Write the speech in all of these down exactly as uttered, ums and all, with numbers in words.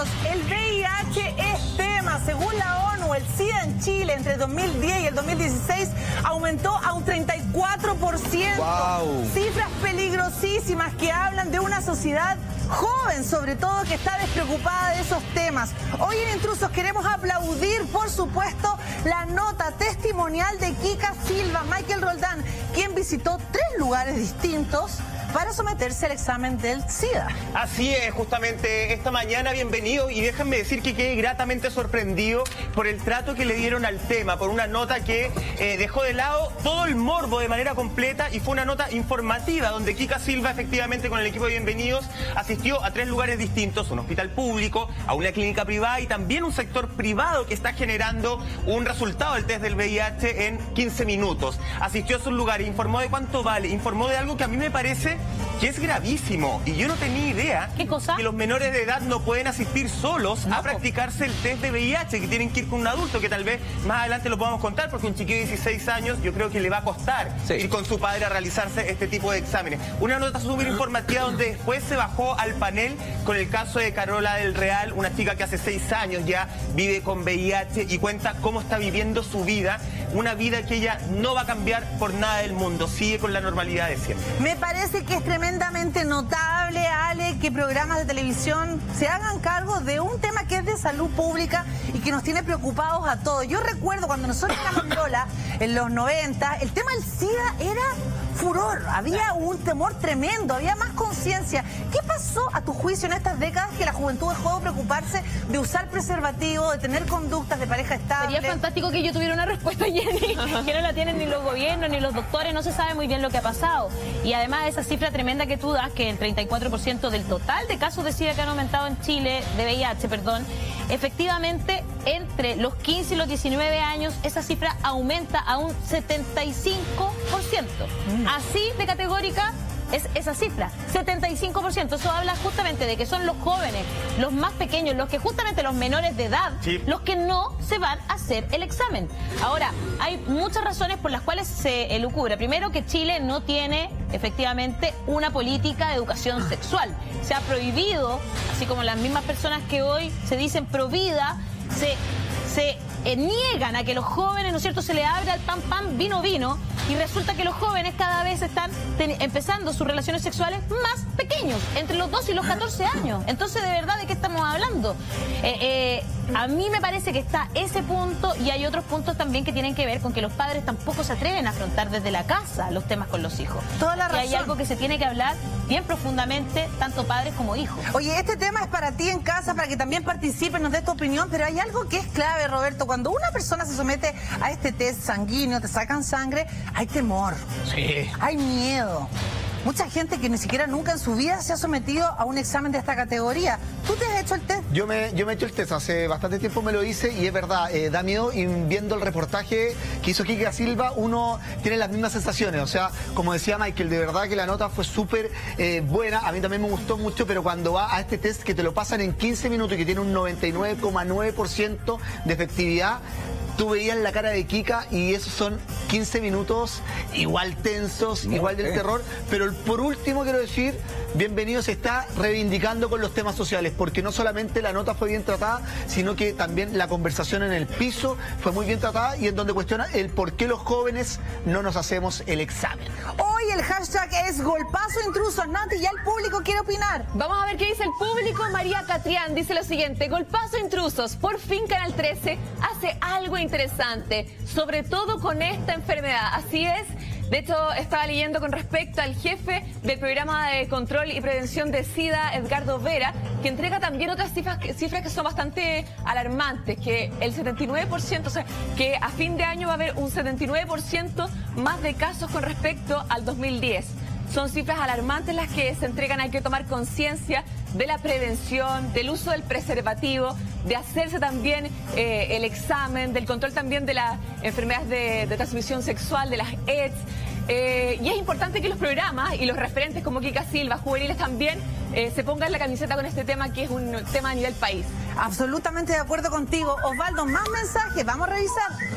intrusos, el V I H es tema. Según la ONU, el SIDA en Chile entre el dos mil diez y el dos mil dieciséis aumentó a un treinta y cuatro por ciento. Wow. Cifras peligrosísimas que hablan de una sociedad joven, sobre todo, que está despreocupada de esos temas. Hoy en Intrusos queremos aplaudir, por supuesto, la nota testimonial de Kika Silva, Michael Roldán, quien visitó tres lugares distintos para someterse al examen del SIDA. Así es, justamente esta mañana, bienvenido, y déjenme decir que quedé gratamente sorprendido por el trato que le dieron al tema, por una nota que eh, dejó de lado todo el morbo de manera completa y fue una nota informativa donde Kika Silva, efectivamente, con el equipo de Bienvenidos, asistió a tres lugares distintos: un hospital público, a una clínica privada y también un sector privado que está generando un resultado del test del V I H en quince minutos. Asistió a esos lugares, informó de cuánto vale, informó de algo que a mí me parece que es gravísimo, y yo no tenía idea. ¿Qué cosa? Que los menores de edad no pueden asistir solos no, a practicarse el test de V I H, que tienen que ir con un adulto, que tal vez más adelante lo podamos contar, porque un chiquillo de dieciséis años yo creo que le va a costar sí. ir con su padre a realizarse este tipo de exámenes. Una nota súper informativa donde después se bajó al panel con el caso de Carola del Real, una chica que hace seis años ya vive con V I H y cuenta cómo está viviendo su vida, una vida que ella no va a cambiar por nada del mundo, sigue con la normalidad de siempre. Me parece que es tremendamente notable, Ale, que programas de televisión se hagan cargo de un tema que es de salud pública y que nos tiene preocupados a todos. Yo recuerdo cuando nosotros éramos Lola, en los noventa, el tema del SIDA era furor, había un temor tremendo, había más conciencia. ¿Qué pasó a tu juicio en estas décadas que la juventud dejó de preocuparse de usar preservativo, de tener conductas de pareja estable? Sería fantástico que yo tuviera una respuesta, Jenny, que no la tienen ni los gobiernos ni los doctores, no se sabe muy bien lo que ha pasado. Y además esa cifra tremenda que tú das, que el treinta y cuatro por ciento del total de casos de SIDA que han aumentado en Chile, de V I H, perdón, efectivamente entre los quince y los diecinueve años esa cifra aumenta a un setenta y cinco por ciento. Mm. Así de categórica es esa cifra, setenta y cinco por ciento. Eso habla justamente de que son los jóvenes, los más pequeños, los que justamente los menores de edad, sí. los que no se van a hacer el examen. Ahora, hay muchas razones por las cuales se elucubra. Primero, que Chile no tiene efectivamente una política de educación sexual. Se ha prohibido, así como las mismas personas que hoy se dicen pro vida, se... se Eh, niegan a que los jóvenes, ¿no es cierto?, se le abra el pan pan, vino vino, y resulta que los jóvenes cada vez están empezando sus relaciones sexuales más pequeños, entre los doce y los catorce años. Entonces, ¿de verdad de qué estamos hablando? Eh, eh, a mí me parece que está ese punto, y hay otros puntos también que tienen que ver con que los padres tampoco se atreven a afrontar desde la casa los temas con los hijos. Toda la razón. Y hay algo que se tiene que hablar bien profundamente, tanto padres como hijos. Oye, este tema es para ti en casa, para que también participes, nos des tu opinión, pero hay algo que es clave, Roberto. Cuando una persona se somete a este test sanguíneo, te sacan sangre, hay temor, sí. hay miedo. Mucha gente que ni siquiera nunca en su vida se ha sometido a un examen de esta categoría. ¿Tú te has hecho el test? Yo me, yo me he hecho el test, hace bastante tiempo me lo hice y es verdad, eh, da miedo, y viendo el reportaje que hizo Kika Silva, uno tiene las mismas sensaciones. O sea, como decía Michael, de verdad que la nota fue súper eh, buena, a mí también me gustó mucho, pero cuando va a este test que te lo pasan en quince minutos y que tiene un noventa y nueve coma nueve por ciento de efectividad, tú veías la cara de Kika y esos son quince minutos igual tensos, no, igual del eh. terror. Pero por último quiero decir, Bienvenidos se está reivindicando con los temas sociales, porque no solamente la nota fue bien tratada, sino que también la conversación en el piso fue muy bien tratada, y en donde cuestiona el por qué los jóvenes no nos hacemos el examen. Hoy el hashtag es Golpazo Intrusos, Nati, ya el público quiere opinar. Vamos a ver qué dice el público. María Catrián dice lo siguiente: Golpazo Intrusos, por fin Canal trece hace algo interesante, sobre todo con esta enfermedad. Así es. De hecho, estaba leyendo con respecto al jefe del programa de control y prevención de SIDA, Edgardo Vera, que entrega también otras cifras, cifras que son bastante alarmantes, que el setenta y nueve por ciento, o sea, que a fin de año va a haber un setenta y nueve por ciento más de casos con respecto al dos mil diez. Son cifras alarmantes las que se entregan. Hay que tomar conciencia de la prevención, del uso del preservativo, de hacerse también eh, el examen, del control también de las enfermedades de, de transmisión sexual, de las A I D S. Eh, y es importante que los programas y los referentes como Kika Silva, juveniles también, eh, se pongan la camiseta con este tema, que es un tema a nivel país. Absolutamente de acuerdo contigo. Osvaldo, más mensajes, vamos a revisar.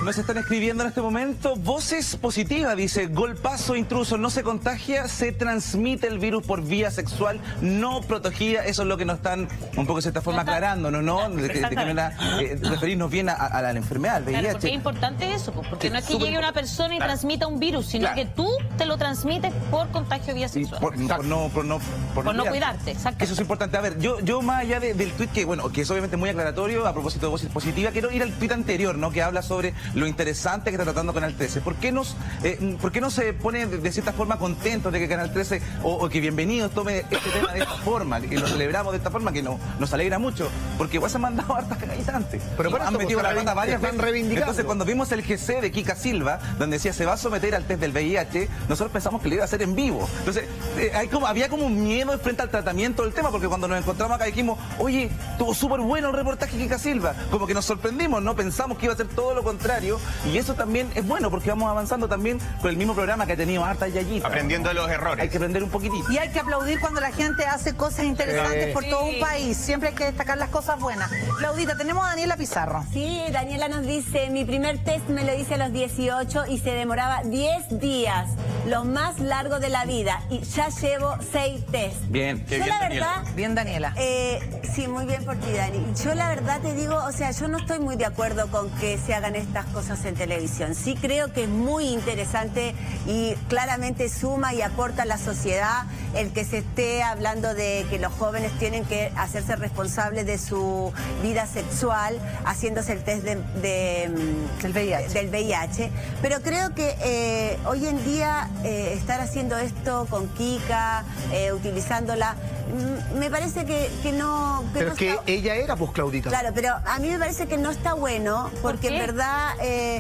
Nos están escribiendo en este momento voces positivas, dice: golpazo intruso, no se contagia, se transmite el virus por vía sexual no protegida. Eso es lo que nos están un poco de cierta forma aclarándonos, ¿no? De, de, de que manera eh, referirnos bien a, a la enfermedad, al V I H. Claro, porque es importante eso, porque Sí, no es que súper llegue una persona y claro. transmita un virus, sino Claro. que tú te lo transmites por contagio vía Y sexual. por, por no, por no, por Por no cuidarte. cuidarte, exacto. Eso es importante. A ver, yo, yo más allá de- del tuit que, bueno, que es obviamente muy aclaratorio a propósito de voces positivas, quiero ir al tuit anterior, ¿no? Que habla sobre lo interesante que está tratando Canal trece. ¿Por qué, nos, eh, ¿por qué no se pone de, de cierta forma contentos de que Canal trece o, o que Bienvenidos tome este tema de esta forma, que lo celebramos de esta forma, que no, nos alegra mucho? Porque igual se han mandado hartas cagallitas antes. Pero por han eso, metido pues, la están pata varias están veces. reivindicando. Entonces, cuando vimos el G C de Kika Silva, donde decía se va a someter al test del V I H, nosotros pensamos que lo iba a hacer en vivo. Entonces, eh, hay como, había como un miedo frente al tratamiento del tema, porque cuando nos encontramos acá dijimos, oye, estuvo súper bueno el reportaje de Kika Silva. Como que nos sorprendimos, ¿no? Pensamos que iba a ser todo lo contrario, y eso también es bueno, porque vamos avanzando también con el mismo programa que ha tenido harta Yayita. Aprendiendo de los errores. Hay que aprender un poquitito. Y hay que aplaudir cuando la gente hace cosas interesantes Sí. por todo un país. Siempre hay que destacar las cosas buenas. Claudita, tenemos a Daniela Pizarro. Sí, Daniela nos dice, mi primer test me lo hice a los dieciocho y se demoraba diez días, lo más largo de la vida, y ya llevo seis test. Bien. Qué Yo bien, la Daniela. verdad... Bien, Daniela. Eh, sí, muy bien por ti, Dani. Yo la verdad te digo, o sea, yo no estoy muy de acuerdo con que se hagan estas cosas en televisión. Sí creo que es muy interesante y claramente suma y aporta a la sociedad el que se esté hablando de que los jóvenes tienen que hacerse responsables de su vida sexual, haciéndose el test de, de, mm, Del V I H. del V I H. Pero creo que eh, hoy en día eh, estar haciendo esto con Kika, eh, utilizándola, mm, me parece que, que no... que Pero no es que está- ella era, pues, Claudita. Claro, pero a mí me parece que no está bueno, porque qué? en verdad eh, eh,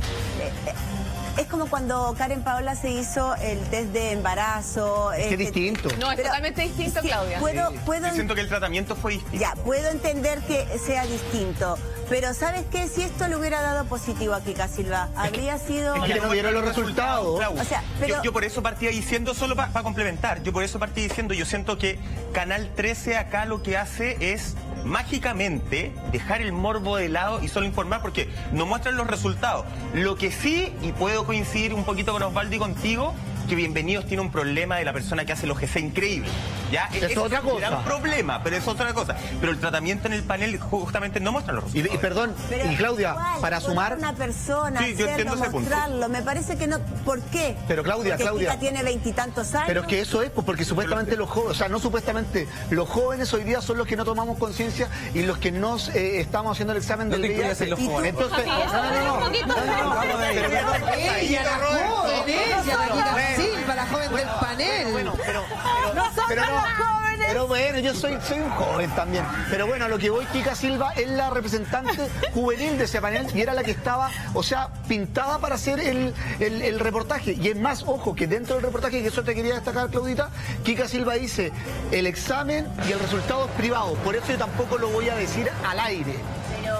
es como cuando Karen Paola se hizo el test de embarazo. Qué este, distinto. No, es pero- totalmente distinto, sí, Claudia. Puedo, puedo, Yo siento que el tratamiento fue distinto. ya, puedo entender que sea distinto, pero ¿sabes qué? Si esto le hubiera dado positivo a Kika Silva, habría sido... Es que no vieron los resultados. Clau. O sea, pero- yo, yo por eso partía diciendo, solo para complementar, yo por eso partí diciendo, yo siento que Canal trece acá lo que hace es mágicamente dejar el morbo de lado y solo informar, porque no muestran los resultados. Lo que sí, y puedo coincidir un poquito con Osvaldo y contigo, que Bienvenidos tiene un problema de la persona que hace los G C increíble. ¿Ya? Es Ese otra un gran cosa. problema, pero es otra cosa. Pero el tratamiento en el panel justamente no muestra los Y, resultados. y perdón, Pero y Claudia, igual, para poner sumar... a una persona, Sí, yo entiendo hacerlo, ese punto. mostrarlo, me parece que no... ¿Por qué? Pero, Claudia, Porque Claudia. Kika tiene veintitantos años. Pero es que eso es, pues, porque supuestamente los jóvenes, o sea, no supuestamente, los jóvenes hoy día son los que no tomamos conciencia y los que nos eh, estamos haciendo el examen No del te V I incluyas H. en los Y tú- jóvenes. Entonces, Sí, no, no, no, no, un poquito. no, no, no, Vamos de ahí. pero perdón, Ella, la joven, ella, la Kika Silva, la joven del panel. Bueno, pero, pero no, pero bueno, yo soy, soy un joven también. Pero bueno, a lo que voy, Kika Silva es la representante juvenil de ese panel y era la que estaba, o sea, pintada para hacer el, el, el reportaje. Y es más, ojo, que dentro del reportaje, que eso te quería destacar, Claudita, Kika Silva dice, el examen y el resultado es privado. Por eso yo tampoco lo voy a decir al aire. Pero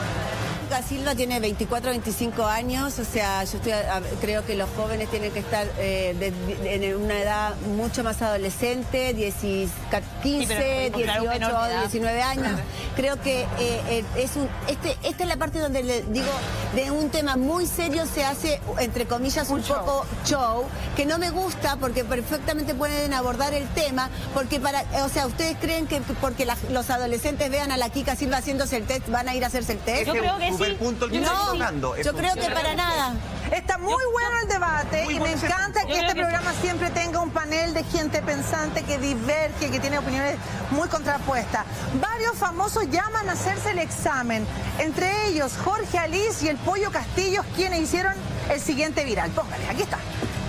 Kika Silva tiene veinticuatro, veinticinco años, o sea, yo estoy, a- creo que los jóvenes tienen que estar eh, de- de- en una edad mucho más adolescente, diez, quince, pero podemos crear un menor de dieciocho, edad. diecinueve años. Creo que eh, eh, es un, este, esta es la parte donde le digo, de un tema muy serio se hace, entre comillas, un, Un show. poco show, que no me gusta porque perfectamente pueden abordar el tema, porque para, o sea, ¿ustedes creen que porque la- los adolescentes vean a la Kika Silva haciéndose el test, van a ir a hacerse el test? Yo ese creo es que un super sí. punto el que Yo estoy No, tocando. Es yo un- creo que para nada. Está muy bueno el debate Muy y me bueno ese encanta punto. que Yo este creo que programa siempre tenga un panel de gente pensante que diverge, que tiene opiniones muy contrapuestas. Varios famosos llaman a hacerse el examen, entre ellos Jorge Alís y el Pollo Castillos, quienes hicieron el siguiente viral. Póngale, aquí está.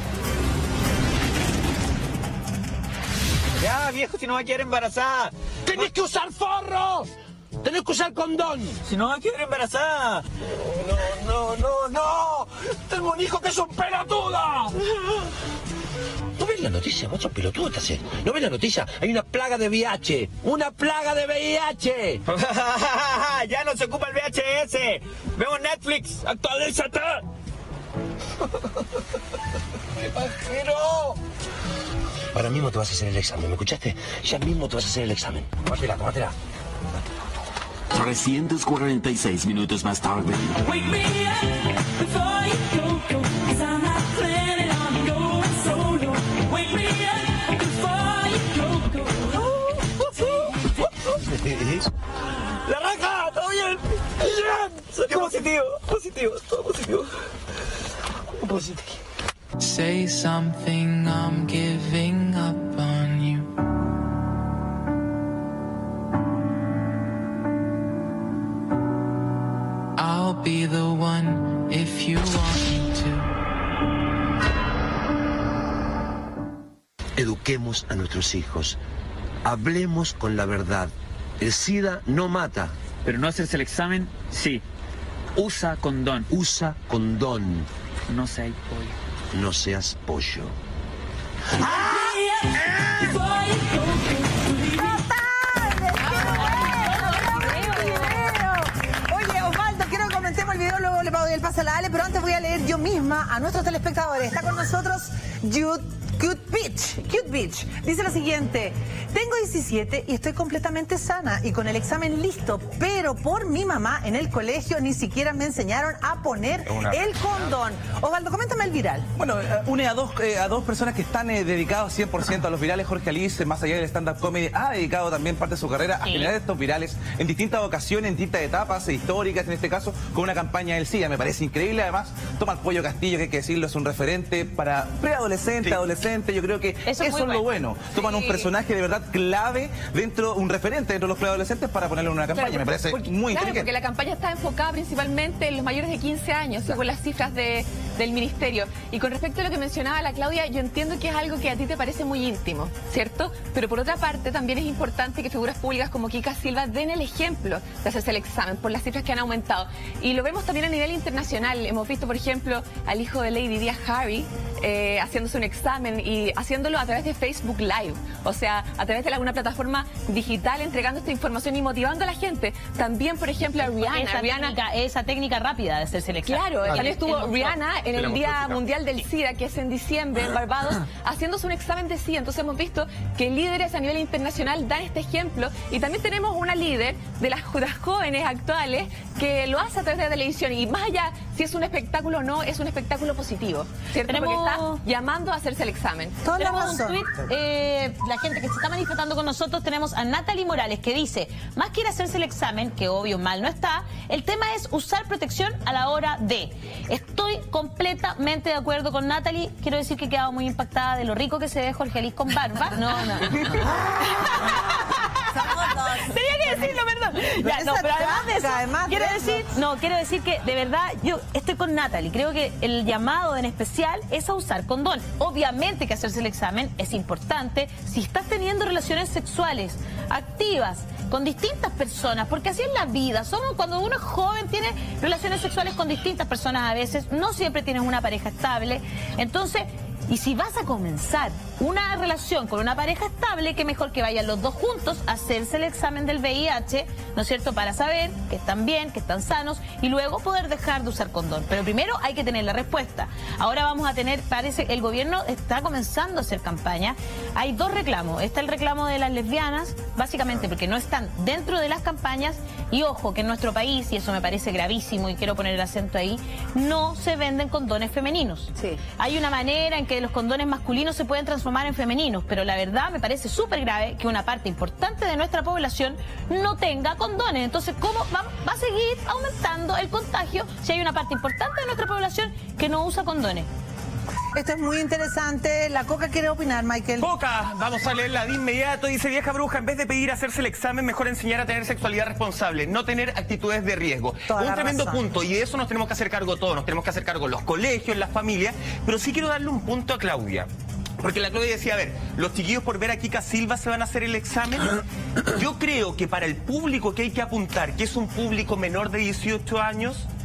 Ya, viejo, si no va a quedar embarazada. ¡Tenés que usar forros! ¡Tenés que usar condón! Si no va a quedar embarazada. No, no, no, no. Tengo un hijo que es un pelotudo. ¿No ves la noticia? Vos sos pelotudo, estás. ¿No ves la noticia? Hay una plaga de V I H. ¡Una plaga de V I H! Ya no se ocupa el V H S. Vemos Netflix. ¡Actualízate! ¡Qué pajero! Ahora mismo te vas a hacer el examen, ¿me escuchaste? Ya mismo te vas a hacer el examen. Tómatela, tómatela. trescientos cuarenta y seis minutos más tarde. ¡La raja! ¡Todo bien! ¡Bien! ¡Qué positivo! Positivo, todo positivo. Positivo. Say something, I'm giving up on you. I'll be the one if you want me to. Eduquemos a nuestros hijos. Hablemos con la verdad. El SIDA no mata. Pero no hacerse el examen, sí. Usa condón. Usa condón. No seas pollo. No seas pollo. ¡Ah! Oye, Osvaldo, quiero que comentemos el video, luego le doy el pase a la Ale, pero antes voy a leer yo misma a nuestros telespectadores. Está con nosotros Jude Cute Beach. Cute Beach. Dice lo siguiente: tengo diecisiete y estoy completamente sana y con el examen listo, pero por mi mamá en el colegio ni siquiera me enseñaron a poner Una... el condón. Osvaldo, coméntame el viral. Bueno, eh, une a dos, eh, a dos personas que están eh, dedicados cien por ciento a los virales. Jorge Alice, más allá del stand-up comedy, ha dedicado también parte de su carrera a generar estos virales en distintas ocasiones, en distintas etapas históricas, en este caso, con una campaña del SIDA. Me parece increíble. Además, toma el Pollo Castillo, que hay que decirlo, es un referente para preadolescente, sí. adolescente. Yo creo que eso, eso es bueno. lo bueno. Toman sí. un personaje de verdad clave dentro, un referente dentro de los preadolescentes para ponerlo en una campaña. Claro, me parece porque, muy claro, inteligente. Porque la campaña está enfocada principalmente en los mayores de quince años, claro. según las cifras de, del ministerio. Y con respecto a lo que mencionaba la Claudia, yo entiendo que es algo que a ti te parece muy íntimo, ¿cierto? Pero por otra parte, también es importante que figuras públicas como Kika Silva den el ejemplo de hacerse el examen por las cifras que han aumentado. Y lo vemos también a nivel internacional. Hemos visto, por ejemplo, al hijo de Lady Di, Harry, eh, haciéndose un examen y haciéndolo a través de Facebook Live, o sea, a través de alguna plataforma digital, entregando esta información y motivando a la gente. También, por ejemplo, a Rihanna. Esa, Rihanna, técnica, esa técnica rápida de hacerse el examen. Claro, también estuvo Rihanna en el Día Mundial del SIDA, que es en diciembre, en Barbados, haciéndose un examen de SIDA. Entonces hemos visto que líderes a nivel internacional dan este ejemplo y también tenemos una líder de las, de las jóvenes actuales que lo hace a través de la televisión y más allá si es un espectáculo o no, es un espectáculo positivo, ¿cierto? Tenemos... Porque está llamando a hacerse el examen. Toda la Tenemos razón. un tweet, eh, la gente que se está manifestando con nosotros, tenemos a Natalie Morales que dice, más que ir a hacerse el examen, que obvio mal no está, el tema es usar protección a la hora de. Estoy completamente de acuerdo con Natalie, quiero decir que he quedado muy impactada de lo rico que se ve Jorge Alice con barba. No, no. Tenía que decirlo, perdón. Ya, no, pero además de eso, además quiero de decir, eso. no, quiero decir que de verdad yo estoy con Natalie. Creo que el llamado en especial es a usar condón. Obviamente que hacerse el examen es importante si estás teniendo relaciones sexuales activas con distintas personas, porque así es la vida. Somos, cuando uno es joven, tiene relaciones sexuales con distintas personas a veces, no siempre tienes una pareja estable. Entonces, y si vas a comenzar una relación con una pareja estable, que mejor que vayan los dos juntos a hacerse el examen del V I H, ¿no es cierto?, para saber que están bien, que están sanos y luego poder dejar de usar condón. Pero primero hay que tener la respuesta. Ahora vamos a tener, parece, el gobierno está comenzando a hacer campaña. Hay dos reclamos. Está el reclamo de las lesbianas, básicamente porque no están dentro de las campañas y ojo que en nuestro país, y eso me parece gravísimo y quiero poner el acento ahí, no se venden condones femeninos. Sí. Hay una manera en que los condones masculinos se pueden transformar en femeninos, pero la verdad me parece súper grave que una parte importante de nuestra población no tenga condones. Entonces, ¿cómo va, va a seguir aumentando el contagio si hay una parte importante de nuestra población que no usa condones? Esto es muy interesante. La Coca quiere opinar, Michael. Coca, vamos a leerla de inmediato. Dice, vieja bruja, en vez de pedir hacerse el examen, mejor enseñar a tener sexualidad responsable, no tener actitudes de riesgo. Toda Un la tremendo razón. punto, y de eso nos tenemos que hacer cargo todos, nos tenemos que hacer cargo los colegios, las familias, pero sí quiero darle un punto a Claudia. Porque la Claudia decía, a ver, los chiquillos por ver a Kika Silva se van a hacer el examen. Yo creo que para el público que hay que apuntar, que es un público menor de dieciocho años,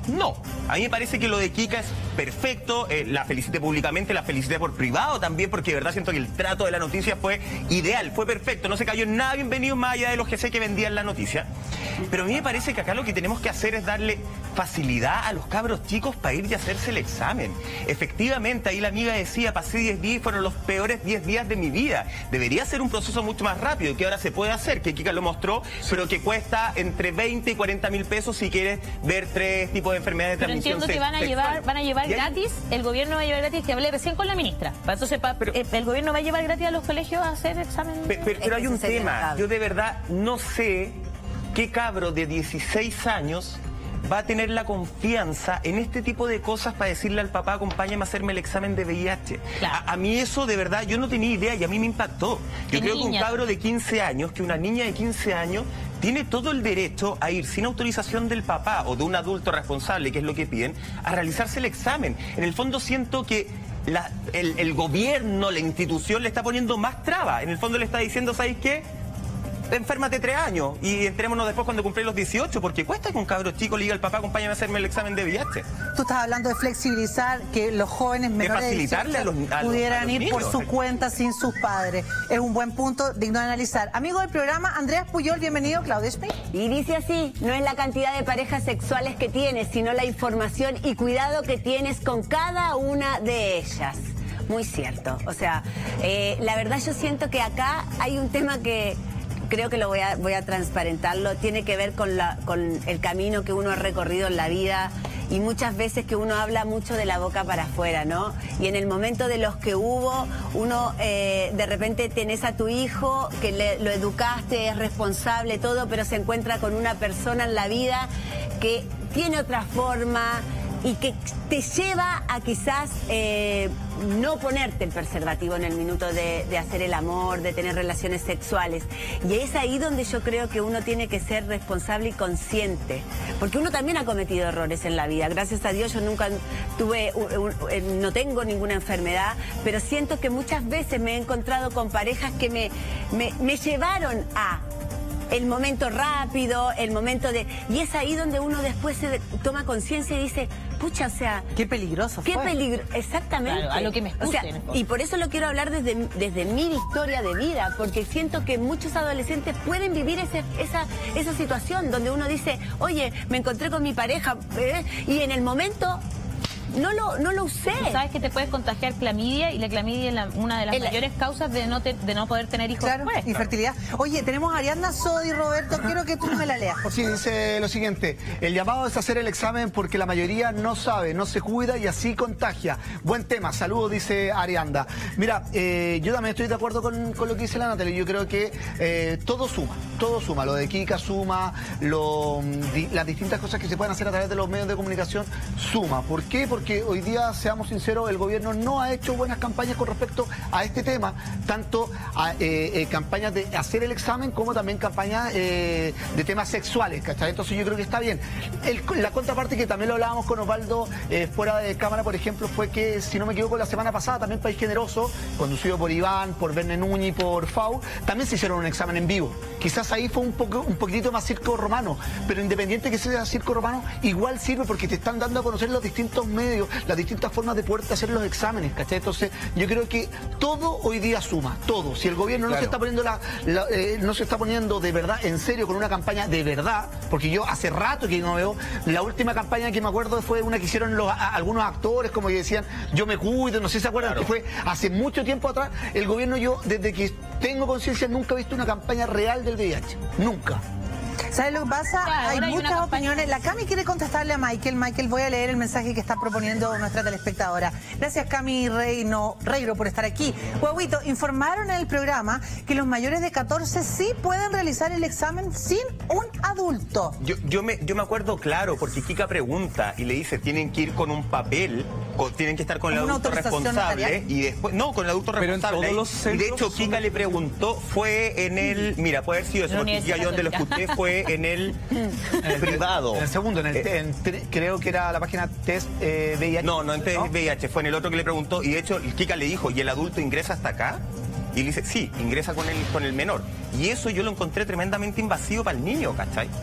No, a mí me parece que lo de Kika es perfecto, eh, la felicité públicamente, la felicité por privado también, porque de verdad siento que el trato de la noticia fue ideal, fue perfecto, no se cayó en nada bienvenido más allá de los que sé que vendían la noticia. Pero a mí me parece que acá lo que tenemos que hacer es darle facilidad a los cabros chicos para ir y hacerse el examen. Efectivamente, ahí la amiga decía, pasé diez días y fueron los peores diez días de mi vida. Debería ser un proceso mucho más rápido, que ahora se puede hacer, que Kika lo mostró, sí, pero que cuesta entre veinte y cuarenta mil pesos si quieres ver tres tipos de enfermedades de pero transmisión entiendo que van a sexual. llevar, van a llevar gratis, el gobierno va a llevar gratis, que hablé recién con la ministra. Entonces, pa, pero, el gobierno va a llevar gratis a los colegios a hacer examen. Pero, pero, pero hay un tema, yo de verdad no sé qué cabro de dieciséis años va a tener la confianza en este tipo de cosas para decirle al papá, acompáñame a hacerme el examen de V I H. Claro. A, a mí eso de verdad, yo no tenía idea y a mí me impactó. Yo creo niña. que un cabro de quince años, que una niña de quince años, tiene todo el derecho a ir sin autorización del papá o de un adulto responsable, que es lo que piden, a realizarse el examen. En el fondo siento que la, el, el gobierno, la institución le está poniendo más trabas. En el fondo le está diciendo, ¿sabéis qué? Enférmate tres años y entrémonos después cuando cumplí los dieciocho, porque cuesta que un cabro chico le diga al papá, acompáñame a hacerme el examen de V I H. Tú estás hablando de flexibilizar, que los jóvenes menores de facilitarle a los, a pudieran los, a los ir niños, por su cuenta sin sus padres. Es un buen punto digno de analizar. Amigo del programa, Andreas Puyol, bienvenido. Claudia Schmidt. Y dice así, no es la cantidad de parejas sexuales que tienes, sino la información y cuidado que tienes con cada una de ellas. Muy cierto. O sea, eh, la verdad yo siento que acá hay un tema que creo que lo voy a, voy a transparentarlo, tiene que ver con, la, con el camino que uno ha recorrido en la vida y muchas veces que uno habla mucho de la boca para afuera, ¿no? Y en el momento de los que hubo, uno eh, de repente tenés a tu hijo, que le, lo educaste, es responsable, todo, pero se encuentra con una persona en la vida que tiene otra forma y que te lleva a quizás eh, no ponerte el preservativo en el minuto de, de hacer el amor, de tener relaciones sexuales. Y es ahí donde yo creo que uno tiene que ser responsable y consciente. Porque uno también ha cometido errores en la vida. Gracias a Dios yo nunca tuve, un, un, no tengo ninguna enfermedad, pero siento que muchas veces me he encontrado con parejas que me, me, me llevaron a el momento rápido, el momento de... Y es ahí donde uno después se toma conciencia y dice, pucha, o sea... Qué peligroso Qué peligro... Exactamente. Claro, a lo que me expuse, o sea, y por eso lo quiero hablar desde, desde mi historia de vida, porque siento que muchos adolescentes pueden vivir ese, esa, esa situación donde uno dice, oye, me encontré con mi pareja, ¿eh? Y en el momento... No lo, no lo usé. Sabes que te puedes contagiar clamidia y la clamidia es la, una de las el, mayores causas de no, te, de no poder tener hijos. Claro, después. Infertilidad. Oye, tenemos a Ariadna Sodi, Roberto, Ajá. quiero que tú me la leas. Sí, dice lo siguiente, el llamado es hacer el examen porque la mayoría no sabe, no se cuida y así contagia. Buen tema, saludos, dice Arianda. Mira, eh, yo también estoy de acuerdo con, con lo que dice la Natalia, yo creo que eh, todo suma, todo suma, lo de Kika suma, lo, di, las distintas cosas que se pueden hacer a través de los medios de comunicación suma. ¿Por qué? Porque Porque hoy día, seamos sinceros, el gobierno no ha hecho buenas campañas con respecto a este tema, tanto a, eh, eh, campañas de hacer el examen como también campañas eh, de temas sexuales, ¿cachai? Entonces yo creo que está bien. El, la contraparte, que también lo hablábamos con Osvaldo eh, fuera de cámara, por ejemplo, fue que, si no me equivoco, la semana pasada también País Generoso, conducido por Iván, por Verne Núñez y por Fau, también se hicieron un examen en vivo. Quizás ahí fue un, poco, un poquitito más circo romano, pero independiente que sea circo romano, igual sirve porque te están dando a conocer los distintos medios, las distintas formas de poder hacer los exámenes, ¿cachai? Entonces, yo creo que todo hoy día suma, todo. Si el gobierno no claro. se está poniendo la, la eh, no se está poniendo de verdad, en serio, con una campaña de verdad, porque yo hace rato que no veo, la última campaña que me acuerdo fue una que hicieron los, a, algunos actores, como que decían, yo me cuido, no sé si se acuerdan, claro. que fue hace mucho tiempo atrás. El gobierno, yo, desde que tengo conciencia, nunca he visto una campaña real del V I H, nunca. ¿Sabes lo que pasa? Claro, hay hay muchas opiniones. La Cami quiere contestarle a Michael. Michael, voy a leer el mensaje que está proponiendo nuestra telespectadora. Gracias, Cami Reino, Reiro, por estar aquí. Huevito, informaron en el programa que los mayores de catorce sí pueden realizar el examen sin un adulto. Yo, yo, me, yo me acuerdo claro, porque Kika pregunta y le dice, tienen que ir con un papel, con, tienen que estar con el adulto responsable notarial? y después, no, con el adulto Pero responsable. en todos los y de hecho, Kika son... le preguntó, fue en el, mira, puede haber sido eso, porque ya yo donde lo escuché fue en el privado. En el segundo, en el eh, en, creo que era la página Test eh, V I H. No, no en Test ¿no? V I H, fue en el otro que le preguntó, y de hecho Kika le dijo, ¿y el adulto ingresa hasta acá? Y le dice, sí, ingresa con el, con el menor. Y eso yo lo encontré tremendamente invasivo para el niño, ¿cachai?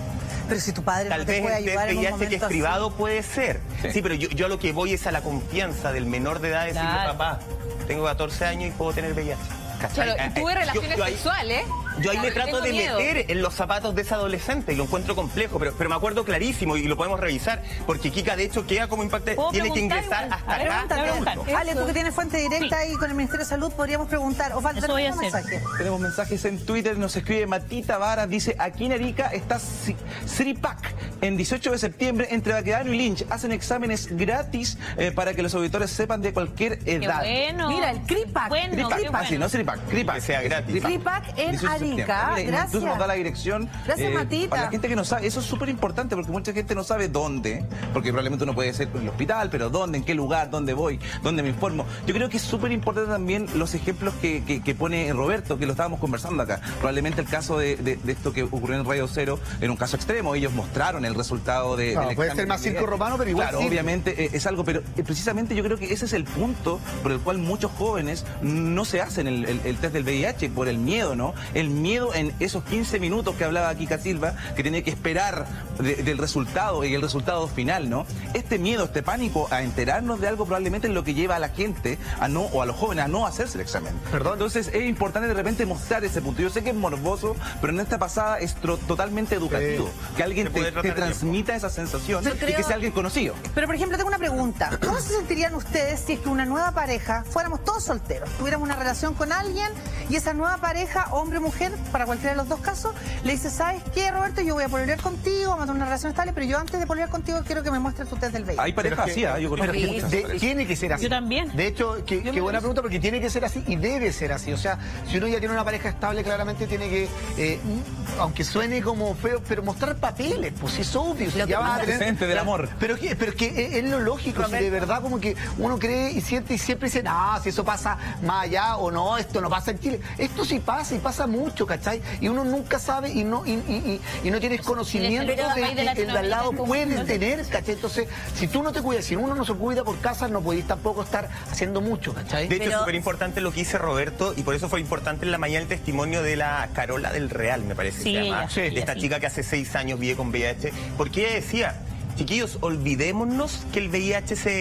Pero si tu padre Tal no te vez puede el test ayudar V en un I H que es momento así. privado puede ser. Sí. Sí, pero yo, yo a lo que voy es a la confianza del menor de edad de decirle, Claro. papá, tengo catorce años y puedo tener V I H. ¿Cachai? Claro, Eh, tuve eh, relaciones yo- yo ahí- sexuales. Yo ahí me Claro, trato tengo de miedo. meter en los zapatos de ese adolescente y lo encuentro complejo, pero, pero me acuerdo clarísimo y lo podemos revisar, porque Kika de hecho queda como impacto, ¿Puedo tiene que preguntar ingresar igual? hasta A ver, acá. pregúntale, adulto. pregúntale. Ale, tú que tienes fuente directa ahí con el Ministerio de Salud, podríamos preguntar. O falta Eso voy a un hacer. mensaje. Tenemos mensajes en Twitter, nos escribe Matita Vara, dice, aquí en Arica está Si- Sripac. En dieciocho de septiembre, entre Baquedano y Lynch, hacen exámenes gratis eh, para que los auditores sepan de cualquier Qué edad. bueno. Mira, el CRIPAC. Bueno, Cripac, qué ah, sí, bueno. no Sripac, Cripac. Que sea gratis. CRIPAC en dieciocho de septiembre. Arica, Mira, gracias. Incluso nos da la dirección. Gracias, Matita. Para la gente que no sabe, eso es súper importante porque mucha gente no sabe dónde, porque probablemente uno puede ser en el hospital, pero dónde, en qué lugar, dónde voy, dónde me informo. Yo creo que es súper importante también los ejemplos que, que, que pone Roberto, que lo estábamos conversando acá. Probablemente el caso de, de, de esto que ocurrió en Radio Cero era un caso extremo. Ellos mostraron el resultado de, Claro, del puede examen ser más de circo V I H. romano, pero igual Claro, sí. obviamente eh, es algo, pero eh, precisamente yo creo que ese es el punto por el cual muchos jóvenes no se hacen el, el- el test del V I H, por el miedo, ¿no? El miedo en esos quince minutos que hablaba Kika Silva, que tenía que esperar de- del resultado y el resultado final, ¿no? Este miedo, este pánico a enterarnos de algo probablemente es lo que lleva a la gente a no, o a los jóvenes a no hacerse el examen. Perdón. Entonces es importante de repente mostrar ese punto. Yo sé que es morboso, pero en esta pasada es tro- totalmente educativo. Que alguien Se te, puede te tratar bien. transmita esa sensación Yo y creo- que sea alguien conocido. Pero, por ejemplo, tengo una pregunta. ¿Cómo se sentirían ustedes si es que una nueva pareja, fuéramos todos solteros, tuviéramos una relación con alguien y esa nueva pareja, hombre o mujer, para cualquiera de los dos casos, le dice, ¿sabes qué, Roberto? Yo voy a pololear contigo, vamos a tener una relación estable, pero yo antes de pololear contigo quiero que me muestres tu test del V I H. Hay parejas Pero es así, que- ¿ah? Yo conozco pero es que muchas de- parejas. tiene que ser así. Yo también. De hecho, qué, qué buena pregunta, porque tiene que ser así y debe ser así. O sea, si uno ya tiene una pareja estable, claramente tiene que, eh, aunque suene como feo, pero mostrar papeles, pues es obvio. Si Lo ya que vas a pasa- tener- Presente del amor. Pero, que, pero que es, es lo lógico, si de verdad como que uno cree y siente y siempre dice, no, si eso pasa más allá o no, esto no pasa en Chile. Esto sí pasa y pasa mucho, ¿cachai? Y uno nunca sabe y no, y, y- y- y no tienes conocimiento Pero de país de que el de al lado Latinoamérica pueden como- tener, ¿cachai? Entonces, si tú no te cuidas, si uno no se cuida por casa, no podéis tampoco estar haciendo mucho, ¿cachai? De hecho, Pero- es súper importante lo que dice Roberto y por eso fue importante en la mañana el testimonio de la Carola del Real, me parece Sí, que se llama, ella, sí, de ella esta sí. chica que hace seis años vive con V I H, porque ella decía, chiquillos, olvidémonos que el V I H se,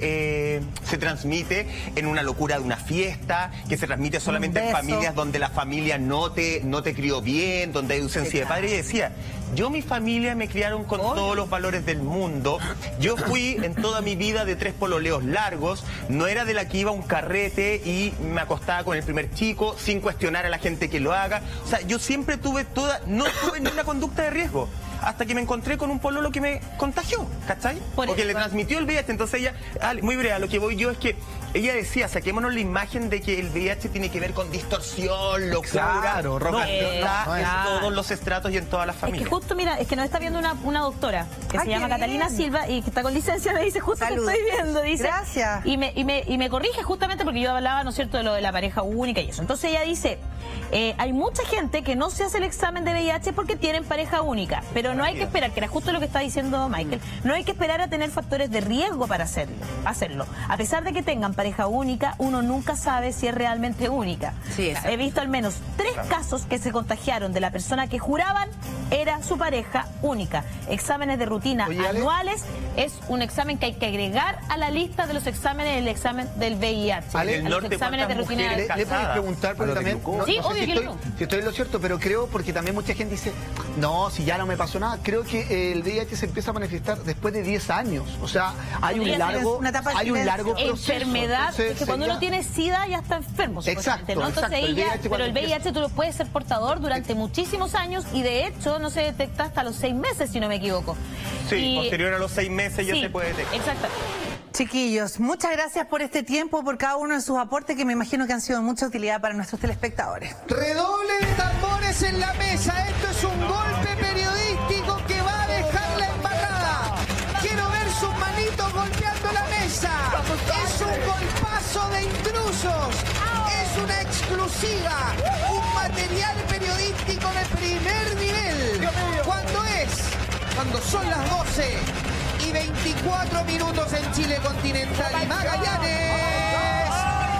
eh, se transmite en una locura de una fiesta, que se transmite solamente en beso. familias donde la familia no te, no te crió bien, donde hay ausencia de padre. Y decía, yo mi familia me criaron con todos los valores del mundo, yo fui en toda mi vida de tres pololeos largos, no era de la que iba a un carrete y me acostaba con el primer chico sin cuestionar a la gente que lo haga. O sea, yo siempre tuve toda, no tuve ni una conducta de riesgo. Hasta que me encontré con un pololo que me contagió, ¿cachai? Por Porque eso. le transmitió el V I H. Entonces ella, ah, muy breve, a lo que voy yo es que ella decía, saquémonos la imagen de que el V I H tiene que ver con distorsión, locura. Claro, rock no, and roll, está no, no en es. todos los estratos y en todas las Es que familias. justo, mira, es que nos está viendo una, una doctora que Ay, se qué llama Catalina bien. Silva y que está con licencia, me dice, justo Salud. que estoy viendo, dice. Gracias. Y me, y, me, y me corrige justamente porque yo hablaba, ¿no es cierto?, de lo de la pareja única y eso. Entonces ella dice, eh, hay mucha gente que no se hace el examen de V I H porque tienen pareja única, pero no hay que esperar, que era justo lo que está diciendo Michael, no hay que esperar a tener factores de riesgo para hacerlo. hacerlo. A pesar de que tengan pareja única, uno nunca sabe si es realmente única. Sí, eso. He visto al menos tres casos que se contagiaron de la persona que juraban era su pareja única. Exámenes de rutina Oye, Ale. anuales es un examen que hay que agregar a la lista de los exámenes del examen del V I H. Ale, a en el los norte, exámenes de ¿cuántas rutina. mujeres Le, le puedes casada. preguntar, porque A lo de también, glucosa. no, Sí, no sé obvio si que estoy, no. si estoy en lo cierto, pero creo, porque también mucha gente dice, no, si ya no me pasó nada, creo que el V I H se empieza a manifestar después de diez años, o sea, hay un Podría ser largo, una etapa de hay un silencio. largo proceso. Enfermedad, Entonces, es que cuando sería- uno tiene SIDA ya está enfermo. Exacto, supuestamente, ¿no? Entonces exacto. El ella, V I H pero cuando el V I H tú lo puedes ser portador durante muchísimos años y de hecho no se detecta hasta los seis meses, si no me equivoco. Sí, Y- posterior a los seis meses ya sí, se puede detectar. exactamente. Chiquillos, muchas gracias por este tiempo, por cada uno de sus aportes que me imagino que han sido de mucha utilidad para nuestros telespectadores. Redoble de tambores en la mesa. Esto es un golpe periodístico que va a dejar la embarrada. Quiero ver sus manitos golpeando la mesa. Es un golpazo de intrusos. Es una exclusiva. Un material periodístico de primer nivel. ¿Cuándo es? Cuando son las doce y veinticuatro minutos en Chile continental y Magallanes.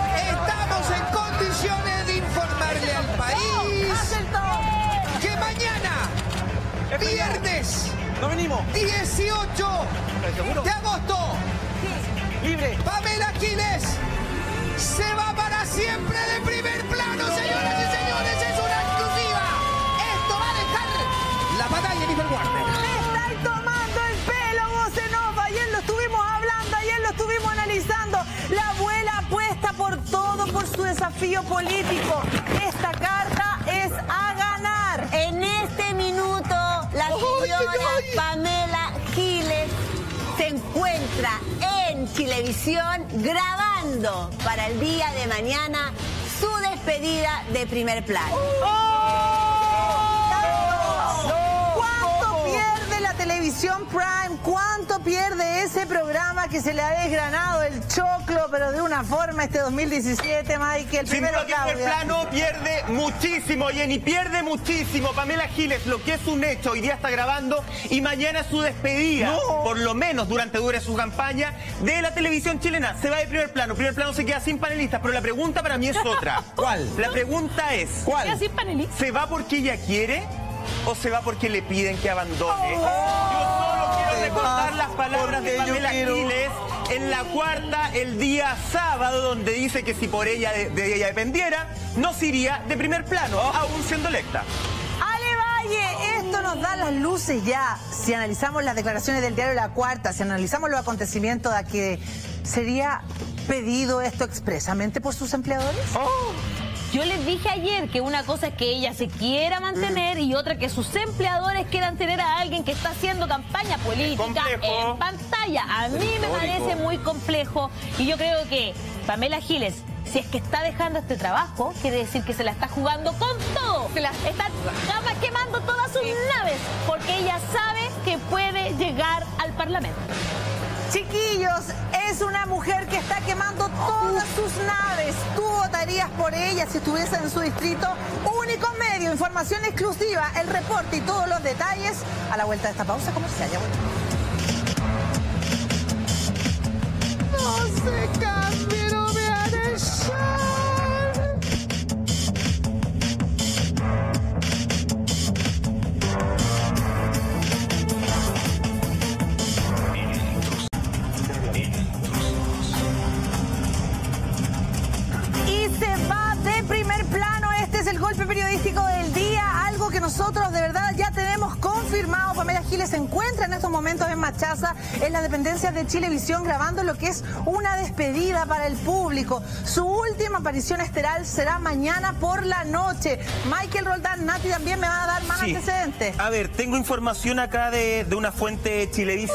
Estamos en condiciones de informarle al país que mañana Viernes. No venimos. dieciocho de agosto. Libre. Pamela Giles se va para siempre de primer plano, señoras y señores. Es una exclusiva. Esto va a dejar la batalla Jennifer Warner. Me estáis tomando el pelo, vos en off. Ayer lo estuvimos hablando, ayer lo estuvimos analizando. La abuela apuesta por todo, por su desafío político. Esta carta es a ganar. En este minuto, la señora Pamela Giles se encuentra en Chilevisión grabando para el día de mañana su despedida de primer plano. ¿Cuánto pierde la televisión Prime? ¿Cuánto pierde ese programa que se le ha desgranado el choclo, pero de una forma este dos mil diecisiete, Michael? Sin Primero, duda que primer Claudia. plano pierde muchísimo, Jenny, pierde muchísimo. Pamela Giles, lo que es un hecho, hoy día está grabando y mañana es su despedida, No. por lo menos durante dure su campaña, de la televisión chilena. Se va de primer plano, primer plano se queda sin panelistas, pero la pregunta para mí es otra. ¿Cuál? La pregunta es, ¿Cuál? Queda sin panelista. ¿se va porque ella quiere o se va porque le piden que abandone? Yo solo quiero recordar las palabras de porque yo Pamela quiero. Giles en la cuarta el día sábado, donde dice que si por ella de, de ella dependiera, no se iría de primer plano, aún siendo electa. Ale Valle, esto nos da las luces ya. Si analizamos las declaraciones del diario La Cuarta, si analizamos los acontecimientos de que sería pedido esto expresamente por sus empleadores. Yo les dije ayer que una cosa es que ella se quiera mantener y otra que sus empleadores quieran tener a alguien que está haciendo campaña política Complejo. en pantalla. A mí me parece muy complejo y yo creo que Pamela Giles, si es que está dejando este trabajo, quiere decir que se la está jugando con todo. Se la está capaz quemando todas sus naves porque ella sabe que puede llegar al Parlamento. Chiquillos, es una mujer que está quemando todas sus naves. Tú votarías por ella si estuviese en su distrito. Único medio, información exclusiva, el reporte y todos los detalles a la vuelta de esta pausa comercial. Ya vuelvo. No se cambie, no me haré echar. Y se va de primer plano. Este es el golpe periodístico del día, algo que nosotros de verdad ya tenemos confirmado. Pamela Giles se encuentra en estos momentos en Machaza, en las dependencias de Chilevisión, grabando lo que es una despedida para el público. Su última aparición estelar será mañana por la noche. Michael Roldán, Nati, también me van a dar más Sí. antecedentes. A ver, tengo información acá de, de una fuente Chilevisión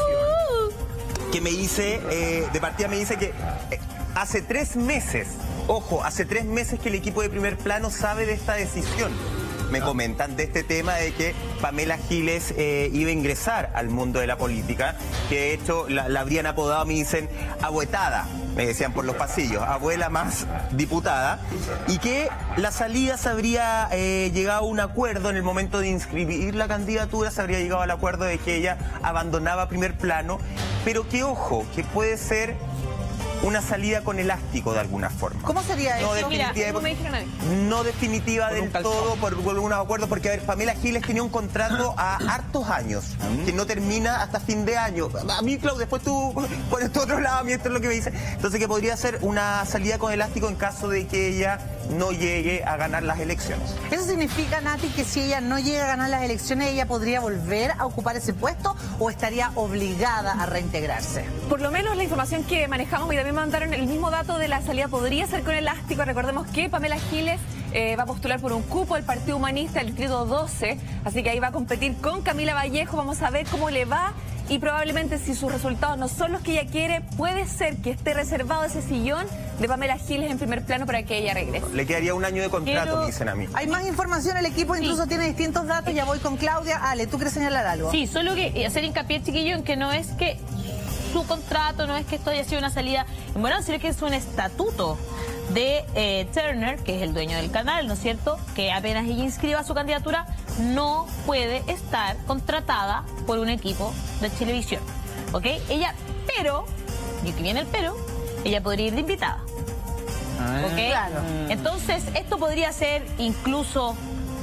que me dice, eh, de partida me dice que eh, hace tres meses, ojo, hace tres meses que el equipo de primer plano sabe de esta decisión. Me comentan de este tema de que Pamela Giles eh, iba a ingresar al mundo de la política, que de hecho la, la habrían apodado, me dicen, abuetada, me decían por los pasillos, abuela más diputada, y que la salida se habría eh, llegado a un acuerdo en el momento de inscribir la candidatura, se habría llegado al acuerdo de que ella abandonaba primer plano, pero que ojo, que puede ser una salida con elástico de alguna forma. ¿Cómo sería No eso? definitiva, Mira, no me dijeron a mí. no definitiva Por un del calzón. todo por algunos acuerdos, porque a ver, Pamela Giles tenía un contrato a hartos años, que no termina hasta fin de año. A mí, Clau, después tú pones tu otro lado, a mí esto es lo que me dice. Entonces que podría ser una salida con elástico en caso de que ella no llegue a ganar las elecciones. ¿Eso significa, Nati, que si ella no llega a ganar las elecciones, ella podría volver a ocupar ese puesto o estaría obligada a reintegrarse? Por lo menos la información que manejamos y también mandaron el mismo dato de la salida podría ser con elástico. Recordemos que Pamela Giles eh, va a postular por un cupo del Partido Humanista del Distrito doce, así que ahí va a competir con Camila Vallejo. Vamos a ver cómo le va y probablemente si sus resultados no son los que ella quiere, puede ser que esté reservado ese sillón de Pamela Giles en primer plano para que ella regrese. Le quedaría un año de contrato, Quiero- me dicen a mí. Hay más información, el equipo incluso tiene distintos datos. Ya voy con Claudia. Ale, ¿tú quieres señalar algo? Sí, solo que hacer hincapié, chiquillo, en que no es que su contrato, no es que esto haya sido una salida en bueno, sino que es un estatuto de eh, Turner, que es el dueño del canal, ¿no es cierto?, que apenas ella inscriba su candidatura, no puede estar contratada por un equipo de televisión, ¿ok? Ella, pero, y aquí viene el pero, ella podría ir de invitada, ¿ok? Claro. Entonces, esto podría ser incluso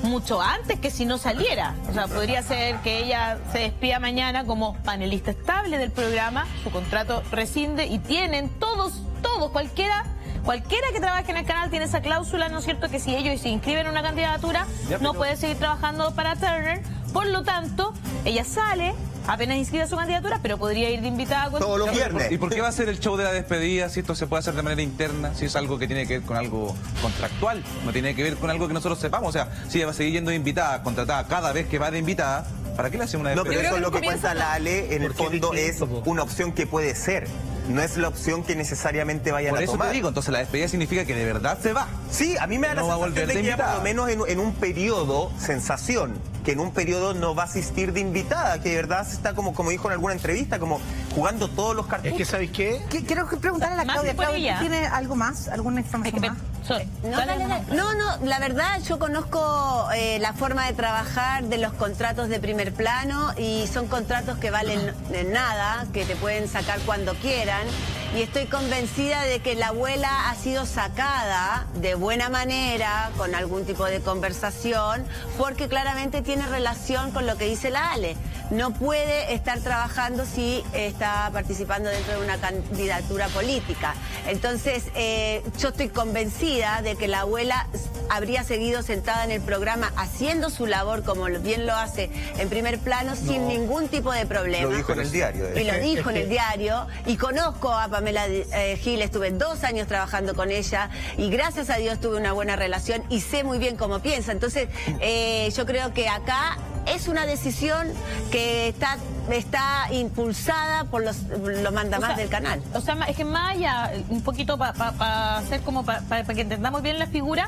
mucho antes que si no saliera. O sea, podría ser que ella se despida mañana como panelista estable del programa, su contrato rescinde y tienen todos, todos, cualquiera, cualquiera que trabaje en el canal tiene esa cláusula, ¿no es cierto?, que si ellos se inscriben en una candidatura, ya, no pero... puede seguir trabajando para Turner. Por lo tanto, ella sale, apenas inscribe su candidatura, pero podría ir de invitada con... todos los viernes. ¿Y por qué va a ser el show de la despedida si esto se puede hacer de manera interna? Si es algo que tiene que ver con algo contractual, no tiene que ver con algo que nosotros sepamos. O sea, si ella va a seguir yendo de invitada, contratada cada vez que va de invitada, ¿para qué le hace una despedida? No, pero eso es lo que cuenta la Ale, en el fondo es una opción que puede ser. No es la opción que necesariamente vayan a tomar. Por eso te digo, entonces la despedida significa que de verdad se va. Sí, a mí me da la no sensación de que ya por lo menos en, en un periodo, sensación, que en un periodo no va a asistir de invitada, que de verdad se está como, como dijo en alguna entrevista, como jugando todos los cartuchos. Es que, ¿sabéis qué? ¿Qué? Quiero preguntarle a la Claudia. Claudia, ¿tiene algo más? ¿Alguna información más? No, dale, dale. no, no, la verdad yo conozco eh, la forma de trabajar de los contratos de primer plano y son contratos que valen nada, que te pueden sacar cuando quieran y estoy convencida de que la abuela ha sido sacada de buena manera, con algún tipo de conversación, porque claramente tiene relación con lo que dice la Ale. No puede estar trabajando si está participando dentro de una candidatura política. Entonces, eh, yo estoy convencida de que la abuela habría seguido sentada en el programa haciendo su labor como bien lo hace en primer plano, no, sin ningún tipo de problema. Lo dijo en el diario. Y lo dijo en el diario. Y conozco a Pamela eh, Gil, estuve dos años trabajando con ella y gracias a Dios tuve una buena relación y sé muy bien cómo piensa. Entonces, eh, yo creo que acá es una decisión que está, está impulsada por los, los mandamás o sea, del canal. O sea, es que más allá, un poquito para pa, pa hacer como para pa, pa que entendamos bien la figura,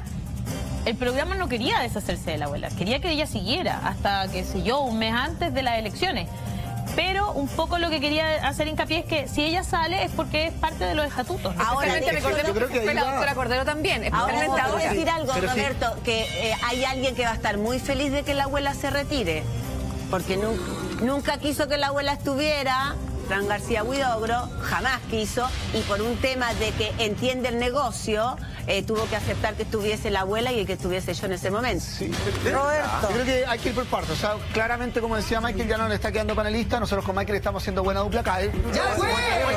el programa no quería deshacerse de la abuela, quería que ella siguiera hasta, qué sé yo, un mes antes de las elecciones. Pero un poco lo que quería hacer hincapié es que si ella sale es porque es parte de los estatutos. Ahora, recordemos yo creo que fue la doctora Cordero también. Ahora ahora voy a decir algo, pero Roberto, sí, que eh, hay alguien que va a estar muy feliz de que la abuela se retire. Porque nunca, nunca quiso que la abuela estuviera. Fran García Huidobro jamás quiso y por un tema de que entiende el negocio eh, tuvo que aceptar que estuviese la abuela y que estuviese yo en ese momento. Sí, Roberto. Yo creo que hay que ir por partes. O sea, claramente, como decía Michael, ya no le está quedando panelista. Nosotros con Michael estamos haciendo buena dupla acá. ¿eh? ¡Ya fue!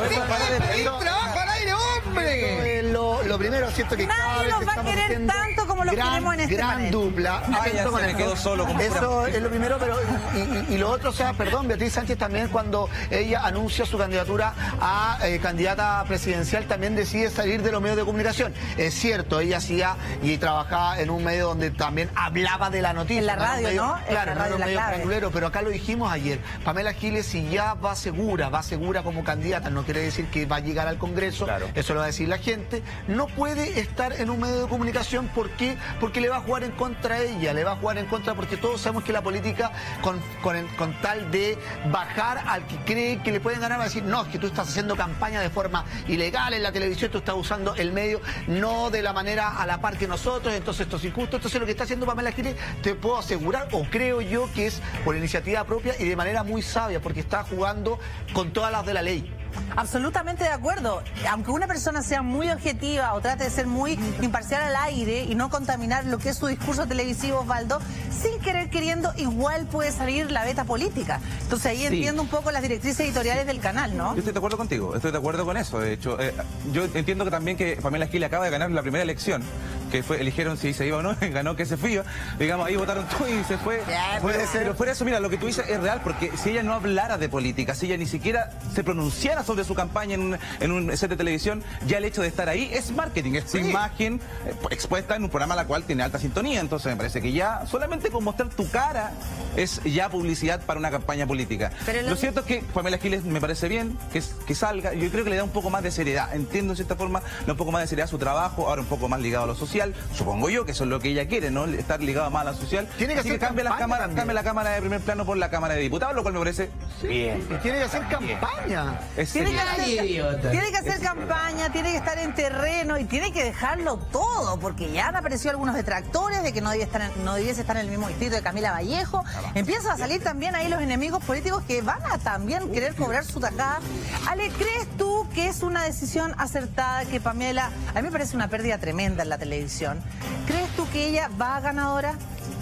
¡Trabajo al aire, hombre! Lo, lo primero, siento que nadie nos va a querer tanto como lo gran, queremos en este gran panel. dupla. Ay, ya se me quedó solo. Como eso es lo primero, pero y, y, y lo otro, o sea, perdón, Beatriz Sánchez también cuando ella anuncia su candidatura a eh, candidata presidencial también decide salir de los medios de comunicación. Es cierto, ella hacía y trabajaba en un medio donde también hablaba de la noticia. En la radio, medio, ¿no? Claro, en la radio, no era un la medio clave. triangulero, pero acá lo dijimos ayer. Pamela Giles, si ya va segura, va segura como candidata, no quiere decir que va a llegar al Congreso, claro, eso lo va a decir la gente, no puede estar en un medio de comunicación. ¿Por qué? Porque le va a jugar en contra a ella, le va a jugar en contra porque todos sabemos que la política, con, con, con tal de bajar al que cree que le pueden ganar, va a decir, no, es que tú estás haciendo campaña de forma ilegal en la televisión, tú estás usando el medio no de la manera a la par que nosotros, entonces esto es injusto. Entonces lo que está haciendo Pamela Giles, te puedo asegurar, o creo yo, que es por iniciativa propia y de manera muy sabia, porque está jugando con todas las de la ley. Absolutamente de acuerdo. Aunque una persona sea muy objetiva o trate de ser muy imparcial al aire y no contaminar lo que es su discurso televisivo, Osvaldo, sin querer queriendo, igual puede salir la beta política. Entonces ahí sí entiendo un poco las directrices editoriales del canal, ¿no? Yo estoy de acuerdo contigo, estoy de acuerdo con eso. De hecho, eh, yo entiendo que también que Pamela Giles acaba de ganar la primera elección, que fue, eligieron si se iba o no, ganó que se fue, digamos, ahí votaron todos y se fue. Ya, puede ser. Pero fuera eso, mira, lo que tú dices es real, porque si ella no hablara de política, si ella ni siquiera se pronunciara sobre su campaña en un, en un set de televisión, ya el hecho de estar ahí es marketing, es sí, imagen eh, expuesta en un programa a la cual tiene alta sintonía. Entonces me parece que ya solamente con mostrar tu cara es ya publicidad para una campaña política. Pero lo... lo cierto es que Pamela Giles me parece bien que, que salga. Yo creo que le da un poco más de seriedad, entiendo en cierta forma, le da un poco más de seriedad a su trabajo, ahora un poco más ligado a lo social, supongo yo que eso es lo que ella quiere, ¿no? Estar ligado más a lo social. Tiene que, que cambie la cámara, cambie la cámara de primer plano por la Cámara de Diputados, lo cual me parece sí, bien. Y tiene que hacer campaña. Es tiene, que hacer, idiota. tiene que hacer es campaña, idiota. Tiene que estar en terreno y tiene que dejarlo todo, porque ya han aparecido algunos detractores de que no, debía estar en, no debiese estar en el mismo distrito de Camila Vallejo. Empiezan a salir también ahí los enemigos políticos que van a también querer cobrar su tajada. Ale, ¿crees tú que es una decisión acertada que Pamela, a mí me parece una pérdida tremenda en la televisión? ¿Crees tú que ella va ganadora?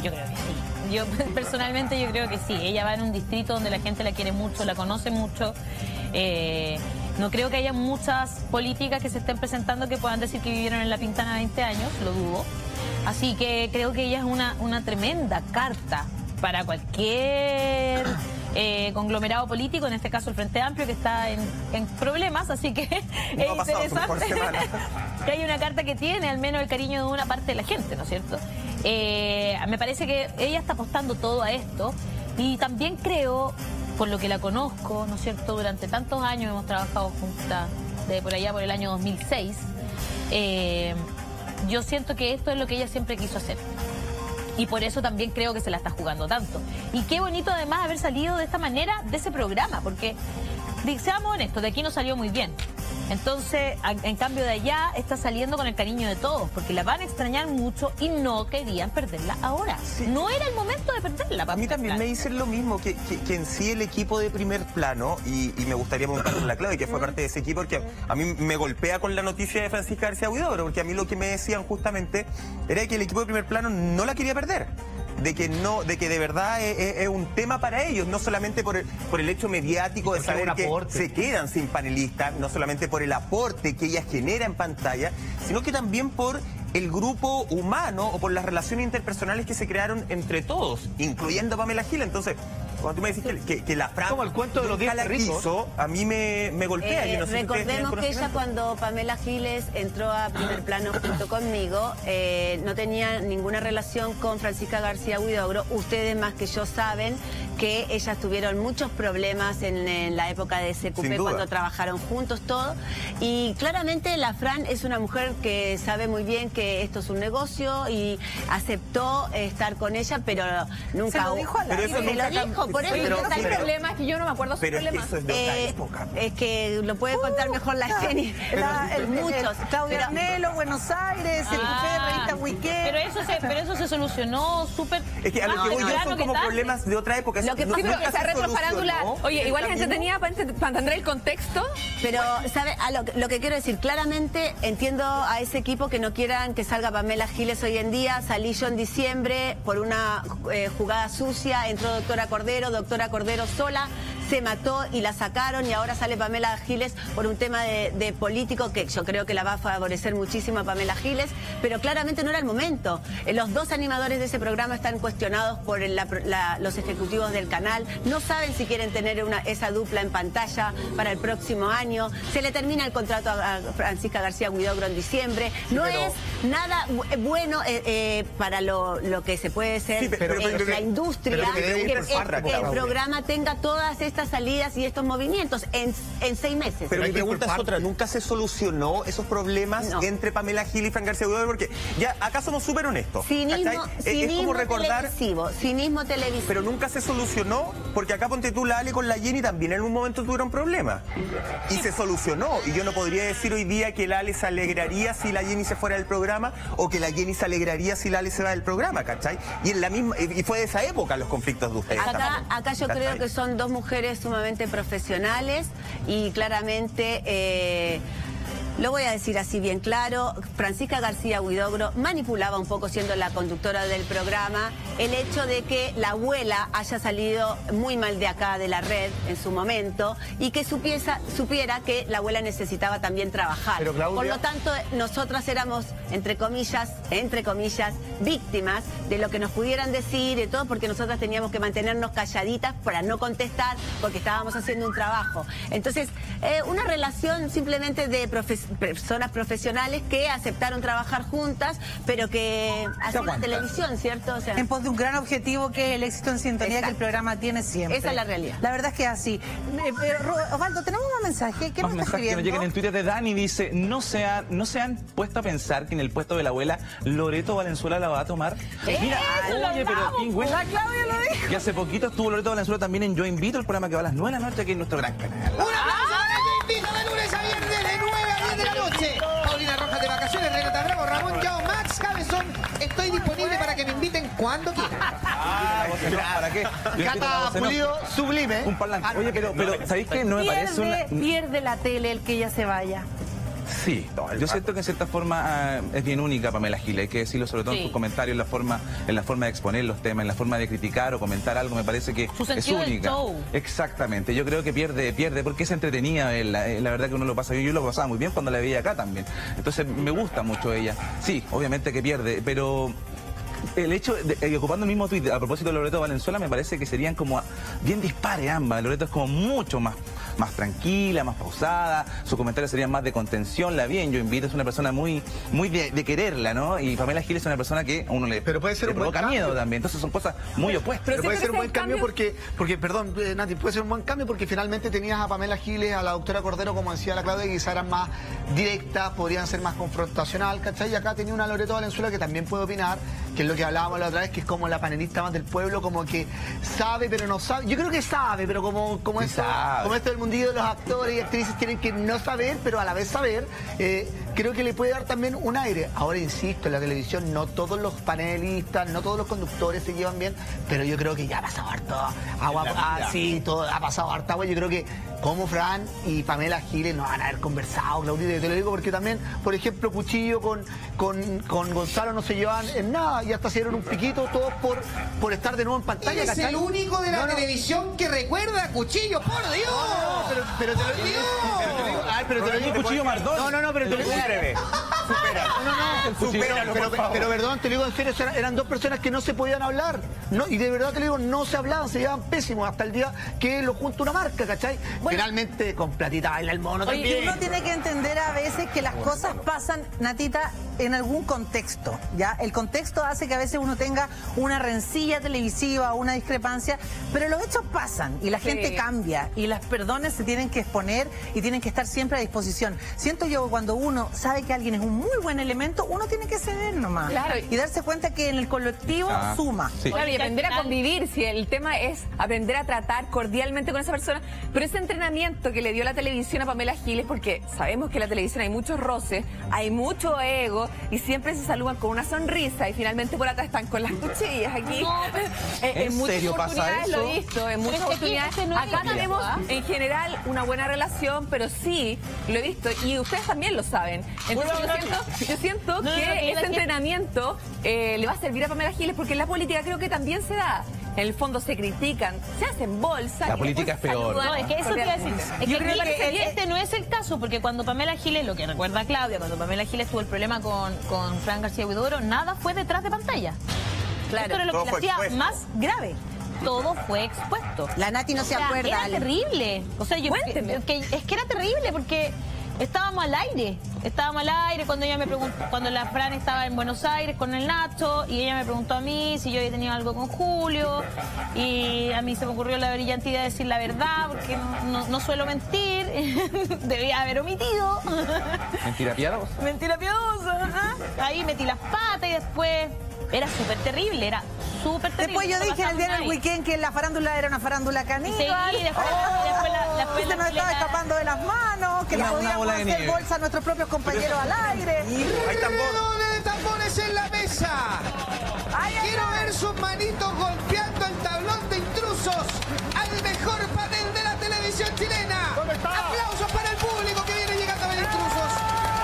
Yo creo que sí. Yo personalmente yo creo que sí. Ella va en un distrito donde la gente la quiere mucho, la conoce mucho. Eh, no creo que haya muchas políticas que se estén presentando que puedan decir que vivieron en La Pintana veinte años, lo dudo. Así que creo que ella es una, una tremenda carta para cualquier eh, conglomerado político, en este caso el Frente Amplio, que está en, en problemas, así que no es ha pasado su mejor interesante semana. que hay una carta que tiene al menos el cariño de una parte de la gente, ¿no es cierto? Eh, me parece que ella está apostando todo a esto y también creo, por lo que la conozco, ¿no es cierto? Durante tantos años hemos trabajado juntas, de por allá por el año dos mil seis, eh, yo siento que esto es lo que ella siempre quiso hacer. Y por eso también creo que se la está jugando tanto. Y qué bonito además haber salido de esta manera de ese programa, porque, seamos honestos, de aquí no salió muy bien. Entonces, en cambio de allá, está saliendo con el cariño de todos, porque la van a extrañar mucho y no querían perderla ahora. Sí. No era el momento de perderla. A mí también me dicen lo mismo, que, que, que en sí el equipo de primer plano, y, y me gustaría preguntarle a la Claudia, que fue parte de ese equipo, porque a mí me golpea con la noticia de Francisca García Huidobro, porque a mí lo que me decían justamente era que el equipo de primer plano no la quería perder. De que no, de que de verdad es, es, es un tema para ellos, no solamente por el, por el hecho mediático de porque saber que se quedan sin panelistas, no solamente por el aporte que ella genera en pantalla, sino que también por el grupo humano o por las relaciones interpersonales que se crearon entre todos, incluyendo a Pamela Giles. Entonces, cuando tú me decís que, que, que la Fran como el cuento de los diez la quiso, a mí me, me golpea. Eh, Yo no sé recordemos si que ella, cuando Pamela Giles entró a primer plano junto conmigo, eh, no tenía ninguna relación con Francisca García Huidobro. Ustedes más que yo saben que ellas tuvieron muchos problemas en, en la época de S Q P cuando trabajaron juntos, todo. Y claramente la Fran es una mujer que sabe muy bien que esto es un negocio y aceptó estar con ella, pero nunca... Se lo dijo a la pero eso se lo dijo, por eso pero, está el pero, problema es que yo no me acuerdo sus problemas. Es, que eh, época. es que lo puede contar uh, mejor la Jenny. La, el, muchos. Claudia Arnelo, Buenos Aires, el ah, Revista Weekend. Pero eso se, pero eso se solucionó súper. Es que a lo que voy yo son como tarde. problemas de otra época. Lo que no, sí, pero esa retrofarándula. Oye, igual gente mismo? tenía para entender el contexto. Pero, ¿sabe? A lo, lo que quiero decir, claramente entiendo a ese equipo que no quieran que salga Pamela Giles hoy en día. Salí yo en diciembre por una eh, jugada sucia, entró doctora Cordero, doctora Cordero sola, se mató y la sacaron, y ahora sale Pamela Giles por un tema de, de político que yo creo que la va a favorecer muchísimo a Pamela Giles, pero claramente no era el momento. Eh, los dos animadores de ese programa están cuestionados por el, la, la, los ejecutivos del canal, no saben si quieren tener una, esa dupla en pantalla para el próximo año, se le termina el contrato a, a Francisca García Huidobro en diciembre, no sí, pero... es nada bueno eh, eh, para lo, lo que se puede ser sí, pero, eh, pero, la industria, que, que, que el, el programa tenga todas estas salidas y estos movimientos en, en seis meses. Pero mi pregunta es otra, ¿nunca se solucionó esos problemas no. entre Pamela Giles y Fran García Huidobro? Porque ya acá somos súper honestos. Cinismo, cinismo es como recordar, televisivo, cinismo televisivo. Pero nunca se solucionó, porque acá ponte tú, la Ale con la Jenny también en un momento tuvieron problemas. Y se solucionó. Y yo no podría decir hoy día que la Ale se alegraría si la Jenny se fuera del programa, o que la Jenny se alegraría si la Ale se va del programa, ¿cachai? Y en la misma, y fue de esa época los conflictos de ustedes. Acá, también, acá yo ¿cachai? creo que son dos mujeres sumamente profesionales y claramente... Eh, Lo voy a decir así bien claro, Francisca García Huidobro manipulaba un poco, siendo la conductora del programa, el hecho de que la abuela haya salido muy mal de acá de la red en su momento y que supiesa, supiera que la abuela necesitaba también trabajar. Pero, Claudia... Por lo tanto, nosotras éramos, entre comillas, entre comillas, víctimas de lo que nos pudieran decir y todo, porque nosotras teníamos que mantenernos calladitas para no contestar, porque estábamos haciendo un trabajo. Entonces, eh, una relación simplemente de profesionales, personas profesionales que aceptaron trabajar juntas, pero que hacen la televisión, ¿cierto? O sea, en pos de un gran objetivo que es el éxito en sintonía. Exacto. Que el programa tiene siempre. Esa es la realidad. La verdad es que es así. Eh, pero, Osvaldo, tenemos un mensaje. ¿Qué nos está escribiendo? Que nos llega en el Twitter de Dani, dice, no se, han, no se han puesto a pensar que en el puesto de la abuela Loreto Valenzuela la va a tomar. ¿Eh? Mira, oye, pero ¿quién la Claudia lo dijo. Que hace poquito estuvo Loreto Valenzuela también en Yo Invito, el programa que va a las nueve de la noche aquí en nuestro gran canal. ¡Un aplauso para Yo Invito de lunes a viernes de nueve a diez de la noche! Paulina Rojas de vacaciones, Renata Bravo, Ramón Yao, Max Cabezón. Estoy disponible para que me inviten cuando quieran. Ah, ¿para qué? Cata Pulido, sublime. Un parlante. Oye, pero, pero ¿sabéis qué? No me pierde, parece una... Pierde la tele el que ella se vaya. Sí, yo siento que en cierta forma uh, es bien única Pamela Giles, hay que decirlo sobre todo sí. en sus comentarios, en la forma en la forma de exponer los temas, en la forma de criticar o comentar algo, me parece que Su es única. Del show. Exactamente, yo creo que pierde, pierde porque es entretenida, la, la verdad que uno lo pasa bien, yo lo pasaba muy bien cuando la veía acá también, entonces me gusta mucho ella. Sí, obviamente que pierde, pero el hecho de, de ocupando el mismo tuit a propósito de Loreto Valenzuela, me parece que serían como bien dispares ambas. Loreto es como mucho más, más tranquila, más pausada, sus comentarios serían más de contención, la bien, yo invito, es una persona muy, muy de, de quererla, ¿no? Y Pamela Giles es una persona que a uno le, pero puede ser le un buen provoca cambio. miedo también, entonces son cosas muy opuestas. Pero, pero puede ser un buen cambio, cambio porque, porque, perdón, eh, Nati, puede ser un buen cambio porque finalmente tenías a Pamela Giles, a la doctora Cordero, como decía la Claudia, que quizás eran más directas, podrían ser más confrontacional, ¿cachai? Y acá tenía una Loreto Valenzuela que también puede opinar, que es lo que hablábamos la otra vez, que es como la panelista más del pueblo, como que sabe pero no sabe. Yo creo que sabe, pero como, como, sí esto, como esto del mundillo de los actores y actrices tienen que no saber, pero a la vez saber, eh, creo que le puede dar también un aire. Ahora insisto, en la televisión no todos los panelistas, no todos los conductores se llevan bien, pero yo creo que ya ha pasado harto agua, ah, sí, todo, ha pasado harto agua. Yo creo que como Fran y Pamela Giles no van a haber conversado, Claudita, te lo digo porque también, por ejemplo, Cuchillo con, con, con Gonzalo no se llevan en nada y hasta se dieron un piquito todos por, por estar de nuevo en pantalla. Eres ¿cachai? el único de la no, no. televisión que recuerda a Cuchillo, por Dios. No, no, pero, pero te lo digo. Pero te digo, ay, pero te lo digo. Cuchillo Mardón. No, no, no, pero te lo digo. Supera. No, no, no. Supéralo, pero, por pero, favor. pero perdón, te lo digo en serio, eran, eran dos personas que no se podían hablar. No, y de verdad te lo digo, no se hablaban, se llevaban pésimos hasta el día que lo junta una marca, ¿cachai? Bueno, finalmente con platita baila el mono oye, también. uno tiene que entender a veces que las cosas pasan, Natita, en algún contexto, ¿ya? El contexto hace que a veces uno tenga una rencilla televisiva, una discrepancia, pero los hechos pasan y la Sí. gente cambia y las perdones se tienen que exponer y tienen que estar siempre a disposición. Siento yo que cuando uno sabe que alguien es un muy buen elemento, uno tiene que ceder nomás. Claro. Y darse cuenta que en el colectivo Ah, suma. sí. Claro, y aprender a convivir, si el tema es aprender a tratar cordialmente con esa persona, pero ese entrenamiento que le dio la televisión a Pamela Giles, porque sabemos que en la televisión hay muchos roces, hay mucho ego, y siempre se saludan con una sonrisa, y finalmente por atrás están con las cuchillas aquí. No, pero- Eh, ¿En muchas serio pasa oportunidades eso? lo he visto, en muchas Pero es que aquí oportunidades. ese no es Acá el tenemos, caso, ¿ah? en general, una buena relación, pero sí, lo he visto, y ustedes también lo saben. Entonces yo siento, yo siento No, no, que no, que ese la gente- entrenamiento eh, le va a servir a Pamela Giles, porque en la política creo que también se da. En el fondo se critican, se hacen bolsa. La y política después es peor. saludan No, es que eso te iba a decir. cordialmente. Es Yo que, creo aquí que el- el- este no es el caso, porque cuando Pamela Giles, lo que recuerda Claudia, cuando Pamela Giles tuvo el problema con, con Fran García Huidobro, nada fue detrás de pantalla. Claro, Esto era lo todo que fue le hacía expuesto. más grave. Todo fue expuesto. La Nati no O se sea, acuerda, Era Ale. terrible. O sea, yo Cuénteme. que, es que era terrible porque estábamos al aire. Estábamos al aire cuando ella me preguntó, cuando la Fran estaba en Buenos Aires con el Nacho, y ella me preguntó a mí si yo había tenido algo con Julio, y a mí se me ocurrió la brillante idea de decir la verdad, porque no, no suelo mentir, debía haber omitido. Mentira piadosa. Mentira piadosa. ajá. Ahí metí las patas y después era súper terrible, era súper terrible. Después yo no dije en el día pasaba del nadie. weekend que la farándula era una farándula Y caníbal. seguí, después, después la, después que se la nos estaba chilena- escapando de las manos, que le Una- una podíamos bola de hacer nieve. bolsa a nuestros propios compañeros al aire. Hay tambor. ¡Redoble de tambores en la mesa! Quiero ver sus manitos golpeando el tablón de intrusos al mejor panel de la televisión chilena. Aplausos para el público que viene llegando a ver intrusos.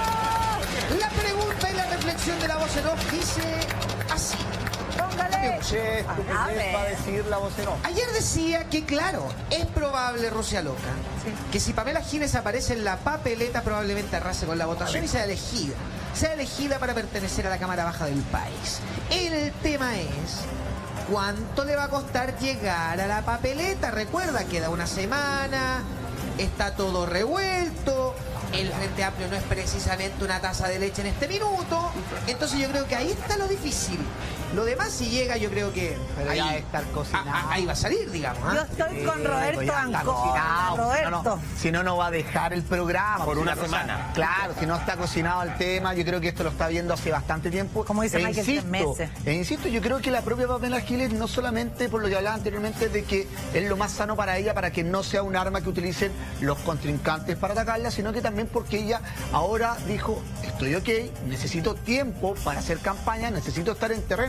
La pregunta y la reflexión de la voz en off dice así. Póngale. Che, ¿tú qué A crees ver. va a decir la voz en off? Ayer decía que, claro, es probable, Rusia Loca, que si Pamela Giles aparece en la papeleta, probablemente arrase con la votación y sea elegida. Sea elegida para pertenecer a la Cámara Baja del país. El tema es, ¿cuánto le va a costar llegar a la papeleta? Recuerda, queda una semana, está todo revuelto, el Frente Amplio no es precisamente una taza de leche en este minuto. Entonces yo creo que ahí está lo difícil. Lo demás, si llega, yo creo que Pero ahí, ya debe estar cocinado. a- a- ahí va a salir, digamos. ¿ah? Yo estoy con Sí, Roberto pues ya está Ancona, cocinado. Roberto. No, no, si no, no va a dejar el programa. Por Si una la cosa- semana. Claro, si no está cocinado el tema, yo creo que esto lo está viendo hace bastante tiempo. Como dice E Michael, tres insisto, meses. E insisto, yo creo que la propia Pamela Giles, no solamente por lo que hablaba anteriormente, de que es lo más sano para ella, para que no sea un arma que utilicen los contrincantes para atacarla, sino que también porque ella ahora dijo, estoy ok, necesito tiempo para hacer campaña, necesito estar en terreno.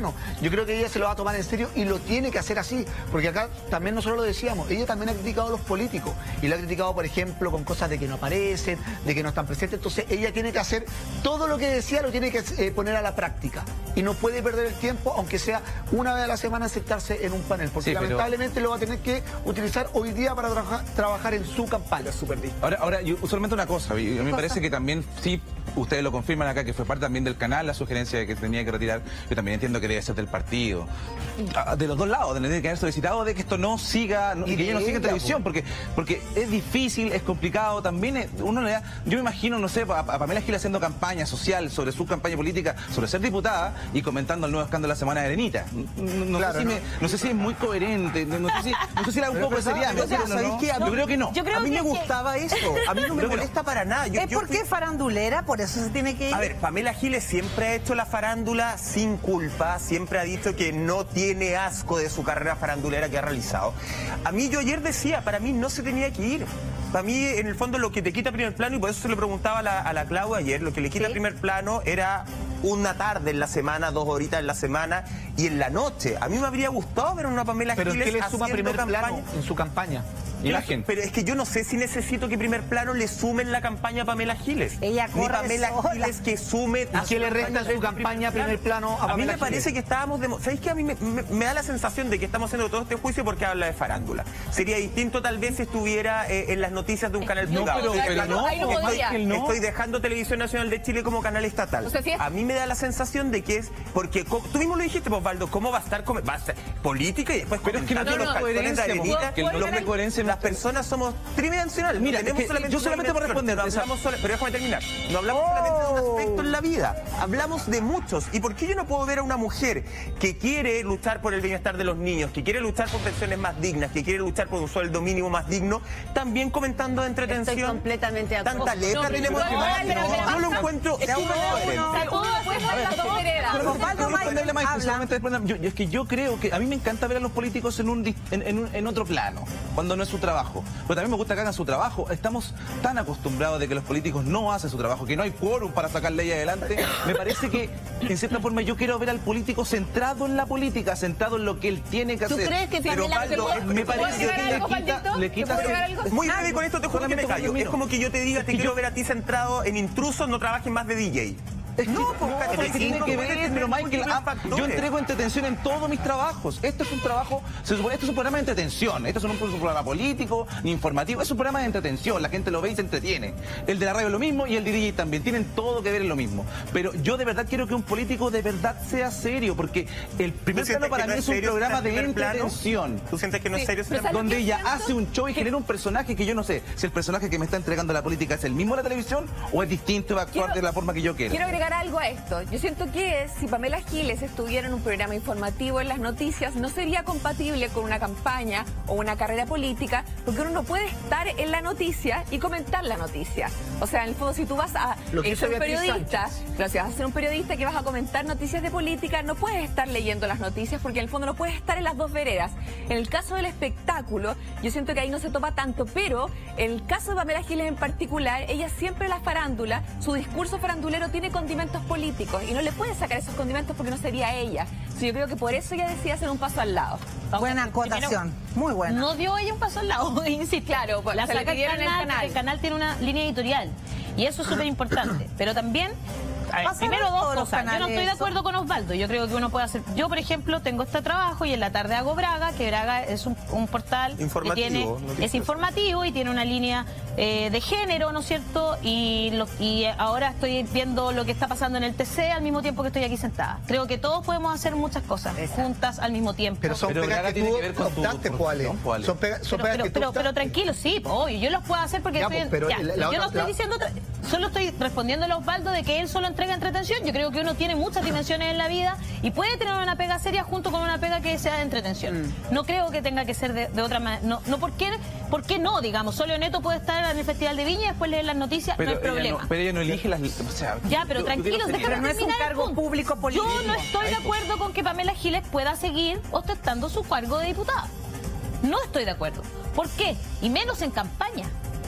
chileno. Yo creo que ella se lo va a tomar en serio y lo tiene que hacer así, porque acá también nosotros lo decíamos, ella también ha criticado a los políticos y lo ha criticado, por ejemplo, con cosas de que no aparecen, de que no están presentes. Entonces ella tiene que hacer todo lo que decía, lo tiene que eh, poner a la práctica y no puede perder el tiempo, aunque sea una vez a la semana, sentarse en un panel, porque Sí, pero- lamentablemente lo va a tener que utilizar hoy día para trabajar, trabajar en su campaña. Ahora, ahora yo, solamente una cosa, a mí me parece que también, sí, ustedes lo confirman acá, que fue parte también del canal la sugerencia de que tenía que retirar. Yo también entiendo que debe ser del partido. Ah, De los dos lados, de que haber solicitado de que esto no siga, no- Y que ella no de siga en ella, televisión, po. porque, porque es difícil, es complicado, también es- uno le da, yo me imagino, no sé, a, a Pamela Gil haciendo campaña social sobre su campaña política, sobre ser diputada y comentando el nuevo escándalo de la semana de Arenita. No, no Claro, sé si no. me- no sé si es muy coherente, no, no sé si, no sé si era un poco de seriedad, ¿me entienden o ¿sabéis no? qué? A mí- Yo creo que no. Yo creo a mí que me es que- gustaba eso. A mí no me Creo que molesta para nada. Yo, Es yo porque es farandulera, por eso se tiene que ir. A ver, Pamela Giles siempre ha hecho la farándula sin culpa, siempre ha dicho que no tiene asco de su carrera farandulera que ha realizado. A mí, yo ayer decía, para mí no se tenía que ir. Para mí, en el fondo, lo que te quita primer plano, y por eso se lo preguntaba a la, a la Clau ayer, lo que le quita primer plano era una tarde en la semana, dos horitas en la semana y en la noche. A mí me habría gustado ver a una Pamela Pero Giles ¿qué le suma haciendo primer campaña. plano en su campaña? Imagen. Pero es que yo no sé si necesito que primer plano le sumen la campaña a Pamela Giles. Ella Ni corre Pamela sola. Giles que sume... ¿Y qué le resta en su campaña primer plano a A mí Pamela me parece Giles? que estábamos... demo- ¿Sabéis que a mí me, me- me da la sensación de que estamos haciendo todo este juicio porque habla de farándula? Sería distinto tal vez si estuviera eh, en las noticias de un canal No, privado. pero- Estoy pero dejando- no, ahí no estoy- podría. que no. Estoy dejando Televisión Nacional de Chile como canal estatal. O sea, si es- A mí me da la sensación de que es... Porque co- tú mismo lo dijiste, Osvaldo, ¿cómo va a estar? come- Va a ser política y después Pero es que no comentando tiene los calzones de coherencia, Arenita, que el los- doble de coherencia Las personas somos tridimensionales. no Mira, tenemos es que yo una solamente por dimensión, responder, no o sea- hablamos solo- pero déjame terminar. No hablamos solamente de un aspecto en la vida, hablamos de muchos. ¿Y por qué yo no puedo ver a una mujer que quiere luchar por el bienestar de los niños, que quiere luchar por pensiones más dignas, que quiere luchar por un sueldo mínimo más digno, también comentando de entretención? Estoy completamente de acuerdo. Tanta letra No, tenemos no, que no, dar. pero- pero- Yo lo encuentro... Es que sea uno- una uno- coherencia. o sea, uno después va a las dos veredas. Pero Osvaldo quiero responderle a Mike, habla. solamente responderle- yo- es que yo creo que a mí me encanta ver a los políticos en un dis- en, en un- en otro plano, cuando no es su trabajo. Pero también me gusta que hagan su trabajo. Estamos tan acostumbrados de que los políticos no hacen su trabajo, que no hay quórum para sacar ley adelante. Me parece que, en cierta forma, yo quiero ver al político centrado en la política, centrado en lo que él tiene que ¿Tú hacer. crees que Pero, Pamela Osvaldo, se puede- me ¿Puedo parece que agregar le algo, quita, Osvaldito? le ¿Te quita puedo agregar algo? Muy breve con esto, te juro que me Solamente callo. con Es como que yo te diga, Es te que quiero yo- ver a ti centrado en intrusos, no trabajes más de D J. Es que, No, pues, no, Cachai, es que tiene no que puede ver, tener pero Michael, múltiples ah, factores. yo entrego entretención en todos mis trabajos. Esto es un trabajo, se supone, esto es un programa de entretención. Esto no es un programa político ni informativo, es un programa de entretención. La gente lo ve y se entretiene. El de la radio es lo mismo y el de D J también. Tienen todo que ver en lo mismo. Pero yo de verdad quiero que un político de verdad sea serio, porque el primer ¿Tú sientes plano para que no mí es es un serio programa ser de el primer plano? entretención. ¿Tú sientes que no es Sí, serio? pero ser ¿sabes lo Donde que ella siento? hace un show y genera un personaje que yo no sé si el personaje que me está entregando la política es el mismo de la televisión o es distinto y va a actuar Quiero- de la forma que yo quiero. Quiero agregar algo a esto. Yo siento que si Pamela Giles estuviera en un programa informativo en las noticias, no sería compatible con una campaña o una carrera política, porque uno no puede estar en la noticia y comentar la noticia. O sea, en el fondo, si tú vas a Lo que eh, hizo ser un Beatriz periodista, Sánchez. pero si vas a ser un periodista que vas a comentar noticias de política, no puedes estar leyendo las noticias, porque en el fondo no puedes estar en las dos veredas. En el caso del espectáculo, yo siento que ahí no se toma tanto, pero en el caso de Pamela Giles en particular, ella siempre en la farándula, su discurso farandulero tiene condimentos políticos y no le puede sacar esos condimentos porque no sería ella. So, yo creo que por eso ella decide hacer un paso al lado. Buena acotación, muy buena. No dio ella un paso al lado, insisto. Claro, pues, la se le saca el pidieron en el canal, canal. porque el canal tiene una línea editorial. Y eso es súper importante. Pero también, a ver, Pasa primero en dos todos los cosas. Yo no canales estoy de eso. acuerdo con Osvaldo. Yo creo que uno puede hacer... Yo, por ejemplo, tengo este trabajo y en la tarde hago Braga, que Braga es un, un portal Informativo, que tiene... noticias. Es informativo y tiene una línea eh, de género, ¿no es cierto? Y, lo- y ahora estoy viendo lo que está pasando en el T C al mismo tiempo que estoy aquí sentada. Creo que todos podemos hacer muchas cosas juntas al mismo tiempo. Pero son Pero pegas Braga que tiene tú que ver con tu optaste, profesión, ¿cuáles? ¿cuáles? Son pegas, son Pero, pegas pero, que tú pero, optaste. pero tranquilo, sí, pues, obvio, yo los puedo hacer porque Ya, estoy pues, en- pero ya, la- la yo otra- no estoy la- diciendo otra- solo estoy respondiendo a Osvaldo de que él solo entrega entretención. Yo creo que uno tiene muchas dimensiones en la vida y puede tener una pega seria junto con una pega que sea de entretención. Mm. No creo que tenga que ser de, de otra manera. No, no ¿por qué, ¿por qué no? Digamos, Solo Neto puede estar en el Festival de Viña y después leer las noticias, Pero, no hay ella problema. no, pero ella no elige las... O sea, Ya, pero yo- yo tranquilos, quiero déjame Pero no es un terminar el cargo punto. público político. Yo no estoy de acuerdo con que Pamela Giles pueda seguir ostentando su cargo de diputada. No estoy de acuerdo. ¿Por qué? Y menos en campaña.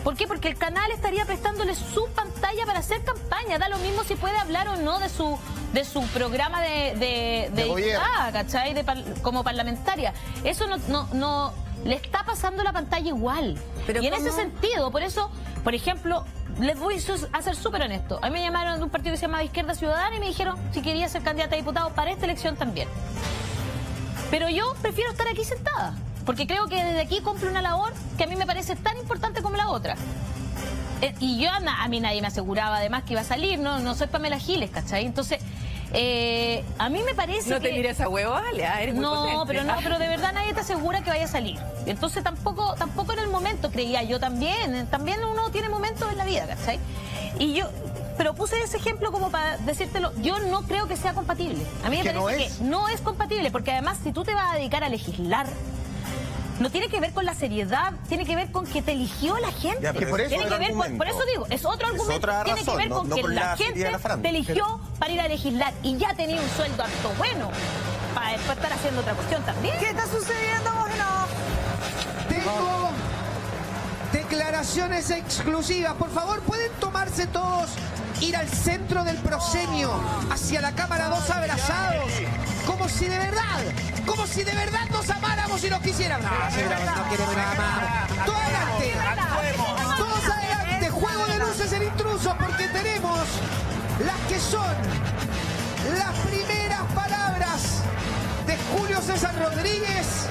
¿Por qué? Porque el canal estaría prestándole su pantalla para hacer campaña. Da lo mismo si puede hablar o no de su de su programa de, de, de, de diputada, ¿cachai? De par, como parlamentaria. Eso no, no, no le está pasando la pantalla igual. Pero y en ¿cómo? Ese sentido, por eso, por ejemplo, les voy a ser súper honesto. A mí me llamaron de un partido que se llamaba Izquierda Ciudadana y me dijeron si quería ser candidata a diputado para esta elección también. Pero yo prefiero estar aquí sentada. Porque creo que desde aquí cumplo una labor que a mí me parece tan importante como la otra. Eh, y yo, a mí nadie me aseguraba además que iba a salir, no, no soy Pamela Giles, ¿cachai? Entonces, eh, a mí me parece no que... No te mires a huevo, Ale, eres muy No, potente. pero no, pero de verdad nadie te asegura que vaya a salir. Entonces tampoco, tampoco en el momento, creía yo también. También uno tiene momentos en la vida, ¿cachai? Y yo... Pero puse ese ejemplo como para decírtelo. Yo no creo que sea compatible. A mí me parece no es? que no es compatible, porque además si tú te vas a dedicar a legislar, no tiene que ver con la seriedad, tiene que ver con que te eligió la gente. Ya, por, eso tiene que ver con, por eso digo, es otro es argumento. otra tiene razón, que ver con no, que no con la, la gente la te eligió para ir a legislar y ya tenía un sueldo harto bueno para después estar haciendo otra cuestión también. ¿Qué está sucediendo, Bojino? Tengo declaraciones exclusivas. Por favor, ¿pueden tomarse todos, ir al centro del proscenio, hacia la cámara dos abrazados? Como si de verdad, como si de verdad nos amáramos y nos quisiéramos. No, señora, no queremos nada más. Todo adelante. Todos adelante. Juego de luces en Intrusos, porque tenemos las que son las primeras palabras de Julio César Rodríguez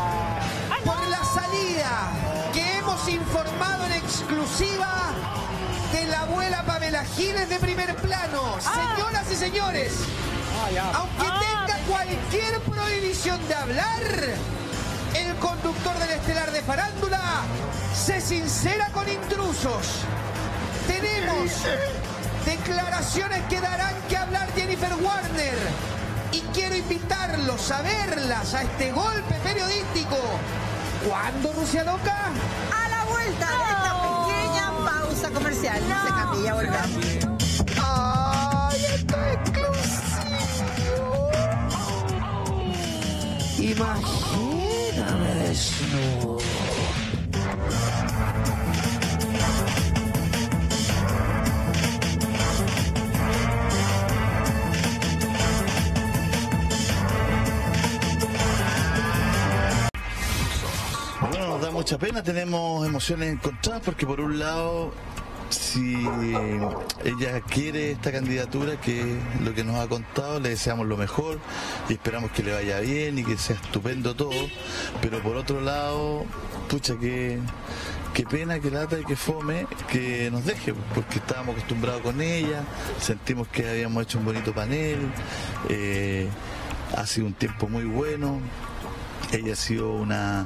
por la salida que hemos informado en exclusiva de la abuela Pamela Giles de Primer Plano. Señoras y señores, aunque tenga cualquier prohibición de hablar, el conductor del Estelar de Farándula se sincera con Intrusos. Tenemos declaraciones que darán que hablar Jennifer Warner y quiero invitarlos a verlas a este golpe periodístico. ¿Cuándo, Rusia Loca? A la vuelta de esta pequeña pausa comercial. No se cambie, ya volvemos. ¡Ay, esto es exclusivo! Imagíname desnudo. Bueno, nos da mucha pena, tenemos emociones encontradas porque por un lado, si ella quiere esta candidatura, que es lo que nos ha contado, le deseamos lo mejor y esperamos que le vaya bien y que sea estupendo todo, pero por otro lado, pucha, que qué pena, que lata y que fome que nos deje, porque estábamos acostumbrados con ella, sentimos que habíamos hecho un bonito panel, eh, ha sido un tiempo muy bueno, ella ha sido una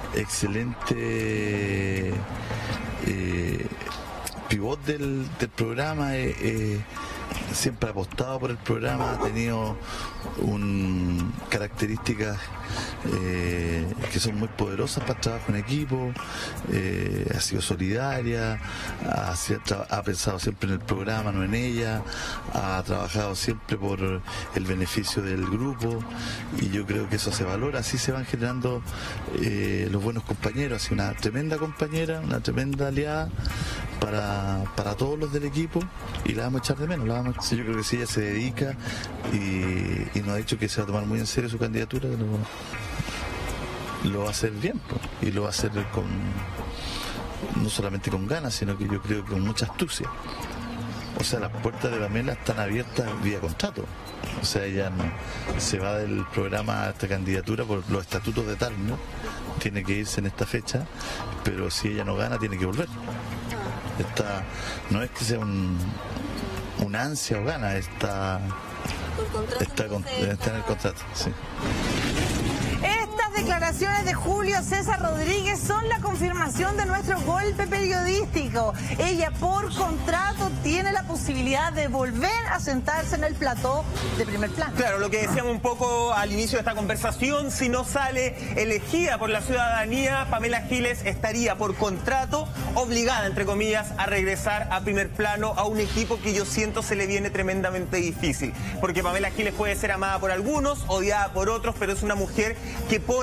excelente eh, pivot del, del programa, eh, eh, siempre ha apostado por el programa, ha tenido un, características eh, que son muy poderosas para el trabajo en equipo, eh, ha sido solidaria, ha, ha pensado siempre en el programa, no en ella, ha trabajado siempre por el beneficio del grupo y yo creo que eso se valora, así se van generando eh, los buenos compañeros, ha sido una tremenda compañera, una tremenda aliada para, para todos los del equipo y la vamos a echar de menos, la vamos a... sí, yo creo que si ella se dedica y, y nos ha dicho que se va a tomar muy en serio su candidatura, lo, lo va a hacer bien, pues, y lo va a hacer con no solamente con ganas, sino que yo creo que con mucha astucia. O sea, las puertas de Pamela están abiertas vía contrato. O sea, ella no, se va del programa a esta candidatura por los estatutos de tal, ¿no? Tiene que irse en esta fecha, pero si ella no gana, tiene que volver. Está, no es que sea un, un ansia o gana, está, está, con, está en el contrato, sí. Estas declaraciones de Julio César Rodríguez son la confirmación de nuestro golpe periodístico. Ella por contrato tiene la posibilidad de volver a sentarse en el plató de Primer Plano. Claro, lo que decíamos un poco al inicio de esta conversación, si no sale elegida por la ciudadanía, Pamela Giles estaría por contrato obligada, entre comillas, a regresar a Primer Plano, a un equipo que yo siento se le viene tremendamente difícil. Porque Pamela Giles puede ser amada por algunos, odiada por otros, pero es una mujer que pone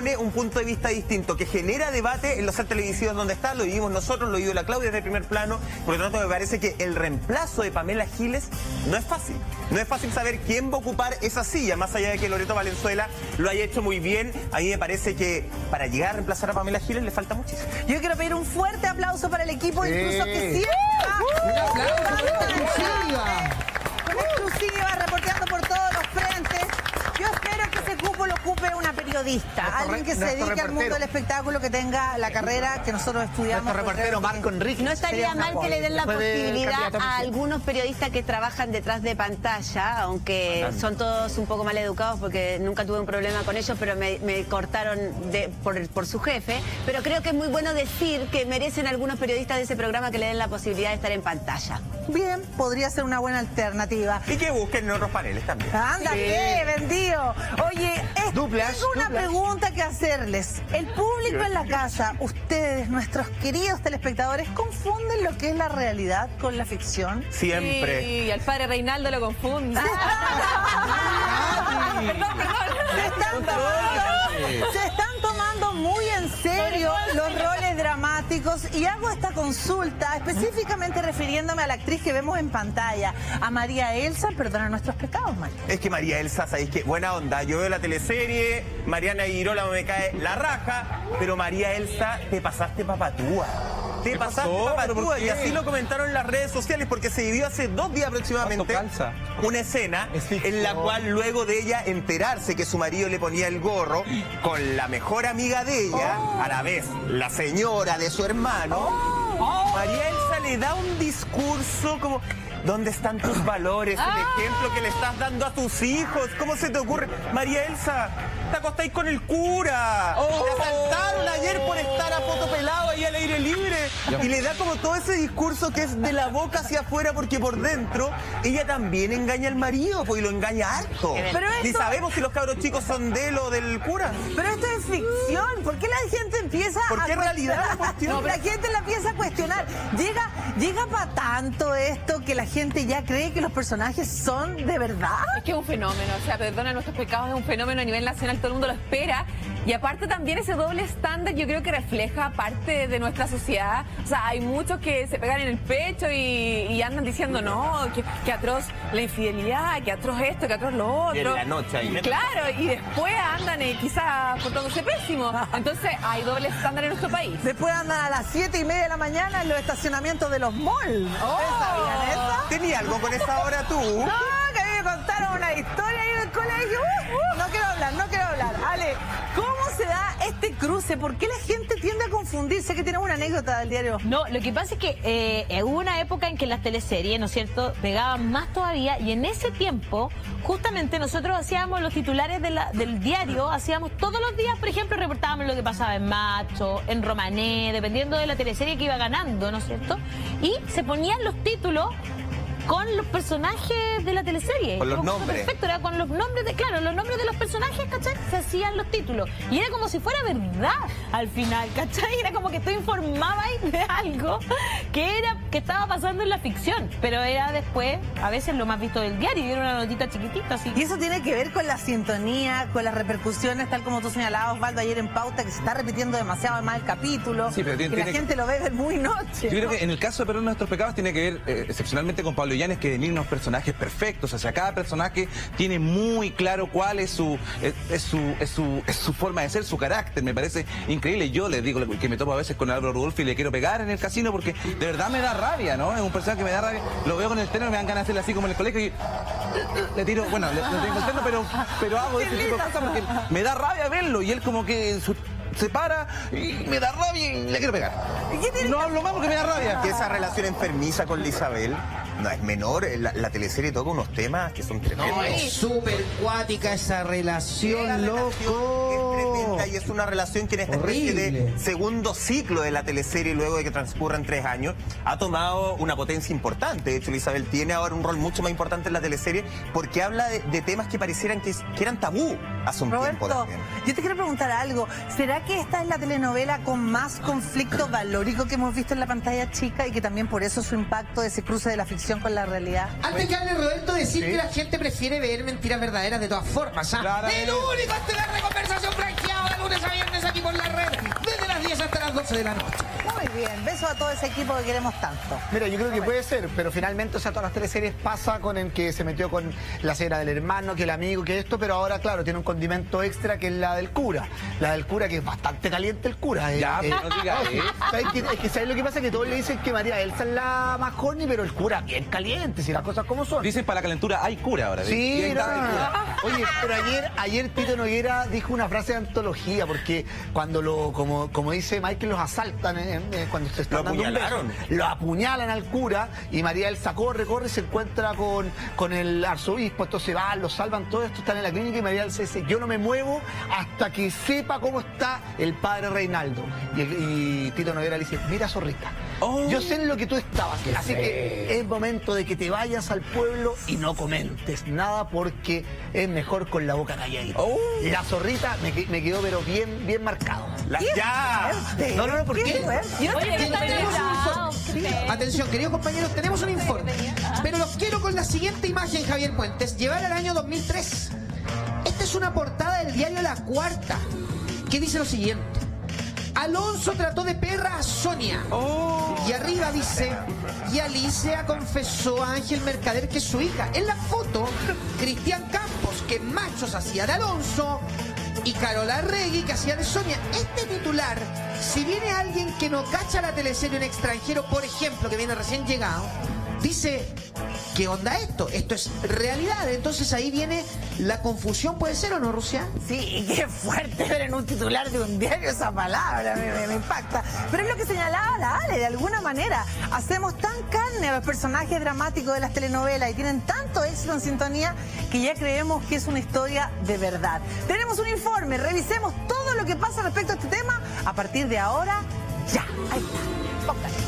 propone un punto de vista distinto, que genera debate en los sets televisivos donde está, lo vivimos nosotros, lo vivió la Claudia desde el primer plano, por lo tanto me parece que el reemplazo de Pamela Giles no es fácil. No es fácil saber quién va a ocupar esa silla, más allá de que Loreto Valenzuela lo haya hecho muy bien. A mí me parece que para llegar a reemplazar a Pamela Giles le falta muchísimo. Yo quiero pedir un fuerte aplauso para el equipo, Sí. incluso que siempre Un está aplauso por esta exclusiva. con exclusiva, reporteando por todos los frentes. Yo espero que ese cupo lo ocupe una periodista, Nuestro alguien que re- se nuestro dedique al mundo reportero. del espectectáculo, que tenga la carrera que nosotros estudiamos. Nuestro porque reportero creo que Marco Enrique. No estaría sería un mal que apoyo. le den la Después de posibilidad candidato a presidencial. algunos periodistas que trabajan detrás de pantalla, aunque son todos un poco mal educados porque nunca tuve un problema con ellos, pero me, me cortaron de, por, por su jefe. Pero creo que es muy bueno decir que merecen algunos periodistas de ese programa que le den la posibilidad de estar en pantalla. Bien, podría ser una buena alternativa. Y que busquen en otros paneles también. ¡Ándale, vendido! Oye, es- Duplas, tengo una duplas. pregunta que hacerles. El público en la casa, ustedes, nuestros queridos telespectadores, ¿confunden lo que es la realidad con la ficción? Siempre. Y al padre Reinaldo lo confunde. Perdón, perdón. Se están tomando, se están tomando muy en serio los roles dramáticos y hago esta consulta específicamente refiriéndome a la actriz que vemos en pantalla, a María Elsa, perdona nuestros pecados, María. Es que María Elsa, ¿sabéis qué? Buena onda. Yo veo la teleserie, Mariana Girola me cae la raja, pero María Elsa, te pasaste papatúa. Te pasaste pasó? ¿Pero papatúa. por qué? Y así lo comentaron en las redes sociales, porque se vivió hace dos días aproximadamente ¿Cuánto calza? una escena Es ficción. en la cual luego de ella enterarse que su marido le ponía el gorro con la mejor amiga de ella, a la vez la señora de su hermano, María Elsa le da un discurso como... ¿Dónde están tus valores? El ejemplo que le estás dando a tus hijos. ¿Cómo se te ocurre? María Elsa, te acostáis con el cura. Te asaltaron ayer por estar a poto pelado ahí al aire libre. Y le da como todo ese discurso que es de la boca hacia afuera, porque por dentro ella también engaña al marido, pues, y lo engaña harto. Pero Ni esto- sabemos si los cabros chicos son de él o del cura. Pero esto es ficción. ¿Por qué la gente empieza ¿Por a qué realidad la cuestionar? cuestión? No, la gente la empieza a cuestionar. Llega, llega para tanto esto que la gente ya cree que los personajes son de verdad. Es que es un fenómeno, o sea, perdona nuestros pecados, es un fenómeno a nivel nacional, todo el mundo lo espera. Y aparte también ese doble estándar yo creo que refleja parte de nuestra sociedad. O sea, hay muchos que se pegan en el pecho y, y andan diciendo, no, que, que atroz la infidelidad, que atroz esto, que atroz lo otro. Y en la noche ahí. Claro, y después andan eh, quizás portándose pésimo. Entonces hay doble estándar en nuestro país. Después andan a las siete y media de la mañana en los estacionamientos de los malls. ¿Ustedes sabían eso? ¿Tenía algo con esa hora tú? No, que a mí me contaron una historia ahí en el colegio. Uh, uh, no quiero hablar, no quiero hablar. Ale, ¿cómo se da este cruce? ¿Por qué la gente tiende a confundirse? Que tiene una anécdota del diario. No, lo que pasa es que eh, hubo una época en que las teleseries, ¿no es cierto?, pegaban más todavía, y en ese tiempo, justamente nosotros hacíamos los titulares de la- del diario, hacíamos todos los días, por ejemplo, reportábamos lo que pasaba en Macho, en Romané, dependiendo de la teleserie que iba ganando, ¿no es cierto? Y se ponían los títulos con los personajes de la teleserie. Con los Como nombres. Perfecto, era con los nombres de, claro, los nombres de los personajes, ¿cachai? Se hacían los títulos. Y era como si fuera verdad al final, ¿cachai? Era como que tú informabas de algo que era que estaba pasando en la ficción. Pero era después, a veces lo más visto del diario, y era una notita chiquitita, así. Y eso tiene que ver con la sintonía, con las repercusiones, tal como tú señalabas, Osvaldo, ayer en Pauta, que se está repitiendo demasiado mal el capítulo. Sí, pero tiene- que la tiene- gente lo ve de muy noche. Yo creo ¿no? que en el caso de Perdón Nuestros Pecados tiene que ver eh, excepcionalmente con Pablo Illanes, que venir unos personajes perfectos. O sea, cada personaje tiene muy claro cuál es su, es, es su, es su, es su forma de ser, su carácter. Me parece increíble. Yo les digo que me topo a veces con Álvaro Rudolphy y le quiero pegar en el casino porque de verdad me da rabia, ¿no? Es un personaje que me da rabia. Lo veo con el terno y me dan ganas de hacerle así como en el colegio y le tiro, bueno, le, no tengo el terno, pero, pero hago ese tipo de cosas porque me da rabia verlo y él como que su- se para y me da rabia y le quiero pegar. No hablo más porque me da rabia. Que esa relación enfermiza con la Isabel no es menor. La, la teleserie toca unos temas que son tremendos. No, es súper cuática esa relación, La relación loco. es tremenda y es una relación que en esta especie de Horrible. segundo ciclo de la teleserie, luego de que transcurran tres años, ha tomado una potencia importante. De hecho, la Isabel tiene ahora un rol mucho más importante en la teleserie porque habla de, de temas que parecieran que, que eran tabú hace un tiempo Roberto, también. yo te quiero preguntar algo. ¿Será que esta es la telenovela con más conflicto valórico que hemos visto en la pantalla chica y que también por eso su impacto de ese cruce de la ficción conexión con la realidad. Antes que hable Roberto, decir ¿Sí? que la gente prefiere ver mentiras verdaderas de todas formas. ¿ah? Claro, el único estelar de conversación franqueado de lunes a viernes aquí por la red, desde las diez hasta las doce de la noche. Muy bien, beso a todo ese equipo que queremos tanto. Mira, yo creo que puede ser, pero finalmente, o sea, todas las teleseries pasa con el que se metió con la cera del hermano, que el amigo, que esto, pero ahora, claro, tiene un condimento extra que es la del cura. La del cura, que es bastante caliente el cura. Eh, ya, eh, no digas, eh. ¿sabes qué? Es que ¿sabes lo que pasa? Que todos le dicen que María Elsa es la más horny, pero el cura bien caliente, si las cosas como son. Dicen para la calentura hay cura ahora. Sí, no, cura. Oye, pero ayer, ayer Tito Noguera dijo una frase de antología, porque cuando lo, como, como dice Michael, los asaltan eh, eh, cuando se están lo dando un beso, lo apuñalan al cura y María Elsa corre, corre y se encuentra con, con el arzobispo, entonces van, lo salvan, todo esto están en la clínica y María Elsa dice, yo no me muevo hasta que sepa cómo está el padre Reinaldo. Y, el, y Tito Noguera le dice, mira zorrita, oh, yo sé en lo que tú estabas, así sé. que es momento de que te vayas al pueblo y no comentes nada porque es mejor con la boca calladita. Oh. La zorrita me, me quedó pero bien, bien marcado. La, ya. Fuerte. No, no, no, ¿por qué? qué? Atención, queridos compañeros, tenemos un informe. Pero los quiero con la siguiente imagen, Javier Puentes. Llevar al año dos mil tres. Esta es una portada del diario La Cuarta, que dice lo siguiente. Alonso trató de perra a Sonia. Oh. Y arriba dice, y Alicia confesó a Ángel Mercader que es su hija. En la foto, Cristian Campos, que machos hacía de Alonso, y Carola Regui, que hacía de Sonia. Este titular, si viene alguien que no cacha la teleserie en extranjero, por ejemplo, que viene recién llegado, dice, ¿qué onda esto? Esto es realidad. Entonces ahí viene la confusión, ¿puede ser o no, Rusia? Sí, qué fuerte ver en un titular de un diario esa palabra, me, me, me impacta. Pero es lo que señalaba la Ale, de alguna manera. Hacemos tan carne a los personajes dramáticos de las telenovelas y tienen tanto éxito en sintonía que ya creemos que es una historia de verdad. Tenemos un informe, revisemos todo lo que pasa respecto a este tema a partir de ahora, ya. Ahí está, póngale.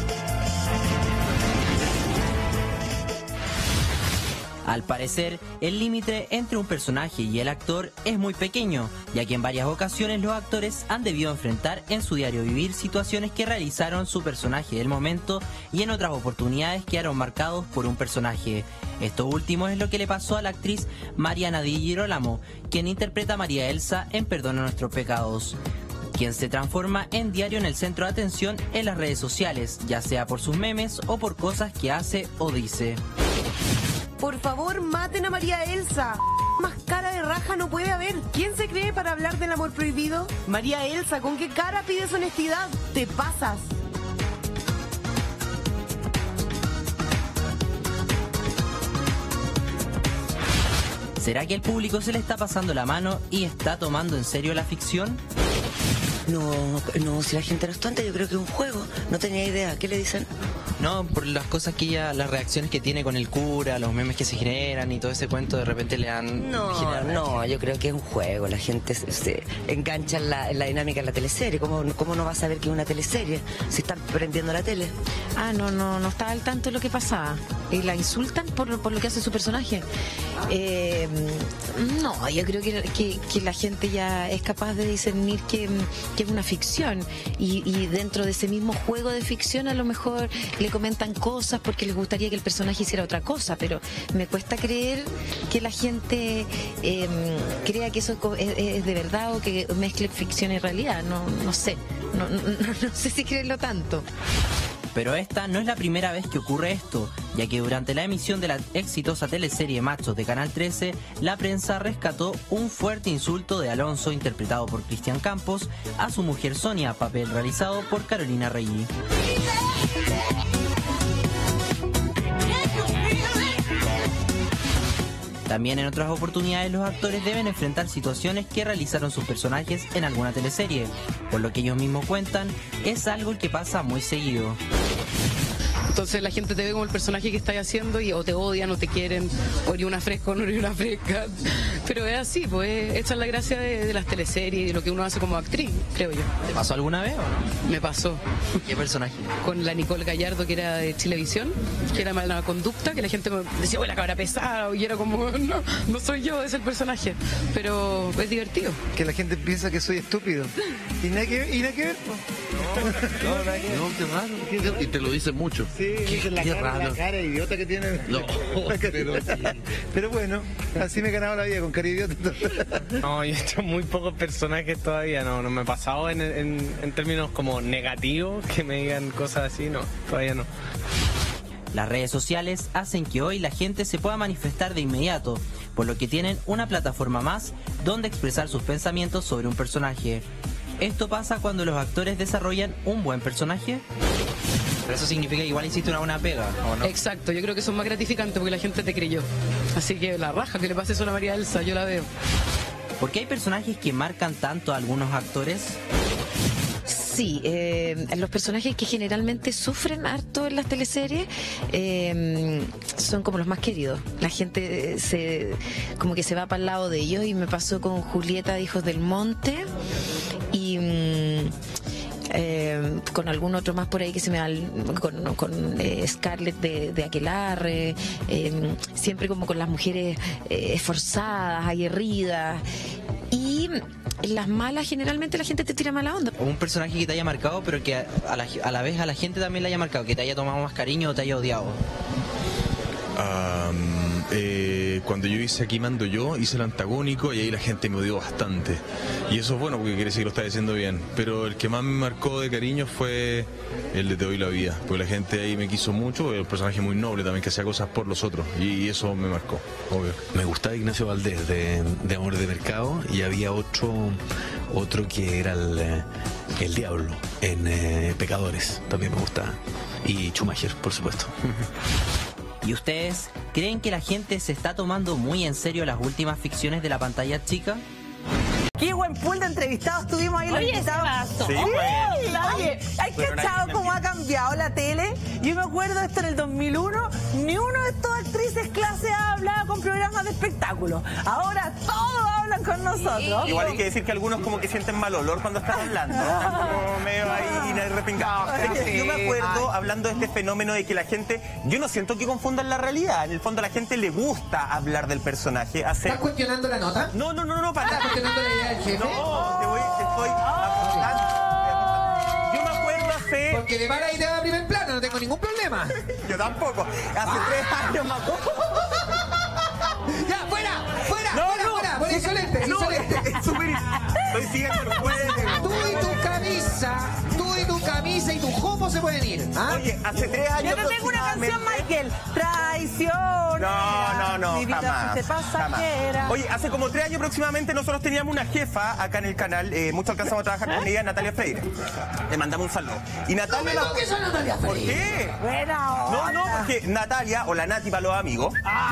Al parecer, el límite entre un personaje y el actor es muy pequeño, ya que en varias ocasiones los actores han debido enfrentar en su diario vivir situaciones que realizaron su personaje del momento y en otras oportunidades quedaron marcados por un personaje. Esto último es lo que le pasó a la actriz Mariana Di Girolamo, quien interpreta a María Elsa en Perdona nuestros pecados, quien se transforma en diario en el centro de atención en las redes sociales, ya sea por sus memes o por cosas que hace o dice. Por favor, maten a María Elsa. Más cara de raja no puede haber. ¿Quién se cree para hablar del amor prohibido? María Elsa, ¿con qué cara pides honestidad? Te pasas. ¿Será que el público se le está pasando la mano y está tomando en serio la ficción? No, no, si la gente no es tonta, yo creo que es un juego. No tenía idea. ¿Qué le dicen? No, por las cosas que ella, las reacciones que tiene con el cura, los memes que se generan y todo ese cuento, de repente le han No, generado. no, yo creo que es un juego. La gente se, se engancha en la, en la dinámica de la teleserie. ¿Cómo, ¿Cómo no va a saber que es una teleserie si están prendiendo la tele? Ah, no, no, no estaba al tanto de lo que pasaba. ¿Y la insultan por, por lo que hace su personaje? Eh, no, yo creo que, que, que la gente ya es capaz de discernir que, que es una ficción y, y dentro de ese mismo juego de ficción a lo mejor le comentan cosas porque les gustaría que el personaje hiciera otra cosa, pero me cuesta creer que la gente eh, crea que eso es, es de verdad o que mezcle ficción y realidad. No, no sé, no, no, no sé si creerlo tanto. Pero esta no es la primera vez que ocurre esto, ya que durante la emisión de la exitosa teleserie Machos de Canal trece, la prensa rescató un fuerte insulto de Alonso, interpretado por Cristian Campos, a su mujer Sonia, papel realizado por Carolina Regui. También en otras oportunidades los actores deben enfrentar situaciones que realizaron sus personajes en alguna teleserie. Por lo que ellos mismos cuentan, es algo que pasa muy seguido. Entonces la gente te ve como el personaje que estás haciendo y o te odian o te quieren, o eres una fresca o no eres una fresca. Pero es así, pues esa es la gracia de, de las teleseries y de lo que uno hace como actriz, creo yo. ¿Te pasó alguna vez o no? Me pasó. ¿Qué personaje? Con la Nicole Gallardo, que era de Chilevisión, que era mala conducta, que la gente me decía, uy, la cabra pesada, y era como, no, no soy yo, es el personaje. Pero es divertido. Que la gente piensa que soy estúpido. Y nada que ver, y nada que ver. No, no, nada que ver. No, qué raro. Y te lo dicen mucho. Sí. Sí, la, qué cara, raro. la cara idiota que tiene. No, pero, pero bueno, así me he ganado la vida con cara idiota. No, yo he hecho muy pocos personajes todavía, no, no me he pasado en, en, en términos como negativos, que me digan cosas así, no, todavía no. Las redes sociales hacen que hoy la gente se pueda manifestar de inmediato, por lo que tienen una plataforma más donde expresar sus pensamientos sobre un personaje. ¿Esto pasa cuando los actores desarrollan un buen personaje? Pero eso significa que igual hiciste una buena pega, ¿o no? Exacto, yo creo que eso es más gratificante porque la gente te creyó. Así que la raja que le pase eso a la María Elsa, yo la veo. ¿Por qué hay personajes que marcan tanto a algunos actores? Sí, eh, los personajes que generalmente sufren harto en las teleseries eh, son como los más queridos. La gente se como que se va para el lado de ellos, y me pasó con Julieta de Hijos del Monte y mm, eh, con algún otro más por ahí que se me da, con, con eh, Scarlett de, de Aquelarre, eh, siempre como con las mujeres eh, esforzadas, aguerridas. Y en las malas generalmente la gente te tira mala onda. O un personaje que te haya marcado, pero que a, a, la, a la vez a la gente también le haya marcado, que te haya tomado más cariño o te haya odiado. Um, eh, cuando yo hice Aquí Mando Yo, hice el antagónico y ahí la gente me odió bastante. Y eso es bueno porque quiere decir que lo está diciendo bien. Pero el que más me marcó de cariño fue el de Te Doy la Vida. Porque la gente ahí me quiso mucho, el personaje muy noble también, que hacía cosas por los otros. Y eso me marcó, obvio. Me gustaba Ignacio Valdés de, de Amor de Mercado, y había otro, otro que era el, el Diablo en eh, Pecadores, también me gustaba. Y Schumacher, por supuesto. ¿Y ustedes creen que la gente se está tomando muy en serio las últimas ficciones de la pantalla chica? Qué buen pool de entrevistados tuvimos ahí. Los Oye, invitados. ese vaso. Sí, Oye, oye, ¿hay cachado cómo ha cambiado la tele? Yo me acuerdo esto en el dos mil uno, ni uno de estas actrices clase A hablaba con programas de espectáculo. Ahora todos hablan con nosotros. Igual hay que decir que algunos como que sienten mal olor cuando están hablando. Como medio ahí repingados. Yo me acuerdo, hablando de este fenómeno de que la gente, yo no siento que confundan la realidad. En el fondo a la gente le gusta hablar del personaje. Hacer... ¿Estás cuestionando la nota? No, no, no, no, para ¿Estás cuestionando la idea del jefe? No, te voy, te estoy aportando. Yo me acuerdo hace... Porque de mala idea de primer plano, no tengo ningún problema. Yo tampoco. Hace tres años me acuerdo. ¡Ya, fuera! ¡Fuera! No, ¡Fuera, no, fuera! fuera insolente, no, insolente. es súper... Estoy siguiendo el juego. Tú y tu camisa, tú y tu camisa y tu jopo se pueden ir. ¿Ah? Oye, hace tres años... Yo te tengo una canción, Michael. Traición. No, no, no, Mi vida jamás, fuiste pasajera. jamás. Oye, hace como tres años aproximadamente nosotros teníamos una jefa acá en el canal, eh, mucho alcanzamos a trabajar con ella, Natalia Freire. Le mandamos un saludo. Y Natalia... No me la... toques a Natalia Freire. ¿Por qué? Buena onda. No, no, porque Natalia, o la Nati para los amigos, Ah,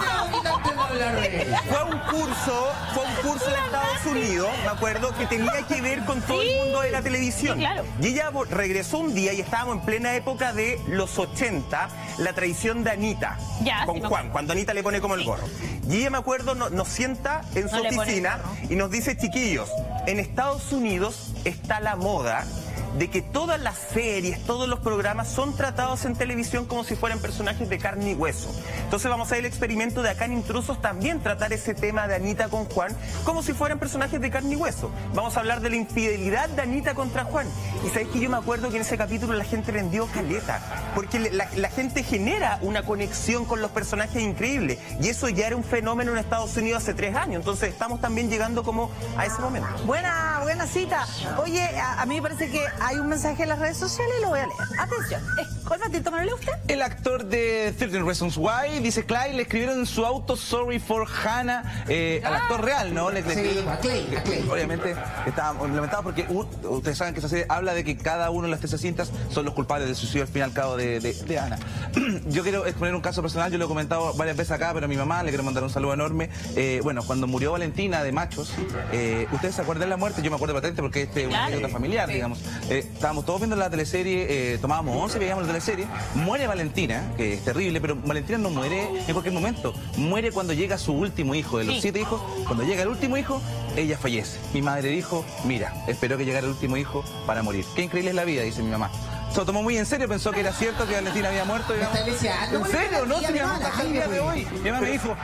fue a un curso, fue a un curso en Estados Unidos, me acuerdo, que tenía que ver con todo el mundo de la televisión. Sí, claro. Y ella regresó un día y estábamos en plena época de los ochenta, la traición de Anita Ya, con sí, me Juan, acuerdo. cuando Anita le pone como el gorro. Y ella, me acuerdo, no- nos sienta en su No le pone el oficina gorro. y nos dice, chiquillos, en Estados Unidos está la moda de que todas las series, todos los programas son tratados en televisión como si fueran personajes de carne y hueso. Entonces vamos a hacer el experimento de acá en Intrusos, también tratar ese tema de Anita con Juan como si fueran personajes de carne y hueso. Vamos a hablar de la infidelidad de Anita contra Juan. Y sabes que yo me acuerdo que en ese capítulo la gente vendió caleta, porque le- la, la gente genera una conexión con los personajes increíble. Y eso ya era un fenómeno en Estados Unidos hace tres años. Entonces estamos también llegando como a ese momento. Buena, buena cita. Oye, a, a mí me parece que hay un mensaje en las redes sociales y lo voy a leer. Atención. Eh, Olvatito, ¿me lo lee usted? El actor de trece Reasons Why, dice Clay, le escribieron en su auto Sorry for Hannah eh, al actor real, ¿no? Le, le Sí, escribieron- a Clay, a Clay. Obviamente estaba lamentado porque uh, ustedes saben que esa serie habla de que cada uno de las trece cintas son los culpables del suicidio al fin y al cabo de, de, de Ana. Yo quiero exponer un caso personal, yo lo he comentado varias veces acá, pero a mi mamá le quiero mandar un saludo enorme. Eh, bueno, cuando murió Valentina de Machos, eh, ¿ustedes se acuerdan de la muerte? Yo me acuerdo patente porque este es una Claro. anécdota familiar, digamos. Eh, estábamos todos viendo la teleserie, eh, tomábamos once, veíamos la teleserie, muere Valentina, que es terrible, pero Valentina no muere en cualquier momento, muere cuando llega su último hijo, de los Sí. siete hijos, cuando llega el último hijo, ella fallece. Mi madre dijo, mira, esperó que llegara el último hijo para morir. Qué increíble es la vida, dice mi mamá. Se lo tomó muy en serio, pensó que era cierto que Valentina había muerto. digamos. está deseando, ¿En serio? No, tía si mi de mamá mala, hasta el día de hoy. Mi mamá me dijo,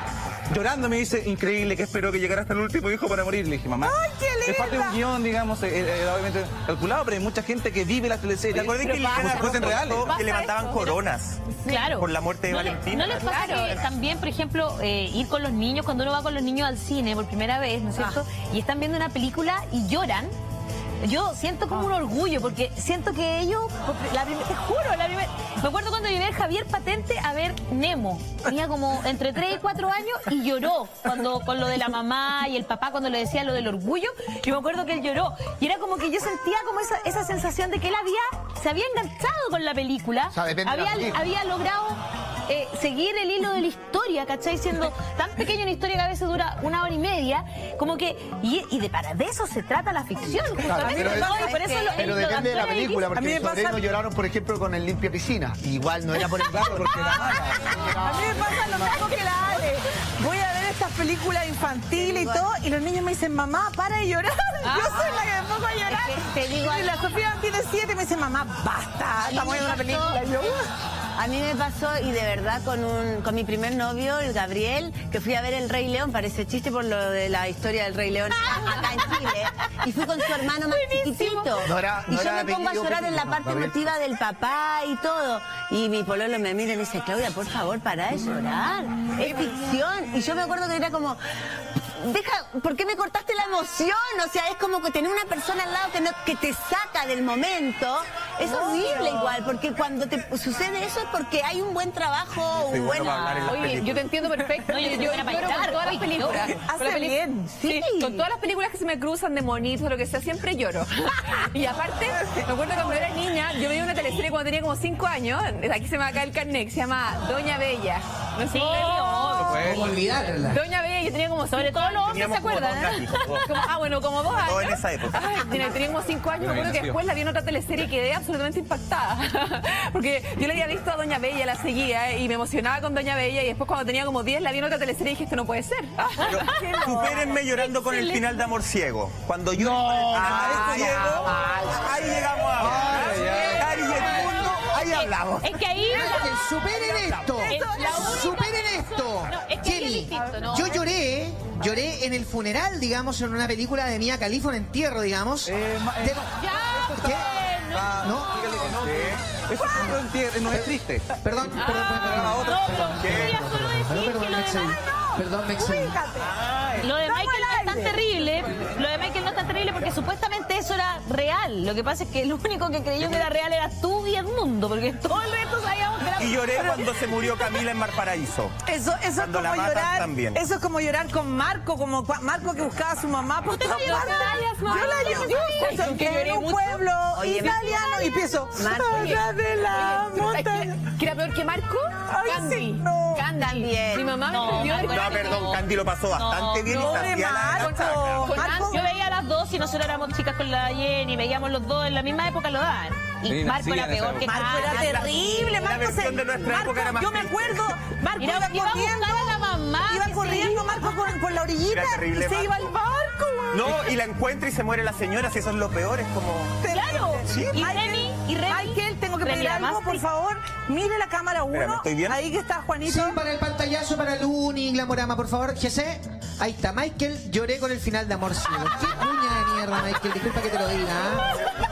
llorando me dice, increíble, que espero que llegara hasta el último hijo para morir. Le dije, mamá, ¡ay, qué linda! es parte de un guión, digamos, eh, eh, obviamente calculado, pero hay mucha gente que vive las teleseries. ¿Te acuerdas que como si fuesen reales? Que levantaban coronas Claro. por la muerte de ¿No le- Valentina? ¿No les pasa Claro. que también, por ejemplo, eh, ir con los niños, cuando uno va con los niños al cine por primera vez, ¿no es cierto? Y están viendo una película y lloran? Yo siento como un orgullo, porque siento que ellos, la prim- te juro, la primera... Me acuerdo cuando llevé a Javier Patente a ver Nemo. Tenía como entre tres y cuatro años y lloró cuando con lo de la mamá y el papá cuando le decía lo del orgullo. Yo me acuerdo que él lloró. Y era como que yo sentía como esa, esa sensación de que él había, se había enganchado con la película. O sea, depende de la había, película. había logrado eh, seguir el hilo de la historia, ¿cachai? Siendo tan pequeña una historia que a veces dura una hora y media, como que, y, y de para de eso se trata la ficción, justamente, Pero, ¿no? Y por eso lo- pero los depende de la actores película, dicen- porque mis sobrinos lloraron, por ejemplo, con el limpia piscina. Igual no era por el gato, porque era mala. A mí me pasa lo mismo que la Ale. Voy a ver estas películas infantiles y todo, y los niños me dicen, mamá, para de llorar. Yo soy la que me pongo a llorar. te digo y la Sofía tiene siete y me dice, mamá, basta, estamos viendo una película. Y yo, A mí me pasó, y de verdad, con un con mi primer novio, el Gabriel, que fui a ver El Rey León, parece chiste por lo de la historia del Rey León acá en Chile, y fui con su hermano más chiquitito. No era- no y yo era me pongo a apellido llorar en la pequeño, parte Gabriel. emotiva del papá y todo. Y mi pololo me mira y me dice, Claudia, por favor, para de llorar. Es ficción. Y yo me acuerdo que era como... Deja, ¿por qué me cortaste la emoción? O sea, es como que tener una persona al lado que, no, que te saca del momento. Es horrible igual, porque cuando te sucede eso es porque hay un buen trabajo, soy un bueno buen... para hablar en las Oye, yo películas. te entiendo perfecto. No, yo yo soy yo buena para lloro con bailar. todas las Uy, películas. no. Con la Hace peli- bien, Sí, sí. con todas las películas que se me cruzan de monitos, lo que sea, siempre lloro. Y aparte, me acuerdo cuando era niña, yo veía una teleserie cuando tenía como cinco años, aquí se me va a caer el carnet, que se llama Doña Bella. No sé Sí, si ustedes- obvio. Pues, Olvidarla. Doña Bella, yo tenía como Sobre cinco todo los años. hombres, ¿se Teníamos como acuerdan? dos eh? gatitos, dos. Como- ah, bueno, como dos años. Todo en esa época. Ay, tenía, tenía como cinco años, me acuerdo que después la vi en otra teleserie y quedé absolutamente impactada. Porque yo le había visto a Doña Bella, la seguía eh, y me emocionaba con Doña Bella, y después cuando tenía como diez la vi en otra teleserie y dije, esto no puede ser. Pero, supérenme llorando con el final de Amor Ciego. Cuando yo con el final de Amor Ciego, ahí llegamos a Cari y el mundo, ahí hablamos. Es que ahí... Superen esto. Es la única- Superen esto. No, es que ahí es Jenny, distinto, ¿no? yo lloré, lloré en el funeral, digamos, en una película de Mia Khalifa, un entierro, digamos. Eh, ma- eh, De- Ya, ¿Qué? ah, ¿No? dígale que no. Eso no, entiende, no es triste. Perdón, perdón, perdón, perdón. No, pero quería solo decir Perdón, que lo Mexel. demás... Perdón, Mexel. Lo de Michael no es tan terrible, lo de Michael no es tan terrible porque supuestamente eso era real. Lo que pasa es que el único que creyó que era real era tú y Edmundo, porque todo el resto sabíamos que era... Y lloré cuando se murió Camila en Valparaíso. Eso, eso es Cuando la como matan llorar. también. Eso es como llorar con Marco, como cua- Marco que buscaba a su mamá por Usted todas no llora, partes. mamá. Yo la lloré. Yo Yo que que lloré en un mucho. pueblo Oye, italiano y empiezo. Marco, "Allá de la montaña". ¿Que era peor que Marco? Ay, Candy. sí, no. Candy. También. Mi mamá No, me escribió de Marco era No, perdón, Candy lo pasó bastante bien no, y se de hacía la- la Marco. chacra. Con Marco, Yo veía a las dos y nosotros éramos chicas con la Jenny, veíamos los dos en la misma época lo daban. Y Sí, Marco sí, era en esa peor que época. Marco era Candy. terrible. La Marco se. versión de nuestra Marco, época era más yo me triste. acuerdo. Marco Iba- iba, iba a corriendo. buscar a la mamá, Iba que corriendo sí. Marco por, por la orillita Era terrible, y se Marco. iba al barco. güey. No, y la encuentra y se muere la señora, si eso es lo peor, es como... Claro. Sí. Y Remy, y Remy. Michael, tengo que Remy, pedir la algo, más por triste. favor. Mire la cámara Espérame, uno. ¿estoy bien? Ahí que está Juanito. Sí, para el pantallazo, para el Uni, Glamorama, por favor. Jesse, ahí está. Michael, lloré con el final de Amor Ciego. Qué cuña de mierda, Michael. Disculpa que te lo diga. ¿ah?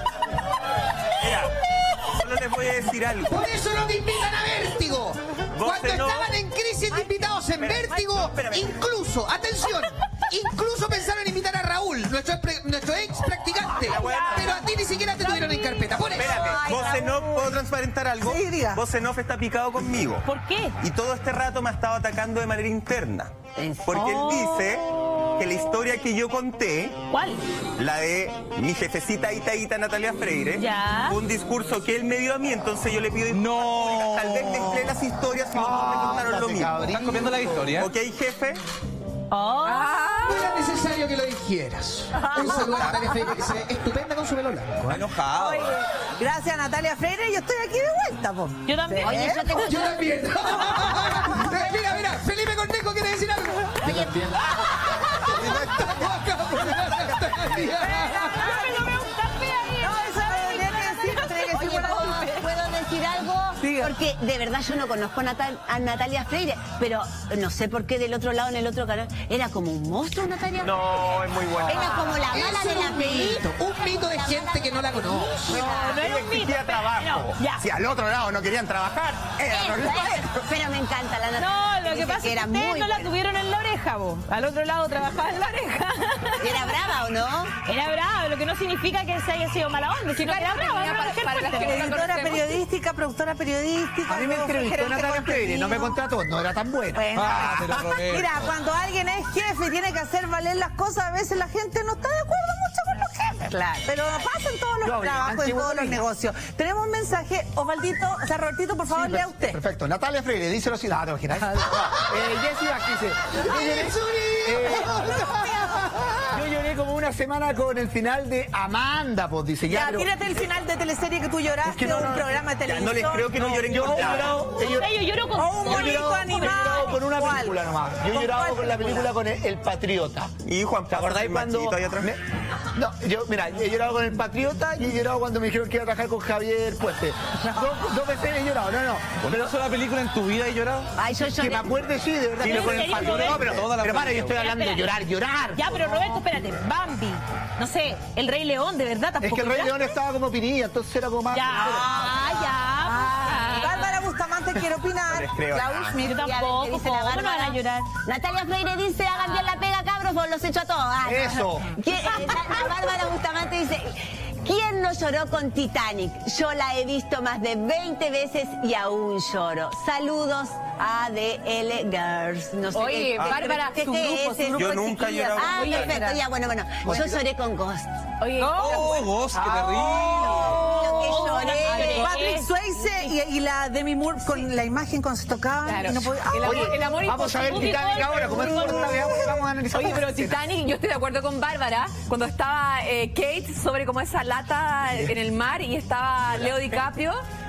Mira, solo les voy a decir algo. Por eso no te invitan a Vértigo. Vos Cuando no- estaban en crisis de invitados en espérame, Vértigo, no, espérame. incluso, atención, incluso pensaron en invitar a Raúl, nuestro ex, pre- nuestro ex practicante. Pero a ti ni siquiera te tuvieron en carpeta. Por eso. Espérate, vos en off, ¿puedo transparentar algo? Sí, diga. Vos en off está picado conmigo. ¿Por qué? Y todo este rato me ha estado atacando de manera interna. Porque él dice que la historia que yo conté, ¿Cuál? la de mi jefecita Ita Ita Natalia Freire, Ya. fue un discurso que él me dio a mí, entonces yo le pido disculpas públicas. Tal vez mezclé las historias y no me contaron lo mismo. ¿Estás copiando la historia? ¿Ok, jefe? Oh. No era necesario que lo dijeras. Un saludo a Natalia Freire, que se ve estupenda con su pelo blanco. Está enojado. Oye, gracias Natalia Freire, yo estoy aquí de vuelta, po. Yo también. Oye, yo tengo- Yo también. Mira, mira, Felipe Cornejo quiere decir algo. Yo también. Estamos acá por la Natalia. No, eso no tenía que decir, no tenía que decir Oye, por ¿puedo, ahí. ¿puedo decir algo? Diga. porque de verdad yo no conozco a, Natal, a Natalia Freire, pero no sé por qué del otro lado, en el otro canal, era como un monstruo Natalia Freire. No, es muy buena. Era como la mala Eso de es la un película. mito, un mito de gente que no la conoce. No, no era un mito. Trabajo. No, ya. Si al otro lado no querían trabajar, era Eso, eso. Pero me encanta la Natalia. No, lo que Dice pasa es que era ustedes muy no la buena. tuvieron en la oreja, vos. Al otro lado trabajaba en la oreja. ¿Era brava o no? Era brava, lo que no significa que se haya sido mala onda, sino que era brava. Era una mujer para las fuerte. que no la Editora conocemos. periodística, productora periodística. A mí me luego fue entrevistó gerente Natalia Freire, no me contenido. contrató, no era tan buena. Bueno, Ah, pero Roberto. mira, cuando alguien es jefe y tiene que hacer valer las cosas, a veces la gente no está de acuerdo mucho con los jefes. Claro. Pero pasa en todos los Yo, trabajos, en antiguo todos los Molina. negocios. Tenemos un mensaje, Osvaldito, o sea, Robertito, por favor, Sí, lea per- usted. Perfecto. Natalia Freire dice lo siguiente. Ah, te imaginas. No, eh, Jessy Back dice. Yo lloré, eh, yo lloré como una semana con el final de Amanda, pues dice. Ya, Ya, pero- tírate el final de teleserie que tú lloraste, Es que no, o un no, programa de Ya, televisión. no les creo que no lloren Yo con he nada. llorado, he O llorado- sea, yo lloro con O un yo he bonito llorado- animal. he llorado con una ¿Cuál? película nomás. Yo he ¿Con llorado cuál con la película con el, El Patriota. Y Juan, ¿Te acordáis cuando.? Ahí atrás? me- No, yo, mira, he llorado con El Patriota y he llorado cuando me dijeron que iba a trabajar con Javier Puente. Dos, dos veces he llorado, no, no. ¿Con una sola película en tu vida y llorado? Ay, yo Que lloré. me acuerde, sí, de verdad. Sí, pero ¿en con El serio, Patriota. Roberto? No, pero, Toda la pero para, yo estoy película. hablando de Espera, llorar, llorar. Ya, pero Roberto, espérate. Bambi. No sé, El Rey León, de verdad, Es tampoco. que el Rey lloraste. León estaba como pinilla, entonces era como más. Ya, ya. Bárbara Bustamante quiere opinar. No les creo Klaus nada. Schmidt. Yo tampoco, dice la ¿cómo no van a Bárbara? llorar? Natalia Freire dice, hagan bien la pega, cabros, vos los echo a todos. Ah, no. Eso. ¿Quién- eh, la, la Bárbara Bustamante dice, ¿quién no lloró con Titanic? Yo la he visto más de veinte veces y aún lloro. Saludos a D L Girls. No sé Oye, qué- Bárbara, ¿qué su es grupo, ese? su grupo Yo de nunca he chiquillas. llorado. Ah, Oye, perfecto, ya, bueno, bueno. Yo lloré con Ghost. Oye, ¡Oh, vos, qué terrible! Lo que Oh, lloré. Patrick Swayze y, y la Demi Moore con la imagen cuando se tocaban. Claro. y no podía- El ¡Ah! amor- el amor Vamos a ver imposible. Titanic ahora, como es corta, veamos, vamos a analizar. Oye, pero Titanic, yo estoy de acuerdo con Bárbara, cuando estaba eh, Kate sobre como esa lata en el mar y estaba Leo DiCaprio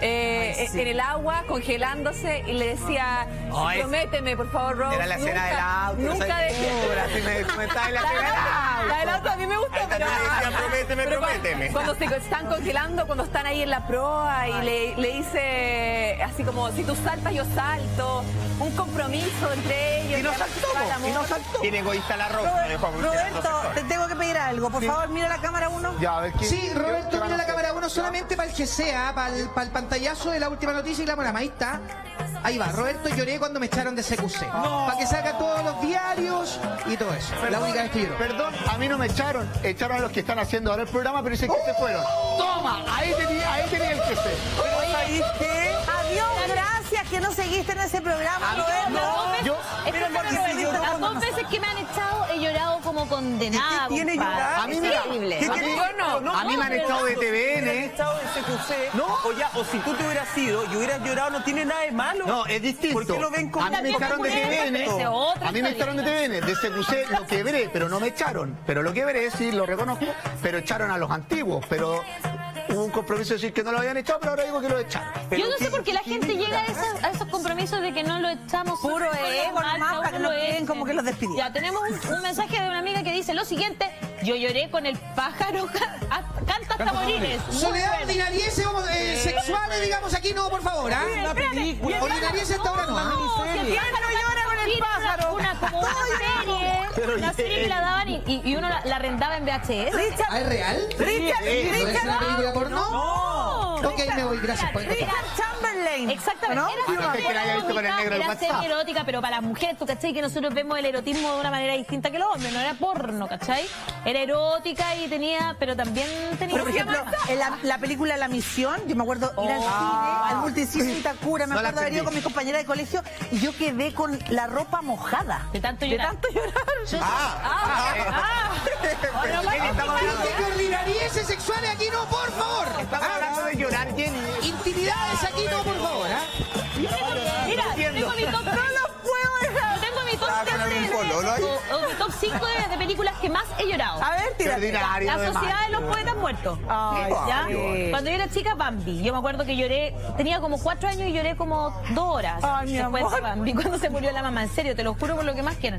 eh, en el agua congelándose y le decía, Oh, es- prométeme, por favor, Rose. Era la escena nunca, del auto. Nunca ¿sabes? de Ahora sí me comentaba en la La escena del del auto, la del auto. auto a mí me gusta, pero, también decía, prométeme, pero cuando- prométeme. Cuando se están congelando, cuando están ahí en la proa y le, le dice así como, si tú saltas, yo salto. Un compromiso entre ellos. Y no que saltó, se va el amor. y no saltó. Tiene egoísta la ropa. me dejó Roberto, considerando Roberto, sexual. te tengo que pedir algo. Por Sí. favor, mira la cámara uno. Ya, a ver qué. Sí, Roberto, qué van mira a la hacer. cámara uno solamente para el G C A, para el, para el pantallazo de la última noticia y la programa. Ahí está. Ahí va. Roberto, lloré cuando me echaron de C Q C. Para que salga todos los diarios y todo eso. La única vez que lloró. Perdón, a mí no me echaron. Echaron a los que están haciendo ahora el programa, pero dicen que se fueron. ¡Toma! Ahí tenía, ahí tenía el que se. Pero ¿sabéis qué? Adiós, gracias que no seguiste en ese programa, Roberto. No, yo. Espera, porque espera, si yo Roberto, no- las dos veces que me han echado he llorado como condenada. ¿Qué tiene compadre. llorar? A mí, mira, Increíble. ¿qué ¿A querés? mí yo no? A mí me han echado de T V hubieran N. echado de C Q C, o, ya, o si tú te hubieras ido y hubieras llorado, no tiene nada de malo. No, es distinto. ¿Por qué lo ven como A mí me echaron de T V N. Ese otra A mí me echaron de T V N. De C Q C lo quebré, pero no me echaron. Pero lo quebré, sí, lo reconozco. Pero echaron a los antiguos. Pero hubo un compromiso de decir que no lo habían echado, pero ahora digo que lo echaron. Yo no sé por qué la gente llega a esos, a esos compromisos de que no lo echamos. Puro ego, mal, nomás, cada para que uno no lo queden eche. como que los despidieron. Ya, tenemos un, un mensaje de una amiga que dice lo siguiente: yo lloré con el pájaro, ca- a- canta hasta morir. Soledad ordinariese, vamos, eh, sexuales, digamos aquí, no, por favor, ¿ah? Una película. Ordinariese hasta ahora no, ¿ah? No, si el pájaro llora con el pájaro. Una, como una serie, una serie que la daban y, y- y uno la, la arrendaba en V H S. Richard, ¿Ah, es real? Richard, ¿No es Richard, una película porno? No, Ok, me voy, gracias por Richard Chamberlain. Exactamente. ¿No? Era, Ah, no sé que la haya visto con el negro del era WhatsApp. serie erótica, pero para las mujeres, tú cachai que nosotros vemos el erotismo de una manera distinta que los hombres, no era porno, ¿cachai? Era erótica y tenía, pero también tenía... Pero, por ejemplo, en la, la película La Misión, yo me acuerdo ir al cine, al multicine Itacura, me No la acuerdo haber ido entendí. con mis compañeras de colegio y yo quedé con la ropa mojada. de tanto De llorar. tanto llorar. Yo- Ah, ah, ah. Pero ¿qué estamos hablando? Gente que ordinariese sexuales aquí, no, por favor. Estamos hablando de llorar, Jenny. Intimidades aquí, no, por favor, ¿ah? Mira, tengo mi top, no lo puedo dejar. Tengo mi top Ah, con tres algún de- pololo ahí. o- o mi top cinco de, de películas que más he llorado. A ver, tírate. Ordinario, La de Sociedad de mal. los Poetas Muertos. Ay, ¿Ya? sí. Cuando yo era chica, Bambi. Yo me acuerdo que lloré, tenía como cuatro años y lloré como dos horas. Ay, mi después amor. de Bambi, cuando se murió la mamá. En serio, te lo juro por lo que más quieran.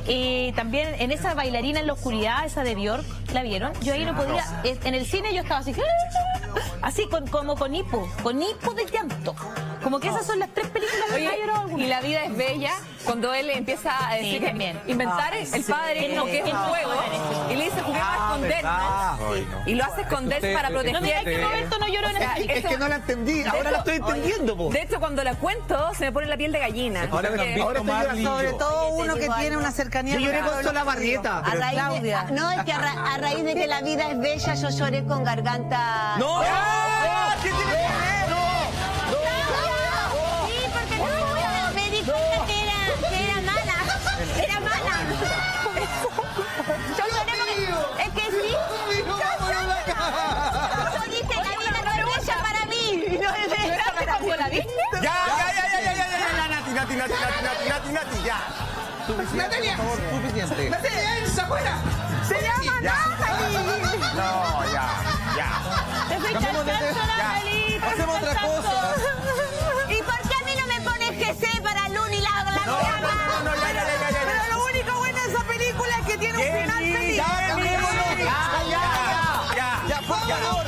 Y también en esa bailarina en la oscuridad, esa de Bjork, ¿la vieron? Yo ahí no podía, en el cine yo estaba así, así con, como con hipo, con hipo de llanto. Como que esas son las tres películas que Oye, más he llorado alguna. y La vida es bella, cuando él empieza a decir Sí, que también. inventar Ay, el sí. padre como que es un Ah, juego, sí. y le dice juguemos a escondernos, Ay, y lo hace esconderse para No me digas proteger. que Roberto no lloró en esa Es que no la entendí, De ahora la hecho, estoy entendiendo, po. De hecho, cuando la cuento, se me pone la piel de gallina. Ahora que lo han Porque- visto Ahora estoy más llorando. Sobre lindo. todo Oye, te uno que digo tiene algo. una cercanía Yo lloré con con Sola Barrieta. A raíz de, Claudia. a- no, es que a, ra- a raíz de que la vida es bella, yo lloré con garganta. ¡No! ¡Ah! ¿Qué tiene que ver? Sí, porque no, me di cuenta que era, que era mala. Era mala. Yo lloré porque... Es que sí. Yo dije, la vida no es bella para mí. No es bella para mí. ¿La viste? Ya, ya, ya, ya, ya, ya, ya, ya, Nati, Nati, Nati, Nati, Nati, Nati, Nati, ya. Suficiente, por favor, suficiente. ¡Natalia Elsa, fuera! Se llama Ya. Natalie. No, ya, ya. Te fuiste al Cambiemos de chancho, tema. Natalie. te Hacemos fuiste otra al cosa. chancho. ¿Y por qué a mí no me pones G C para Luni la la No, no, no, no, ya, ya, ya, ya, ya. Pero lo único bueno de esa película es que tiene un final Jenny, feliz. ya, Cambiémonos. ya, ya, ya, ya. Ya, por favor.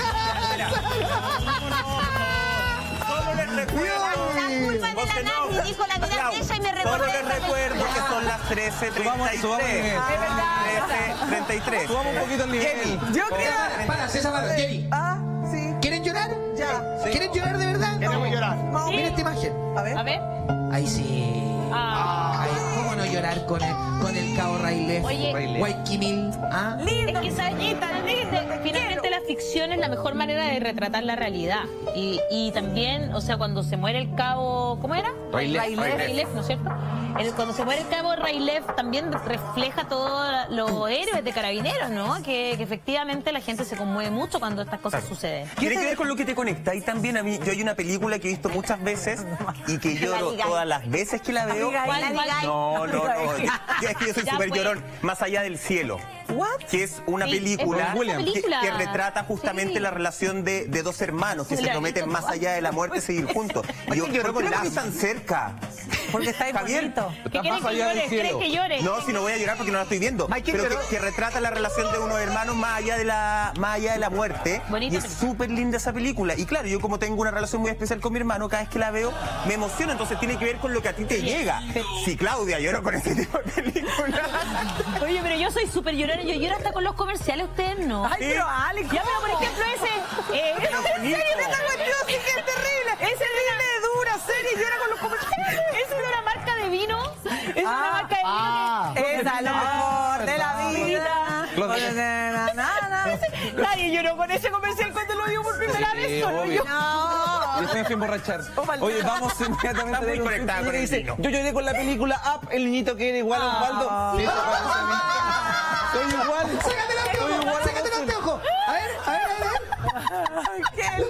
Solo les recuerdo. La culpa de José, la no. Nati dijo la vida Clau, es bella y me Solo recordó les esa recuerdo película. que son las trece Subamos- subamos el nivel. treinta y tres. trece treinta y tres. Subamos un poquito el nivel. Yo Oh. quiero... Para, César Barro, Jenny. Ah, sí. ¿Quieren llorar? Ya. ¿Quieren llorar de verdad? Queremos llorar. Mira esta imagen. A ver. A ver. Ahí sí. Ah. Ay, ¿cómo no llorar con el, con el cabo Railef? Oye. Guayquimil. ¿Ah? Es que sabes que finalmente, finalmente la ficción es la mejor manera de retratar la realidad. Y, y también, o sea, cuando se muere el cabo, ¿cómo era? Railef. Railef, Railef, ¿no es cierto? El- cuando se muere el cabo Railef también refleja todos los héroes de Carabineros, ¿no? Que, que efectivamente la gente se conmueve mucho cuando estas cosas suceden. Tiene que ver con lo que te conecta. Y también a mí, yo hay una película que he visto muchas veces y que lloro digáis. todas las veces que la veo. Amiga, ¿Cuál, la cuál? digáis. No, no, no. Yo- es que yo soy Ya, súper pues. llorón. Más allá del cielo. What? Que es una Sí, película, es una que- película. Que, retrata justamente Sí. la relación de, de dos hermanos que se La- prometen más allá de la muerte seguir juntos. Y yo, lloró ¿por qué con no Lazo? tan cerca? Porque está ahí Javier. bonito. ¿Qué quieren más que allá del llore? ¿Quieren cielo. que llore? No, si no voy a llorar porque no la estoy viendo. Michael Pero que, lloró. que retrata la relación de unos hermanos más allá de la, más allá de la muerte. Bonita Y es película. súper linda esa película. Y claro, yo como tengo una relación muy especial con mi hermano, cada vez que la veo me emociona. Entonces tiene que ver con lo que a ti te llega. Si Claudia lloró con ese tipo de películas. Oye, pero yo soy súper llorona, yo lloro hasta con los comerciales, ustedes no. Ay, pero Alex. Ya, pero por ejemplo ese... Eh, ¿En serio esta cuestión sí que es terrible? Es terrible, dura, seria y llora con los comerciales. ¿Es de una marca de vino? Es Ah, una marca de vino ah. que... Esa es lo mejor de la vida. Claudia. Na, na, na. Nadie lloró con ese comercial cuando lo vio por primera vez, solo obvio. yo. Y después me fui a emborrachar. Oye, vamos inmediatamente Está muy a ver un conectada tweet con que el dice, vino. yo lloré con la película Up, el niñito que era igual a Osvaldo. Sí, eso parece a mí. Soy igual. ¡Sácate los Soy anteojos! igual a ¡Sácate los Russell. anteojos! A ver, a ver, a ver.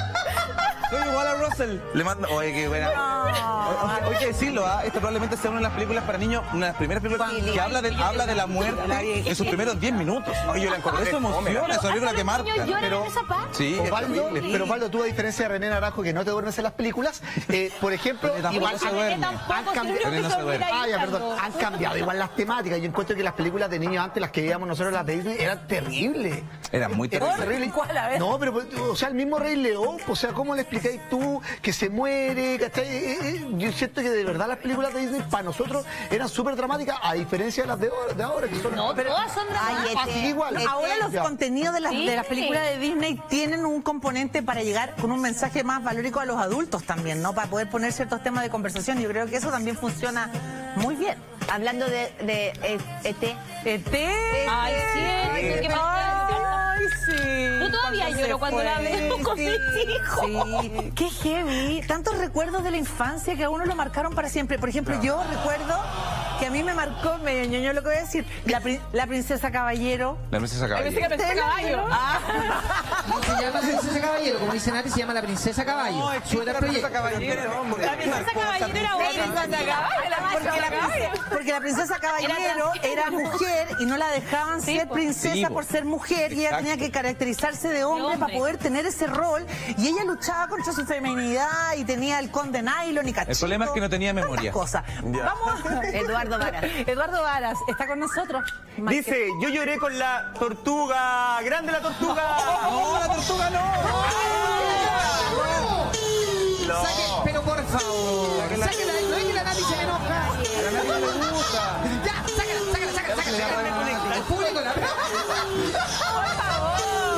Soy igual a Russell. Le mando, oye, qué buena. Oye, hay que decirlo, ¿ah? Esta probablemente sea una de las películas para niños, una de las primeras películas que habla de, habla de la muerte en sus primeros diez minutos. Oye, yo la encontré. Eso emociona, es una película que marca. Niños lloran Pero- en esa parte. Sí, es Osvaldo, terrible. pero Osvaldo, tú a diferencia de René Naranjo, que no te duermes en las películas, eh, por ejemplo, René tampoco igual se duerme. han Tampoco, si cambiado. no René no se duerme. Ah, ya, perdón. Han cambiado igual las temáticas. Yo encuentro que las películas de niños antes, las que veíamos nosotros, las de Disney, eran terribles. Era muy Era terrible. terrible. ¿Cuál? A ver. No, pero, o sea, el mismo Rey León, o sea, ¿cómo le explicáis tú que se muere? ¿Cachai? Eh, eh, yo siento que de verdad las películas de Disney para nosotros eran súper dramáticas, a diferencia de las de ahora, de ahora que son... No, todas son Ay, dramáticas. Así igual. Ahora los Ya. contenidos de las, Sí. de las películas de Disney tienen un componente para llegar con un mensaje más valórico a los adultos también, ¿no? Para poder poner ciertos temas de conversación. Yo creo que eso también funciona muy bien. Hablando de, de eh, E T. E T. Ay, sí, es que me- Ay, sí. Yo todavía Cuando lloro se cuando fue. la veo con Sí, mis hijos. sí. Qué heavy. Tantos recuerdos de la infancia que a uno lo marcaron para siempre. Por ejemplo, yo recuerdo que a mí me marcó, medio ñoño lo que voy a decir, la, pri- la princesa Caballero. La princesa Pensé que Caballero. pensé caballo. Ah. No se llama Princesa Caballero, como dice Nati, se llama la Princesa Caballo. Su era proyecto. La princesa caballero era otra. Porque la, princesa, porque la princesa Caballero era mujer y no la dejaban Sí, ser po. princesa Sí, po. por ser mujer y ella Exacto. tenía que caracterizarse de hombre, hombre. para poder tener ese rol y ella luchaba contra su feminidad y tenía el conde nylon y cachito. El problema es que no tenía tantas memoria. cosas. Vamos. Eduardo Varas. Eduardo Varas está con nosotros. Dice, yo lloré con la tortuga. ¡Grande la tortuga! No, la tortuga no. Saque, pero por favor. Sáquela, no es que la Nati se enoja. A la Nati no le gusta. Ya, sáquela, sáquela, sáquela, sáquela. El público la ve. Por favor.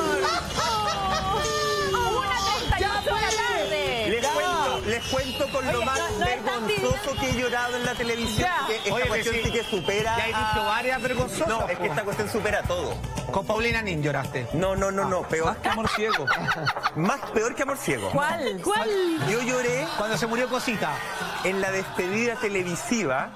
Una treinta y ocho de la tarde. Les cuento, les cuento con lo Oye, más no- no están vergonzoso que he llorado en la televisión. Ya. Que esta Oye, cuestión sí. sí que supera. Ya he dicho a- varias vergonzosas. No, es que po. esta cuestión supera todo. Con Paulina Nin lloraste. No, no, no, no, peor. Más que amor ciego. Más peor que amor ciego. ¿Cuál? ¿Cuál? Yo lloré Cuando se murió Cosita. en la despedida televisiva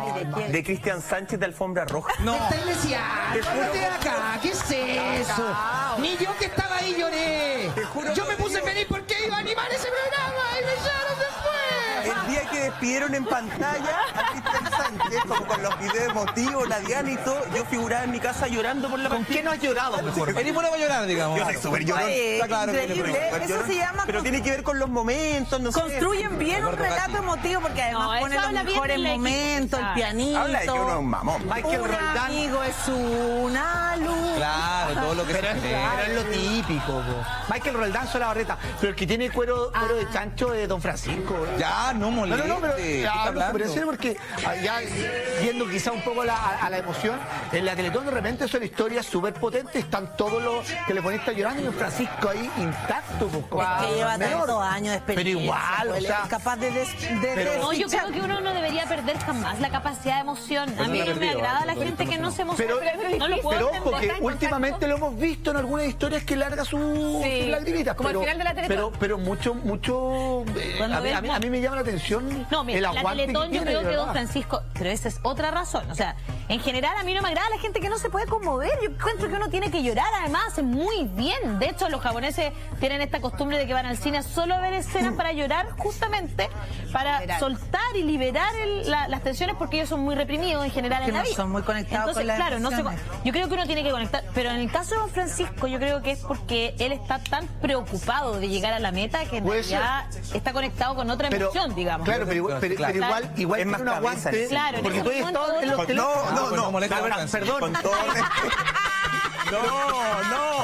de Cristian Sánchez de Alfombra Roja. No. Está iglesial. Ponte de acá. ¿Qué es eso? Ni yo que estaba ahí lloré. Yo me puse feliz porque iba a animar ese programa y me echaron después. El día que despidieron en pantalla a Cristian Sánchez, como con los videos emotivos, la Diana y todo, yo figuraba en mi casa llorando por la ¿Con partida. qué no has llorado, mejor? Vení por a llorar, digamos. Yo soy súper llorón. Oye, Está claro que increíble. yo soy súper Eso llorón. se llama Pero con- tiene que ver con los momentos, no sé. Construyen bien un relato emotivo porque además No, eso ponen los habla bien mejores del equipo. momentos, el Ah. pianito. Habla de que uno es un mamón. Michael Un Roldán. amigo es una luz. Claro, todo lo que Pero se es, genera. pero es lo típico, po. Michael Roldán sola barreta. Pero el que tiene cuero, cuero de chancho es Don Francisco. Ya, no No, moleste. no, no, pero ¿Qué ya, está hablo hablando? súper en serio porque ah, ya viendo quizá un poco la- a, a la emoción, en la Teletón de repente son historias súper potentes, están todos los telefonistas llorando y Don Francisco ahí intacto. Pues, como Es que lleva menor. tantos años de Pero experiencia. igual, o pues, sea, es capaz de, des, de pero- No, yo desfichar. creo que uno no debería perder jamás la capacidad de emoción. A Pues mí no la me perdió, agrada ¿eh? la Todavía gente que está no se emociona. Pero, no lo puedo pero entender. porque últimamente lo hemos visto en algunas historias que larga su, Sí, sus lagrimitas. como al pero, final de la Teletón. Pero, pero mucho, mucho. eh, Cuando a, mí, ves a, mí, la- a mí me llama la atención No, mira, el la aguante Teletón que yo tiene, creo de que Don verdad. Francisco, pero esa es otra razón. O sea, en general a mí no me agrada la gente que no se puede conmover. Yo encuentro que uno tiene que llorar, además, hace muy bien. De hecho, los japoneses tienen esta costumbre de que van al cine solo a ver escenas para llorar, justamente para Liberar. soltar y liberar el- la- las tensiones, porque ellos son muy reprimidos en general Que en la no vida. son muy conectados Entonces, con las claro, no se, emociones. yo creo que uno tiene que conectar, pero en el caso de Don Francisco yo creo que es porque él está tan preocupado de llegar a la meta que en Puede realidad está conectado con otra Pero, emoción, digamos. Claro, pero, igual- pero- Claro. pero igual, igual Es tiene más un cabeza, aguante. claro, en porque ese tú has momento estado en los Con- teléfonos. no, no, pues no no. molesta, Perdón, Don perdón. Con todo respeto. No, no.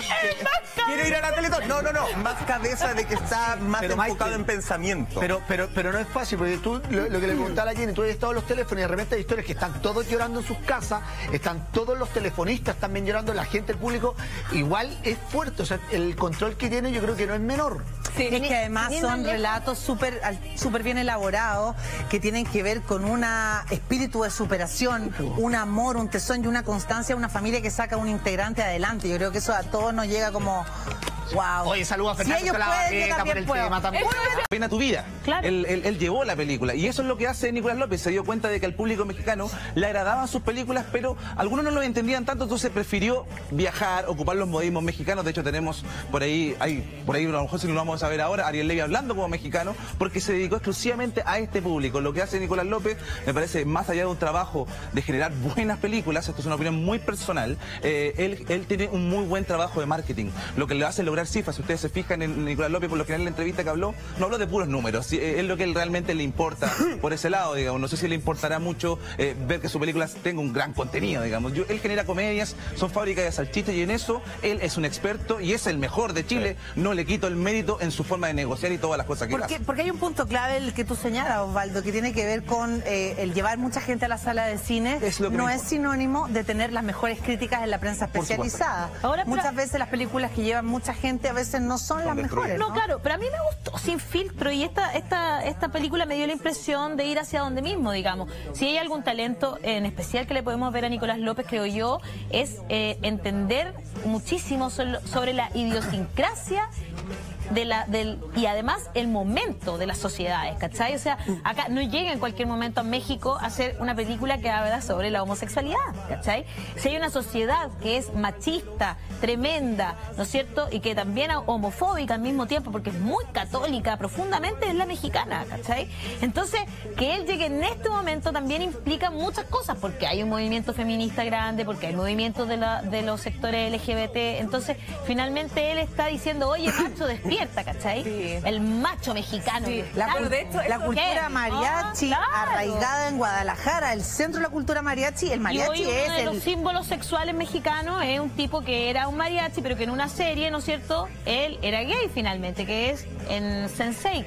¿Quiere ir a la Teletón? No, no, no. Más cabeza de que está más Pero, enfocado Michael, en pensamiento. Pero, pero, pero no es fácil, porque tú, lo, lo que le preguntaba a la Jenny, tú has estado en los teléfonos y de repente hay historias que están todos llorando en sus casas, están todos los telefonistas también llorando, la gente, el público, igual es fuerte, o sea, el control que tiene yo creo que no es menor. Sí, es que además teniendo son lejos- relatos súper al- súper bien elaborados que tienen que ver con un espíritu de superación, un amor, un tesón y una constancia, una familia que saca a un integrante adelante. Yo creo que eso a todos nos llega como wow. Oye, saludos a Si Fernando ellos pueden, yo Salabarrieta por también el puedo. tema también. Pena tu vida. Claro. Él, él- él llevó la película. Y eso es lo que hace Nicolás López. Se dio cuenta de que al público mexicano le agradaban sus películas, pero algunos no lo entendían tanto, entonces prefirió viajar, ocupar los modismos mexicanos. De hecho, tenemos por ahí, hay, por ahí a lo mejor si no lo vamos a ver ahora, Ariel Levy hablando como mexicano, porque se dedicó exclusivamente a este público. Lo que hace Nicolás López, me parece, más allá de un trabajo de generar buenas películas, esto es una opinión muy personal, eh, él, él tiene un muy buen trabajo de marketing, lo que le hace lograr cifras. Si ustedes se fijan en Nicolás López, por lo general en la entrevista que habló, no habló de puros números, sí, eh, es lo que él realmente le importa por ese lado, digamos. No sé si le importará mucho eh, ver que su película tenga un gran contenido, digamos. Yo- él genera comedias, son fábricas de salchichas, y en eso él es un experto y es el mejor de Chile. No le quito el mérito en su forma de negociar y todas las cosas que Porque, hace. porque hay un punto clave el que tú señalas, Osvaldo, que tiene que ver con eh, el llevar mucha gente a la sala de cine. Es lo que no me es importa. sinónimo de tener las mejores críticas en la prensa Por supuesto. especializada. Ahora, pero- Muchas veces las películas que llevan mucha gente a veces no son las mejores. No, claro, pero a mí me gustó Sin Filtro, y esta, esta, esta película me dio la impresión de ir hacia donde mismo, digamos. Si hay algún talento en especial que le podemos ver a Nicolás López, creo yo, es eh, entender muchísimo sol- sobre la idiosincrasia de la, del, y además el momento de las sociedades, ¿cachai? O sea, acá no llega en cualquier momento a México a hacer una película que habla sobre la homosexualidad, ¿cachai? Si hay una sociedad que es machista, tremenda, ¿no es cierto? Y que también es homofóbica al mismo tiempo, porque es muy católica, profundamente, es la mexicana, ¿cachai? Entonces, que él llegue en este momento también implica muchas cosas, porque hay un movimiento feminista grande, porque hay movimientos de, la, de los sectores L G B T, entonces, finalmente él está diciendo, oye, macho, despierta, ¿cachai? Sí. El macho mexicano. Sí, La, Tal- cul- de hecho, la eso- cultura ¿Qué? mariachi Ah, claro. arraigada en Guadalajara, el centro de la cultura mariachi, el Y mariachi hoy uno es de el... los símbolos sexuales mexicanos es un tipo que era un mariachi, pero que en una serie, ¿no es cierto?, él era gay finalmente, que es en Sense eight.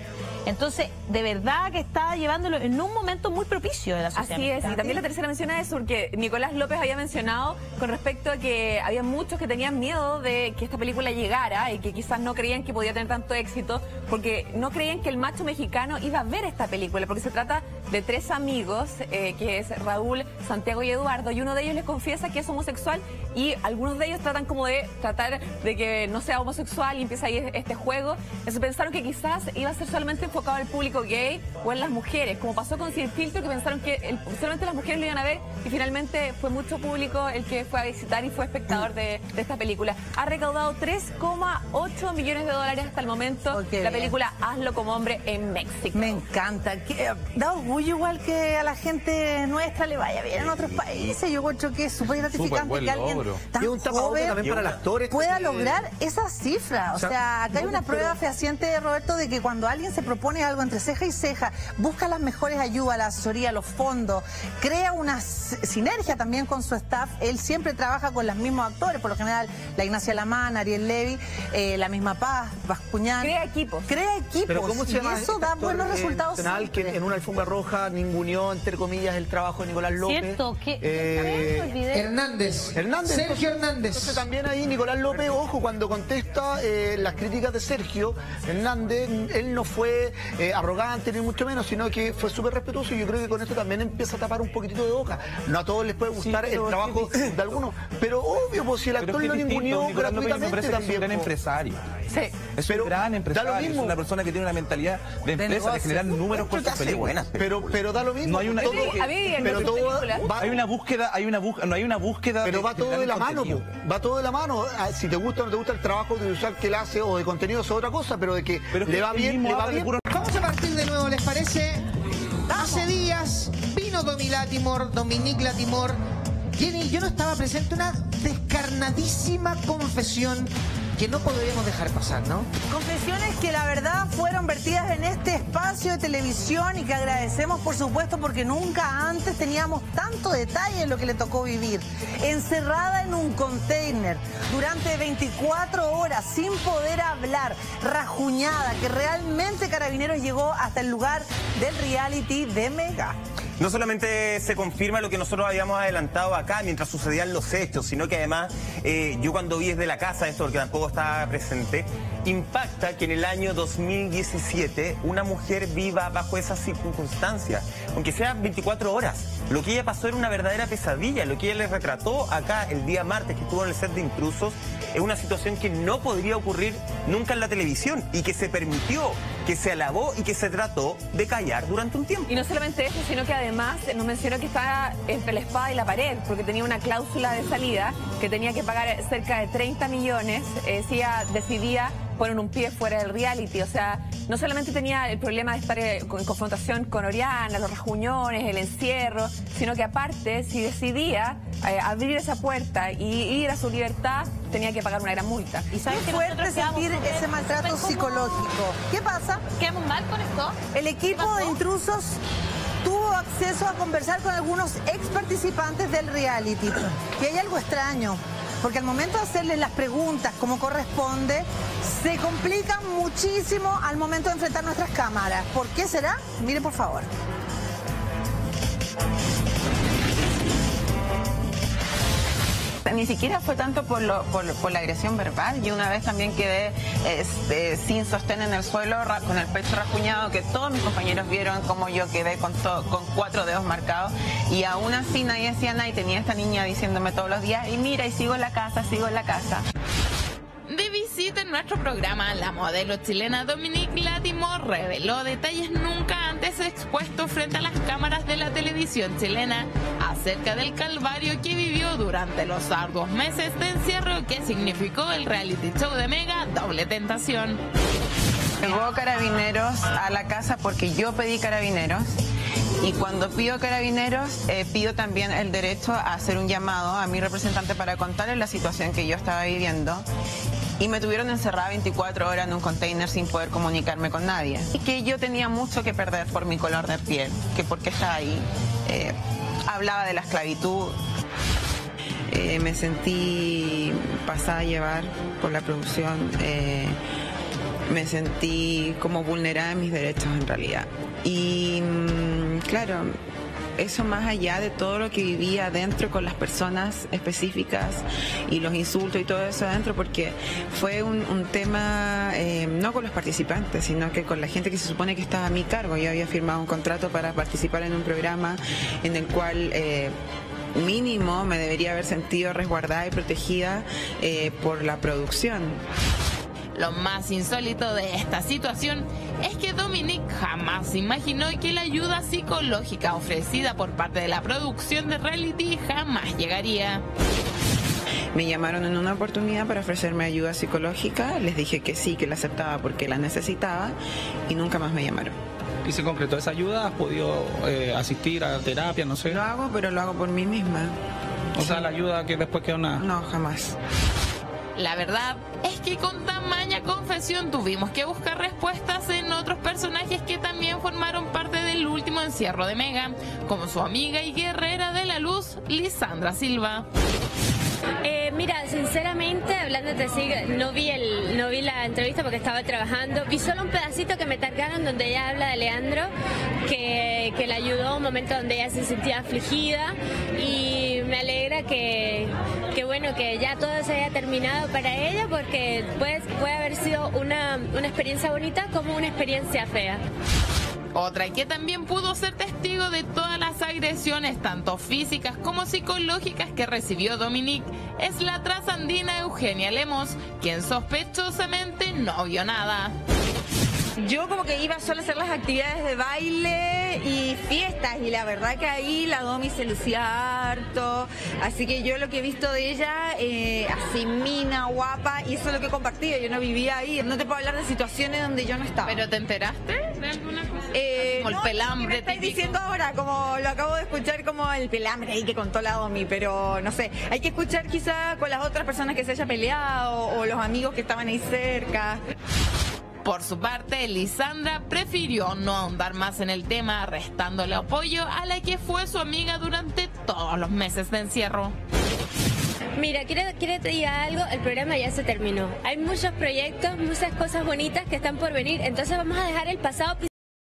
Entonces, de verdad que está llevándolo en un momento muy propicio de la sociedad. Así es, y también la tercera mención es porque Nicolás López había mencionado con respecto a que había muchos que tenían miedo de que esta película llegara y que quizás no creían que podía tener tanto éxito porque no creían que el macho mexicano iba a ver esta película, porque se trata de tres amigos, eh, que es Raúl, Santiago y Eduardo, y uno de ellos les confiesa que es homosexual y algunos de ellos tratan como de tratar de que no sea homosexual y empieza ahí este juego. Entonces pensaron que quizás iba a ser solamente enfocado al público gay o en las mujeres, como pasó con Sin Filtro, que pensaron que el, solamente las mujeres lo iban a ver y finalmente fue mucho público el que fue a visitar y fue espectador de, de esta película. Ha recaudado tres coma ocho millones de dólares hasta el momento, Okay, la bien. película Hazlo como hombre en México. Me encanta. Que, da orgullo igual que a la gente nuestra le vaya bien en otros países. Yo encuentro que es súper gratificante buen que alguien logro. tan Y un tapaboca joven también para el actor, este pueda que- lograr esa cifra. O O sea, sea, acá hay no, una pero- prueba fehaciente, Roberto, de que cuando alguien se propone algo entre ceja y ceja, busca las mejores ayudas, la asesoría, los fondos, crea una s- sinergia también con su staff. Él siempre trabaja con los mismos actores, por lo general la Ignacia Lamán, Ariel Levy, eh, la misma Paz, Bascuñán. Crea equipos. Crea equipos. Pero ¿cómo se y llama eso este da actor, buenos eh, resultados nacional, que siempre. en una alfombra roja ninguneó, entre comillas, el trabajo de Nicolás López? Cierto, que- Eh, me olvidé. Hernández. Hernández. Sergio entonces- Hernández. Entonces también ahí Nicolás López, ojo, cuando contesta eh, las críticas de Sergio Hernández, él no fue eh, arrogante ni mucho menos, sino que fue súper respetuoso y yo creo que con esto también empieza a tapar un poquitito de boca. No a todos les puede gustar pero el es trabajo que es de algunos, pero obvio, pues si el Pero actor es lo que es distinto, ninguneó Nicolás López me gratuitamente parece que es un también. gran po. empresario. Sí. Es Pero un gran da lo empresario, es mismo. una persona que tiene una mentalidad de empresa, de generar números con sus películas. Pero, pero da lo mismo. No hay una, todo, A mí, en pero nuestra todo película- va, hay una búsqueda, hay una búsqueda, no hay una búsqueda. pero va todo generar de la un mano, contenido. po. Va todo de la mano. Ah, si te gusta o no te gusta el trabajo audiovisual que él hace o de contenido es otra cosa, pero de que Pero es le que va él bien, mismo le va habla de bien. puro- Vamos a partir de nuevo, ¿les parece? Hace días vino Domi Latimore, Dominique Latimore. Jenny, yo no estaba presente, una descarnadísima confesión que no podríamos dejar pasar, ¿no? Confesiones que la verdad fueron vertidas en este espacio de televisión y que agradecemos por supuesto porque nunca antes teníamos tanto detalle en lo que le tocó vivir. Encerrada en un container durante veinticuatro horas sin poder hablar, rajuñada, que realmente Carabineros llegó hasta el lugar del reality de Mega. No solamente se confirma lo que nosotros habíamos adelantado acá mientras sucedían los hechos, sino que además eh, yo cuando vi desde la casa esto, porque tampoco estaba presente, impacta que en el año dos mil diecisiete una mujer viva bajo esas circunstancias, aunque sea veinticuatro horas. Lo que ella pasó era una verdadera pesadilla, lo que ella le retrató acá el día martes que estuvo en el set de Intrusos es una situación que no podría ocurrir nunca en la televisión y que se permitió, que se alabó y que se trató de callar durante un tiempo. Y no solamente eso, sino que además nos mencionó que estaba entre la espada y la pared, porque tenía una cláusula de salida que tenía que pagar cerca de treinta millones eh, si ella decidía poner un pie fuera del reality. O sea, no solamente tenía el problema de estar eh, en confrontación con Oriana, los rajuñones, el encierro, sino que aparte, si decidía eh, abrir esa puerta y ir a su libertad, tenía que pagar una gran multa. Y sabes Qué que fuerte nosotros quedamos sentir súper- ese maltrato súper como- psicológico. ¿Qué pasa? ¿Quedamos mal con esto? El equipo de Intrusos tuvo acceso a conversar con algunos ex participantes del reality. Y hay algo extraño, porque al momento de hacerles las preguntas como corresponde, se complican muchísimo al momento de enfrentar nuestras cámaras. ¿Por qué será? Miren, por favor. Ni siquiera fue tanto por, lo, por, por la agresión verbal. Yo una vez también quedé este, sin sostén en el suelo, ra- con el pecho rajuñado, que todos mis compañeros vieron cómo yo quedé con, to- con cuatro dedos marcados. Y aún así nadie hacía nada y tenía esta niña diciéndome todos los días, y mira, y sigo en la casa, sigo en la casa. De visita en nuestro programa, la modelo chilena Dominique Latimore reveló detalles nunca antes expuestos frente a las cámaras de la televisión chilena acerca del calvario que vivió durante los arduos meses de encierro que significó el reality show de Mega Doble Tentación. Llegó Carabineros a la casa porque yo pedí Carabineros. Y cuando pido Carabineros, eh, pido también el derecho a hacer un llamado a mi representante para contarle la situación que yo estaba viviendo. Y me tuvieron encerrada veinticuatro horas en un container sin poder comunicarme con nadie. Y que yo tenía mucho que perder por mi color de piel, que porque estaba ahí. Eh, hablaba de la esclavitud. Eh, me sentí pasada a llevar por la producción. Eh, me sentí como vulnerada en mis derechos en realidad. Y mmm, claro, eso más allá de todo lo que vivía adentro con las personas específicas y los insultos y todo eso adentro, porque fue un, un tema eh, no con los participantes, sino que con la gente que se supone que estaba a mi cargo. Yo había firmado un contrato para participar en un programa en el cual eh, mínimo me debería haber sentido resguardada y protegida eh, por la producción. Lo más insólito de esta situación es que Dominique jamás imaginó que la ayuda psicológica ofrecida por parte de la producción de reality jamás llegaría. Me llamaron en una oportunidad para ofrecerme ayuda psicológica, les dije que sí, que la aceptaba porque la necesitaba y nunca más me llamaron. ¿Y se concretó esa ayuda? ¿Has podido eh, asistir a terapia, no sé? Lo hago, pero lo hago por mí misma. O sea, la ayuda que después quedó nada. No, jamás. La verdad es que con tamaña confesión tuvimos que buscar respuestas en otros personajes que también formaron parte del último encierro de Mega, como su amiga y guerrera de la luz, Lisandra Silva. Eh, mira, sinceramente, hablándote así, no vi el, no vi la entrevista porque estaba trabajando. Vi solo un pedacito que me cargaron donde ella habla de Leandro, que, que la ayudó un momento donde ella se sentía afligida, y me alegra que, que bueno, que ya todo se haya terminado para ella, porque puede, puede haber sido una, una experiencia bonita como una experiencia fea. Otra que también pudo ser testigo de todas las agresiones, tanto físicas como psicológicas, que recibió Dominique, es la trasandina Eugenia Lemos, quien sospechosamente no vio nada. Yo como que iba solo a hacer las actividades de baile y fiestas, y la verdad que ahí la Domi se lucía harto, así que yo lo que he visto de ella, eh, así mina, guapa, y eso es lo que he compartido. Yo no vivía ahí, no te puedo hablar de situaciones donde yo no estaba. ¿Pero te enteraste de alguna cosa? Eh, como el no, pelambre me estáis típico. diciendo ahora, como lo acabo de escuchar, como el pelambre ahí que contó la Domi, pero no sé, hay que escuchar quizá con las otras personas que se haya peleado o los amigos que estaban ahí cerca. Por su parte, Lisandra prefirió no ahondar más en el tema, restándole apoyo a la que fue su amiga durante todos los meses de encierro. Mira, quiero, quiero que te diga algo, el programa ya se terminó. Hay muchos proyectos, muchas cosas bonitas que están por venir, entonces vamos a dejar el pasado.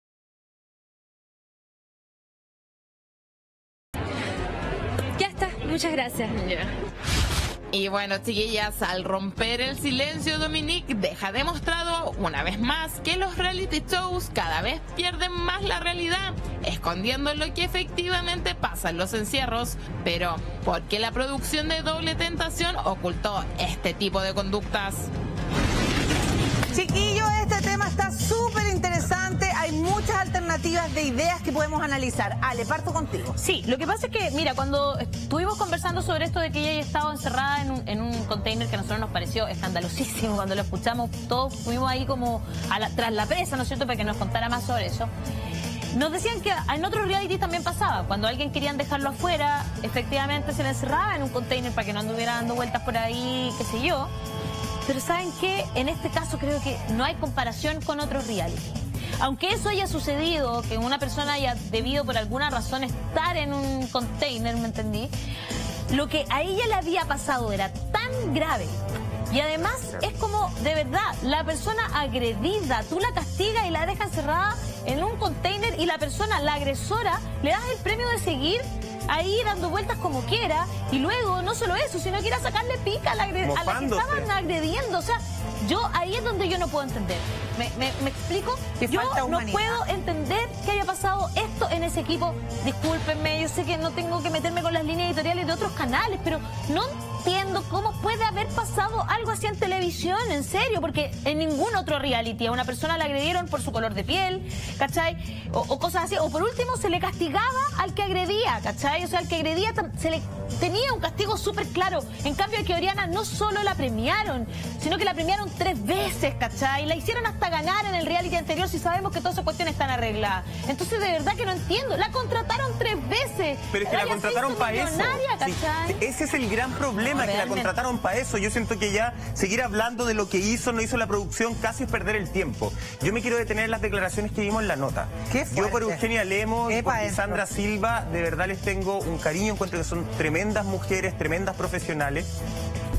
Ya está, muchas gracias. Yeah. Y bueno, chiquillas, al romper el silencio, Dominique deja demostrado una vez más que los reality shows cada vez pierden más la realidad, escondiendo lo que efectivamente pasa en los encierros. Pero, ¿por qué la producción de Doble Tentación ocultó este tipo de conductas? Chiquillos, este tema está súper interesante. Hay muchas alternativas de ideas que podemos analizar. Ale, parto contigo. Sí, lo que pasa es que, mira, cuando estuvimos conversando sobre esto de que ella haya estado encerrada en un, en un container que a nosotros nos pareció escandalosísimo, cuando lo escuchamos, todos fuimos ahí como a la, tras la presa, ¿no es cierto?, para que nos contara más sobre eso. Nos decían que en otros reality también pasaba. Cuando alguien querían dejarlo afuera, efectivamente se le encerraba en un container para que no anduviera dando vueltas por ahí, qué sé yo. Pero ¿saben qué? En este caso creo que no hay comparación con otros reality. Aunque eso haya sucedido, que una persona haya debido por alguna razón estar en un container, ¿me entendí? Lo que a ella le había pasado era tan grave. Y además es como, de verdad, la persona agredida, tú la castigas y la dejas encerrada en un container, y la persona, la agresora, le das el premio de seguir ahí dando vueltas como quiera, y luego no solo eso, sino que ir a sacarle pica a la, a la que estaban agrediendo. O sea, yo ahí es donde yo no puedo entender. ¿Me, me, me explico? Yo no puedo entender que haya pasado esto en ese equipo. Discúlpenme, yo sé que no tengo que meterme con las líneas editoriales de otros canales, pero no entiendo cómo puede haber pasado algo así en televisión, en serio, porque en ningún otro reality a una persona la agredieron por su color de piel, ¿cachai? O, o cosas así. O por último, se le castigaba al que agredía, ¿cachai? O sea, al que agredía se le tenía un castigo súper claro. En cambio, a que Oriana no solo la premiaron, sino que la premiaron tres veces, ¿cachai? La hicieron hasta ganar en el reality anterior, si sabemos que todas esas cuestiones están arregladas. Entonces, de verdad que no entiendo. La contrataron tres veces. Pero es que la contrataron para eso. Sí, ese es el gran problema, que la contrataron para eso. Yo siento que ya seguir hablando de lo que hizo, no hizo la producción, casi es perder el tiempo. Yo me quiero detener en las declaraciones que vimos en la nota. Yo por Eugenia Lemos y por Lisandra Silva, de verdad les tengo un cariño, encuentro que son tremendas mujeres, tremendas profesionales.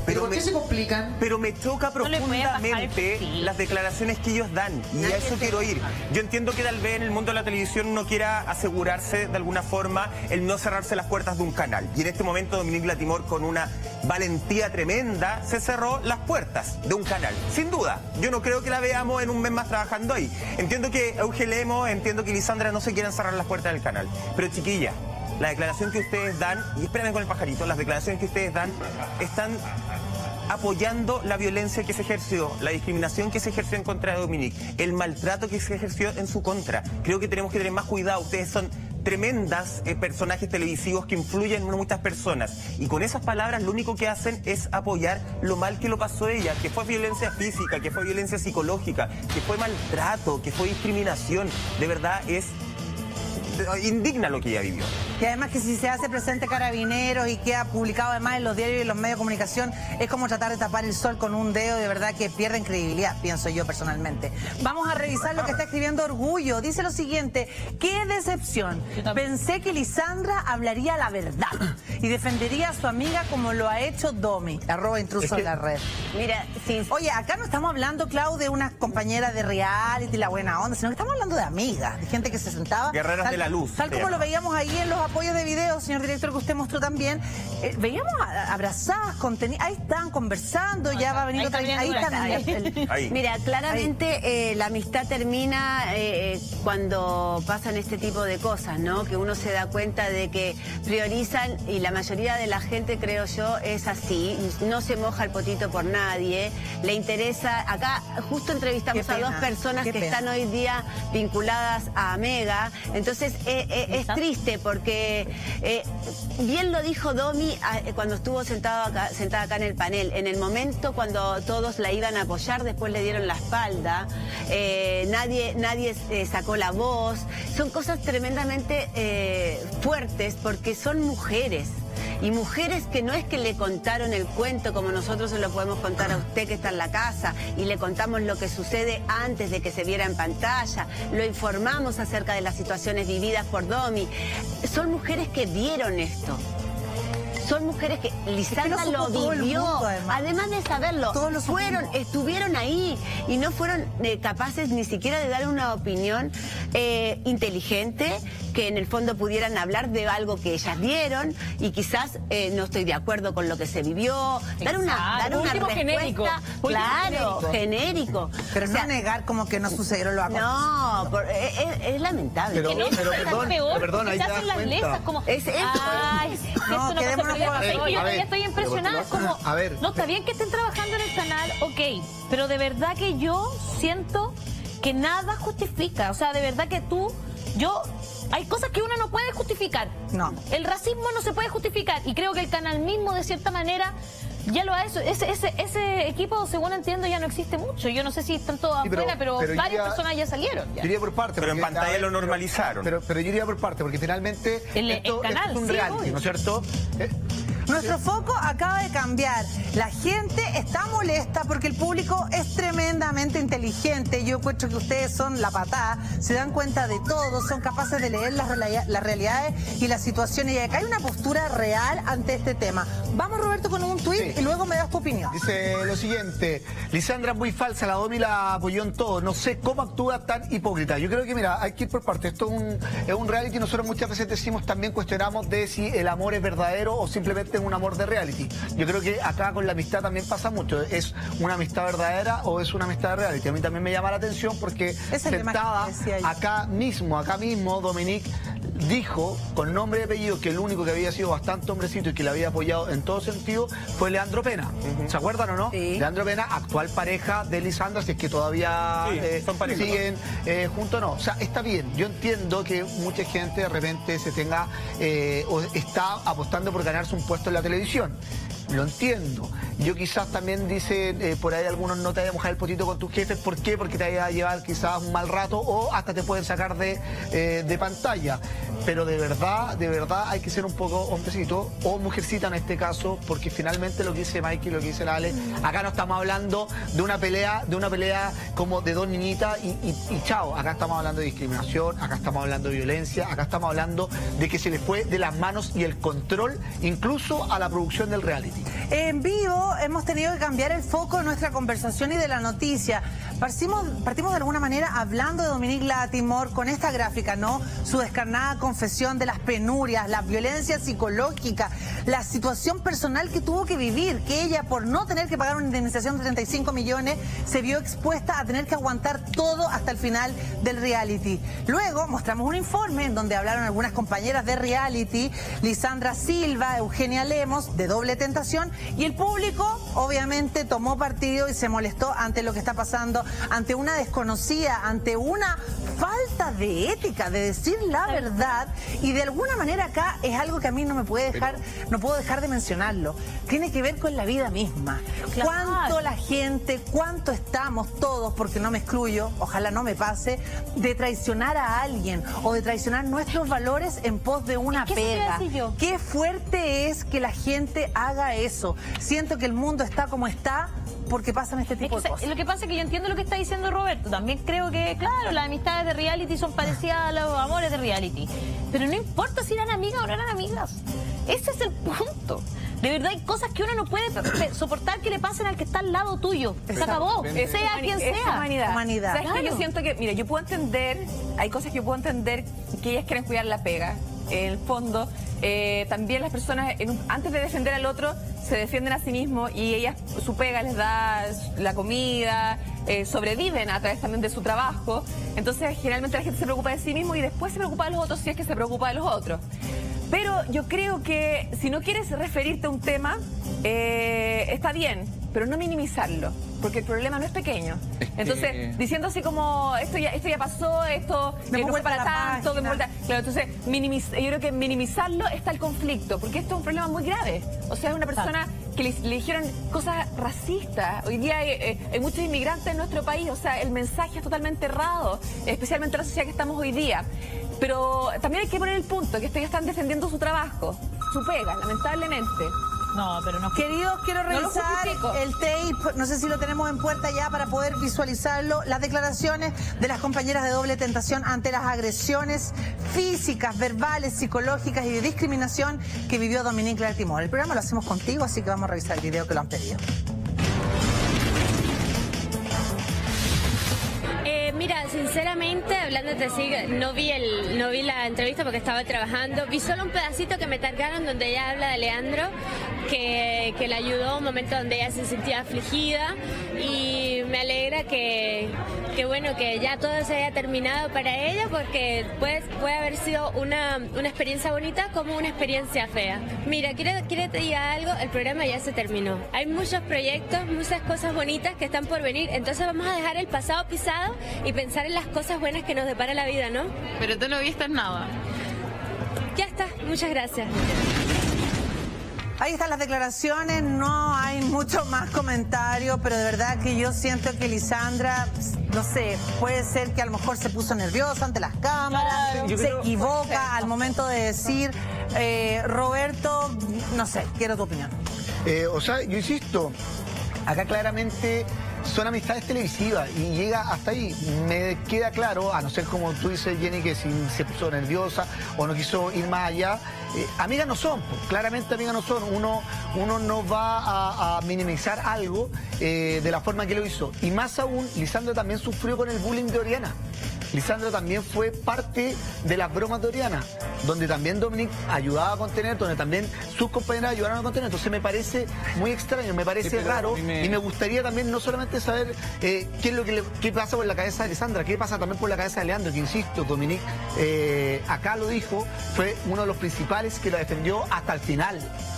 Pero ¿por qué me- se complican? Pero me choca No le puede bajar el profundamente perfil. las declaraciones que ellos dan. Y a eso quiero ir. Yo entiendo que tal vez en el mundo de la televisión uno quiera asegurarse de alguna forma el no cerrarse las puertas de un canal. Y en este momento Dominique Latimore, con una valentía tremenda, se cerró las puertas de un canal. Sin duda. Yo no creo que la veamos en un mes más trabajando ahí. Entiendo que Euge Lemos, entiendo que Lisandra no se quieran cerrar las puertas del canal. Pero chiquilla, la declaración que ustedes dan, y espérame con el pajarito, las declaraciones que ustedes dan están apoyando la violencia que se ejerció, la discriminación que se ejerció en contra de Dominique, el maltrato que se ejerció en su contra. Creo que tenemos que tener más cuidado. Ustedes son tremendas eh, personajes televisivos que influyen en muchas personas. Y con esas palabras lo único que hacen es apoyar lo mal que lo pasó ella, que fue violencia física, que fue violencia psicológica, que fue maltrato, que fue discriminación. De verdad es indigna lo que ella vivió. Y además que si se hace presente Carabineros y queda publicado además en los diarios y en los medios de comunicación, es como tratar de tapar el sol con un dedo, de verdad que pierden credibilidad, pienso yo personalmente. Vamos a revisar lo que está escribiendo Orgullo. Dice lo siguiente: qué decepción. Pensé que Lisandra hablaría la verdad y defendería a su amiga como lo ha hecho Domi, arroba intruso Es que- en la red. Mira, sí. Oye, acá no estamos hablando, Clau, de unas compañeras de reality, la buena onda, sino que estamos hablando de amigas, de gente que se sentaba. Guerreras tal- de la luz, Tal se como llama. lo veíamos ahí en los apoyos de video, señor director, que usted mostró también. Eh, veíamos a- abrazadas, contenidas. Ahí están conversando, ya va a venir ahí otra. está Ahí viendo están. la el- cara. el- Ahí. Mira, claramente eh, la amistad termina eh, cuando pasan este tipo de cosas, ¿no? Que uno se da cuenta de que priorizan, y la mayoría de la gente, creo yo, es así. No se moja el potito por nadie. Le interesa. Acá justo entrevistamos Qué a dos pena, personas qué que pena. están hoy día vinculadas a Mega. Entonces eh, eh, es triste porque eh, bien lo dijo Domi ah, eh, cuando estuvo sentado acá, sentada acá en el panel. En el momento cuando todos la iban a apoyar, después le dieron la espalda. Eh, nadie nadie eh, sacó la voz. Son cosas tremendamente eh, fuertes porque son mujeres. Y mujeres que no es que le contaron el cuento como nosotros se lo podemos contar a usted que está en la casa y le contamos lo que sucede antes de que se viera en pantalla, lo informamos acerca de las situaciones vividas por Domi. Son mujeres que vieron esto. Son mujeres que Lisandra supo lo todo el vivió, mundo, además. además. de saberlo, Todos lo fueron, supimos. estuvieron ahí y no fueron eh, capaces ni siquiera de dar una opinión eh, inteligente, que en el fondo pudieran hablar de algo que ellas vieron y quizás eh, no estoy de acuerdo con lo que se vivió, dar una, Exacto. dar una Último respuesta, genérico. Último claro, genérico. genérico. Pero O sea, no negar como que no sucedieron los acontecidos. no, por- es, es- es lamentable. Pero- Que no, pero es perdón, peor, pero perdón, porque ahí se te hacen das las cuenta. lesas como... Es eso. Ay, esto No, no quedémonos pasa por con- eso. Es que yo a ver, todavía estoy impresionada, como... a ver. No, está bien que estén trabajando en el canal, ok, pero de verdad que yo siento que nada justifica, o sea, de verdad que tú, yo... Hay cosas que uno no puede justificar. No. El racismo no se puede justificar y creo que el canal mismo, de cierta manera, ya lo ha hecho. Ese, ese, ese equipo, según entiendo, ya no existe mucho. Yo no sé si están todos Sí, pero- afuera, pero, pero yo varias iría- personas ya salieron. ya. Yo iría por parte. Pero en porque, pantalla a ver, lo normalizaron. Pero, pero yo iría por parte, porque finalmente El- el esto, canal, esto es un sí, reality, obvio. ¿no es cierto? Eh, Nuestro foco acaba de cambiar. La gente está molesta porque el público es tremendamente inteligente. Yo encuentro que ustedes son la patada, se dan cuenta de todo, son capaces de leer las, reali- las realidades y las situaciones. Y acá hay una postura real ante este tema. Vamos, Roberto, con un tuit Sí. y luego me das tu opinión. Dice lo siguiente: Lisandra es muy falsa, la Domi la apoyó en todo. No sé cómo actúa tan hipócrita. Yo creo que, mira, hay que ir por parte. Esto es un, es un reality. Nosotros muchas veces decimos, también cuestionamos de si el amor es verdadero o simplemente es un amor de reality. Yo creo que acá con la amistad también pasa mucho. ¿Es una amistad verdadera o es una amistad de reality? A mí también me llama la atención porque Es el tema que sentada decía yo. acá mismo, acá mismo, Dominique dijo con nombre y apellido que el único que había sido bastante hombrecito y que le había apoyado en todo sentido fue Leandro Pena. ¿Se acuerdan o no? Sí. Leandro Pena, actual pareja de Lisandra, si es que todavía Sí, eh, son pareja. siguen eh, juntos o no. O sea, está bien. Yo entiendo que mucha gente de repente se tenga eh, o está apostando por ganarse un puesto en la televisión. Lo entiendo. Yo quizás también dice eh, por ahí algunos no te vayas a mojar el potito con tus jefes. ¿Por qué? Porque te vaya a llevar quizás un mal rato o hasta te pueden sacar de, eh, de pantalla. pero de verdad, de verdad hay que ser un poco hombrecito o mujercita en este caso, porque finalmente lo que dice Mikey, lo que dice la Ale, acá no estamos hablando de una pelea, de una pelea como de dos niñitas y, y, y chao, acá estamos hablando de discriminación, acá estamos hablando de violencia, acá estamos hablando de que se le fue de las manos y el control incluso a la producción del reality. En vivo hemos tenido que cambiar el foco de nuestra conversación y de la noticia. Partimos, partimos de alguna manera hablando de Dominique Latimore con esta gráfica, ¿no? Su descarnada confesión de las penurias, la violencia psicológica, la situación personal que tuvo que vivir, que ella por no tener que pagar una indemnización de treinta y cinco millones se vio expuesta a tener que aguantar todo hasta el final del reality. Luego mostramos un informe en donde hablaron algunas compañeras de reality, Lisandra Silva, Eugenia Lemos, de Doble Tentación, y el público obviamente tomó partido y se molestó ante lo que está pasando, ante una desconocida, ante una falta de ética, de decir la verdad, y de alguna manera acá es algo que a mí no me puede dejar, no puedo dejar de mencionarlo. Tiene que ver con la vida misma. Claro. Cuánto la gente, cuánto estamos todos, porque no me excluyo, ojalá no me pase, de traicionar a alguien o de traicionar nuestros valores en pos de una ¿Qué pega. decir yo? Qué fuerte es que la gente haga eso. Siento que el mundo está como está porque pasan este tipo Es que de cosas. Lo que pasa es que yo entiendo lo que está diciendo Roberto. También creo que, claro, las amistades de reality son parecidas a los amores de reality. Pero no importa si eran amigas o no eran amigas. Ese es el punto. De verdad hay cosas que uno no puede soportar que le pasen al que está al lado tuyo. Se acabó. Sea quien Es sea. humanidad. Humanidad. ¿Sabes qué? Claro. Yo siento que, mira, yo puedo entender, hay cosas que yo puedo entender que ellas quieren cuidar la pega. En el fondo, eh, también las personas, en un- antes de defender al otro, se defienden a sí mismos y ellas, su pega les da la comida, eh, sobreviven a través también de su trabajo. Entonces, generalmente la gente se preocupa de sí mismo y después se preocupa de los otros si es que se preocupa de los otros. Pero yo creo que si no quieres referirte a un tema, eh, está bien, pero no minimizarlo, porque el problema no es pequeño. Es que- Entonces, diciendo así como, esto ya, esto ya pasó, esto Me eh, pongo no fue para la tanto, página. me importa. Claro, entonces, minimiz- yo creo que minimizarlo está el conflicto, porque esto es un problema muy grave. O sea, es una persona que le, le dijeron cosas racistas. Hoy día hay, eh, hay muchos inmigrantes en nuestro país, o sea, el mensaje es totalmente errado, especialmente en la sociedad que estamos hoy día. Pero también hay que poner el punto, que ellos están defendiendo su trabajo, su pega, lamentablemente. No, pero no. Queridos, quiero No lo revisar justifico. el tape, no sé si lo tenemos en puerta ya para poder visualizarlo, las declaraciones de las compañeras de Doble Tentación ante las agresiones físicas, verbales, psicológicas y de discriminación que vivió Dominique Latimore. El programa lo hacemos contigo, así que vamos a revisar el video que lo han pedido. Eh, mira, sinceramente, hablándote así, no vi el, no vi la entrevista porque estaba trabajando. Vi solo un pedacito que me cargaron donde ella habla de Leandro, que, que le ayudó un momento donde ella se sentía afligida, y me alegra que, que bueno, que ya todo se haya terminado para ella, porque pues, puede haber sido una, una experiencia bonita como una experiencia fea. Mira, quiero, quiero que te diga algo, el programa ya se terminó. Hay muchos proyectos, muchas cosas bonitas que están por venir, entonces vamos a dejar el pasado pisado y pensar en las cosas buenas que nos depara la vida, ¿no? Pero tú no viste nada. Ya está, muchas gracias. Ahí están las declaraciones, no hay mucho más comentario, pero de verdad que yo siento que Lisandra, no sé, puede ser que a lo mejor se puso nerviosa ante las cámaras, Claro, yo se creo- equivoca al momento de decir, eh, Roberto, no sé, quiero tu opinión. Eh, o sea, yo insisto, acá claramente son amistades televisivas y llega hasta ahí. Me queda claro, a no ser como tú dices, Jenny, que si se puso nerviosa o no quiso ir más allá, eh, amigas no son, pues, claramente amigas no son. Uno, uno no va a, a minimizar algo eh, de la forma que lo hizo. Y más aún, Lisandra también sufrió con el bullying de Oriana. Lisandra también fue parte de las bromas de Oriana, donde también Dominique ayudaba a contener, donde también sus compañeras ayudaron a contener. Entonces me parece muy extraño, me parece Sí, pero raro, a mí me- y me gustaría también no solamente saber eh, qué es lo que le- qué pasa por la cabeza de Lisandra, qué pasa también por la cabeza de Leandro, que insisto, Dominique eh, acá lo dijo, fue uno de los principales que la defendió hasta el final.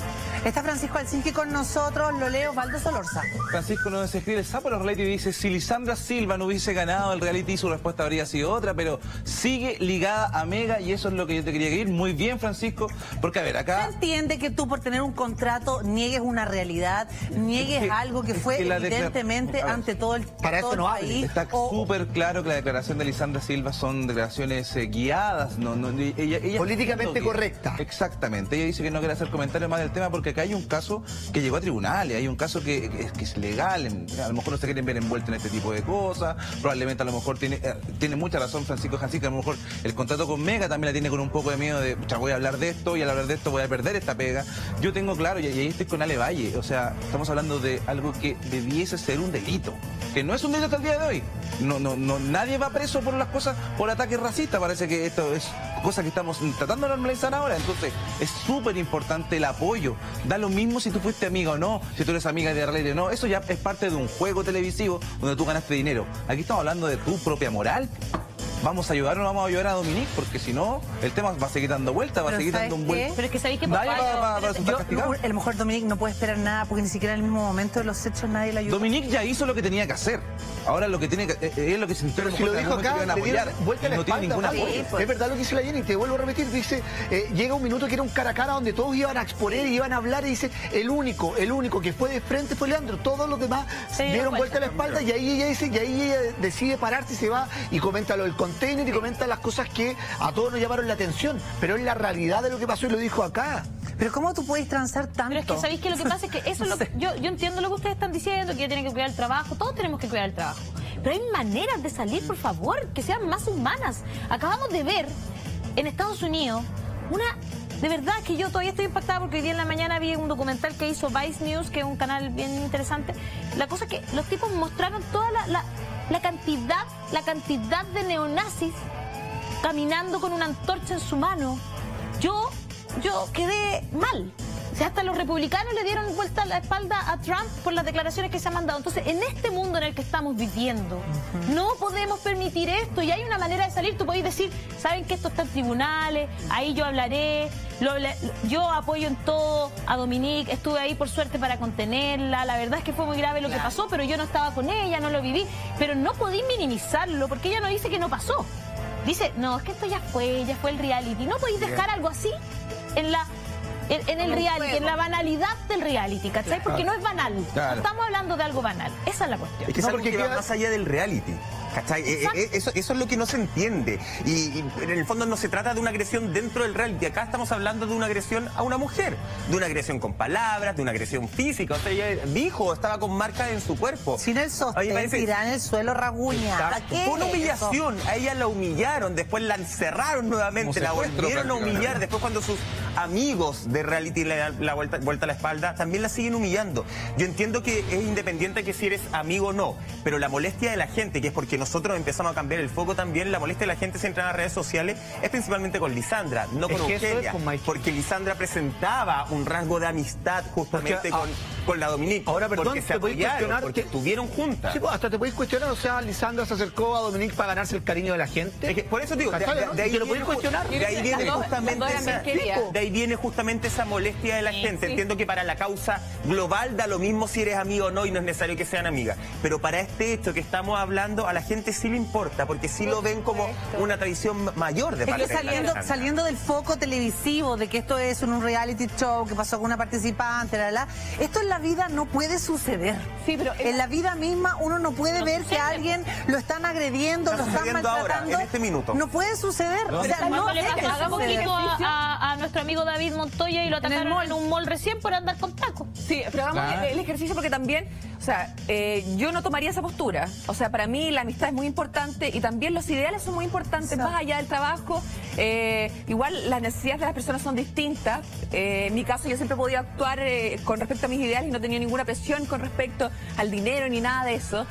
Está Francisco Helsinki con nosotros, lo leo, Osvaldo Solorza. Francisco nos escribe, el sapo de los reality dice, si Lisandra Silva no hubiese ganado el reality, su respuesta habría sido otra, pero sigue ligada a Mega y eso es lo que yo te quería decir. Muy bien, Francisco, porque a ver, acá... ¿Se entiende que tú por tener un contrato niegues una realidad, niegues que, algo que fue que evidentemente declara... ante todo el, Para todo eso no el país? Está o... súper claro que la declaración de Lisandra Silva son declaraciones eh, guiadas, no, no, ella, ella políticamente correcta. Exactamente, ella dice que no quiere hacer comentarios más del tema porque acá hay un caso que llegó a tribunales, hay un caso que, que, que es legal, a lo mejor no se quieren ver envueltos en este tipo de cosas, probablemente a lo mejor tiene, eh, tiene mucha razón Francisco Helsinki, que a lo mejor el contrato con Mega también la tiene con un poco de miedo de, ya voy a hablar de esto y al hablar de esto voy a perder esta pega. Yo tengo claro, y, y ahí estoy con Ale Valle, o sea, estamos hablando de algo que debiese ser un delito, que no es un delito hasta el día de hoy. No, no, no, nadie va preso por las cosas, por ataques racistas, parece que esto es cosa que estamos tratando de normalizar ahora, entonces es súper importante el apoyo, da lo mismo si tú fuiste amiga o no, si tú eres amiga de reality o no, eso ya es parte de un juego televisivo donde tú ganaste dinero. Aquí estamos hablando de tu propia moral. ¿Vamos a ayudar o no vamos a ayudar a Dominique? Porque si no, el tema va a seguir dando vueltas, va a seguir dando un buen... Pero es que sabéis que... Nadie va, va, va a yo, no, a lo mejor Dominique no puede esperar nada porque ni siquiera en el mismo momento de los hechos nadie le ayuda. Dominique ya hizo lo que tenía que hacer. Ahora lo que tiene que... Es lo que se Pero si lo dijo acá, le dieron vuelta a la no espalda. Tiene ninguna Sí, pues. Es verdad lo que dice la Jenny, te vuelvo a repetir, dice, eh, llega un minuto que era un cara a cara donde todos iban a exponer y iban a hablar y dice, el único, el único que fue de frente fue Leandro, todos los demás sí, dieron vuelta, vuelta a la espalda y ahí ella dice, y ahí ella decide pararse y se va y comenta lo del container y comenta las cosas que a todos nos llamaron la atención, pero es la realidad de lo que pasó y lo dijo acá. Pero ¿cómo tú puedes transar tanto? Pero es que sabéis que lo que pasa es que eso es lo que, yo, yo entiendo lo que ustedes están diciendo, que ya tienen que cuidar el trabajo, todos tenemos que cuidar el trabajo. Pero hay maneras de salir, por favor, que sean más humanas. Acabamos de ver en Estados Unidos una... De verdad que yo todavía estoy impactada porque hoy día en la mañana vi un documental que hizo Vice News, que es un canal bien interesante. La cosa es que los tipos mostraron toda la, la, la cantidad, la cantidad de neonazis caminando con una antorcha en su mano. Yo, yo quedé mal. O sea, hasta los republicanos le dieron vuelta a la espalda a Trump por las declaraciones que se han mandado. Entonces, en este mundo en el que estamos viviendo, uh-huh. no podemos permitir esto. Y hay una manera de salir. Tú podés decir, saben que esto está en tribunales, ahí yo hablaré, lo, yo apoyo en todo a Dominique, estuve ahí por suerte para contenerla. La verdad es que fue muy grave lo claro. que pasó, pero yo no estaba con ella, no lo viví. Pero no podí minimizarlo porque ella no dice que no pasó. Dice, no, es que esto ya fue, ya fue el reality. ¿No podéis dejar algo así en la... En, en el reality, en la banalidad del reality, ¿cachai? Porque no es banal. Claro. No estamos hablando de algo banal. Esa es la cuestión. Es que es no, algo que queda... va más allá del reality. ¿Cachai? Eso, eso es lo que no se entiende. Y, y en el fondo no se trata de una agresión dentro del reality. Acá estamos hablando de una agresión a una mujer. De una agresión con palabras, de una agresión física. O sea, ella dijo, estaba con marcas en su cuerpo. Sin el sostén, parece... tirada en el suelo, rasguña. Fue una humillación. Eso? A ella la humillaron, después la encerraron nuevamente, la volvieron a humillar. Después cuando sus amigos de reality le dan la vuelta, vuelta a la espalda, también la siguen humillando. Yo entiendo que es independiente que si eres amigo o no, pero la molestia de la gente, que es porque nosotros empezamos a cambiar el foco también, la molestia de la gente se entra en las redes sociales, es principalmente con Lisandra, no con Eugenia, porque Lisandra presentaba un rasgo de amistad justamente porque, con, ah, con la Dominique. Ahora, perdón, porque se apoyaron, porque que, estuvieron juntas. Sí, pues, hasta te podéis cuestionar, o sea, Lisandra se acercó a Dominique para ganarse el cariño de la gente. Es que, por eso digo, de, de, de, de ahí ¿te lo podéis cuestionar? De ahí viene justamente esa, de ahí viene justamente esa molestia de la sí, gente. Sí. Entiendo que para la causa global da lo mismo si eres amigo o no y no es necesario que sean amigas. Pero para este hecho que estamos hablando, a la gente sí le importa, porque sí lo ven como una tradición mayor de parte es que saliendo, de saliendo del foco televisivo, de que esto es un reality show, que pasó con una participante, la, la, esto en la vida no puede suceder. Sí, pero en, en la vida misma uno no puede no ver sucede. que a alguien lo están agrediendo, está lo están maltratando. Ahora, en este minuto. No puede suceder. No, o sea, no, le pasó un poquito a, a, a nuestro amigo David Montoya y lo atacaron en, en un mall recién por andar con tacos. Sí, pero hagamos claro. el, el ejercicio porque también, o sea, eh, yo no tomaría esa postura. O sea, para mí la amistad es muy importante y también los ideales son muy importantes, sí. más allá del trabajo. Eh, igual las necesidades de las personas son distintas. Eh, en mi caso yo siempre he podido actuar eh, con respecto a mis ideales y no tenía ninguna presión con respecto al dinero ni nada de eso.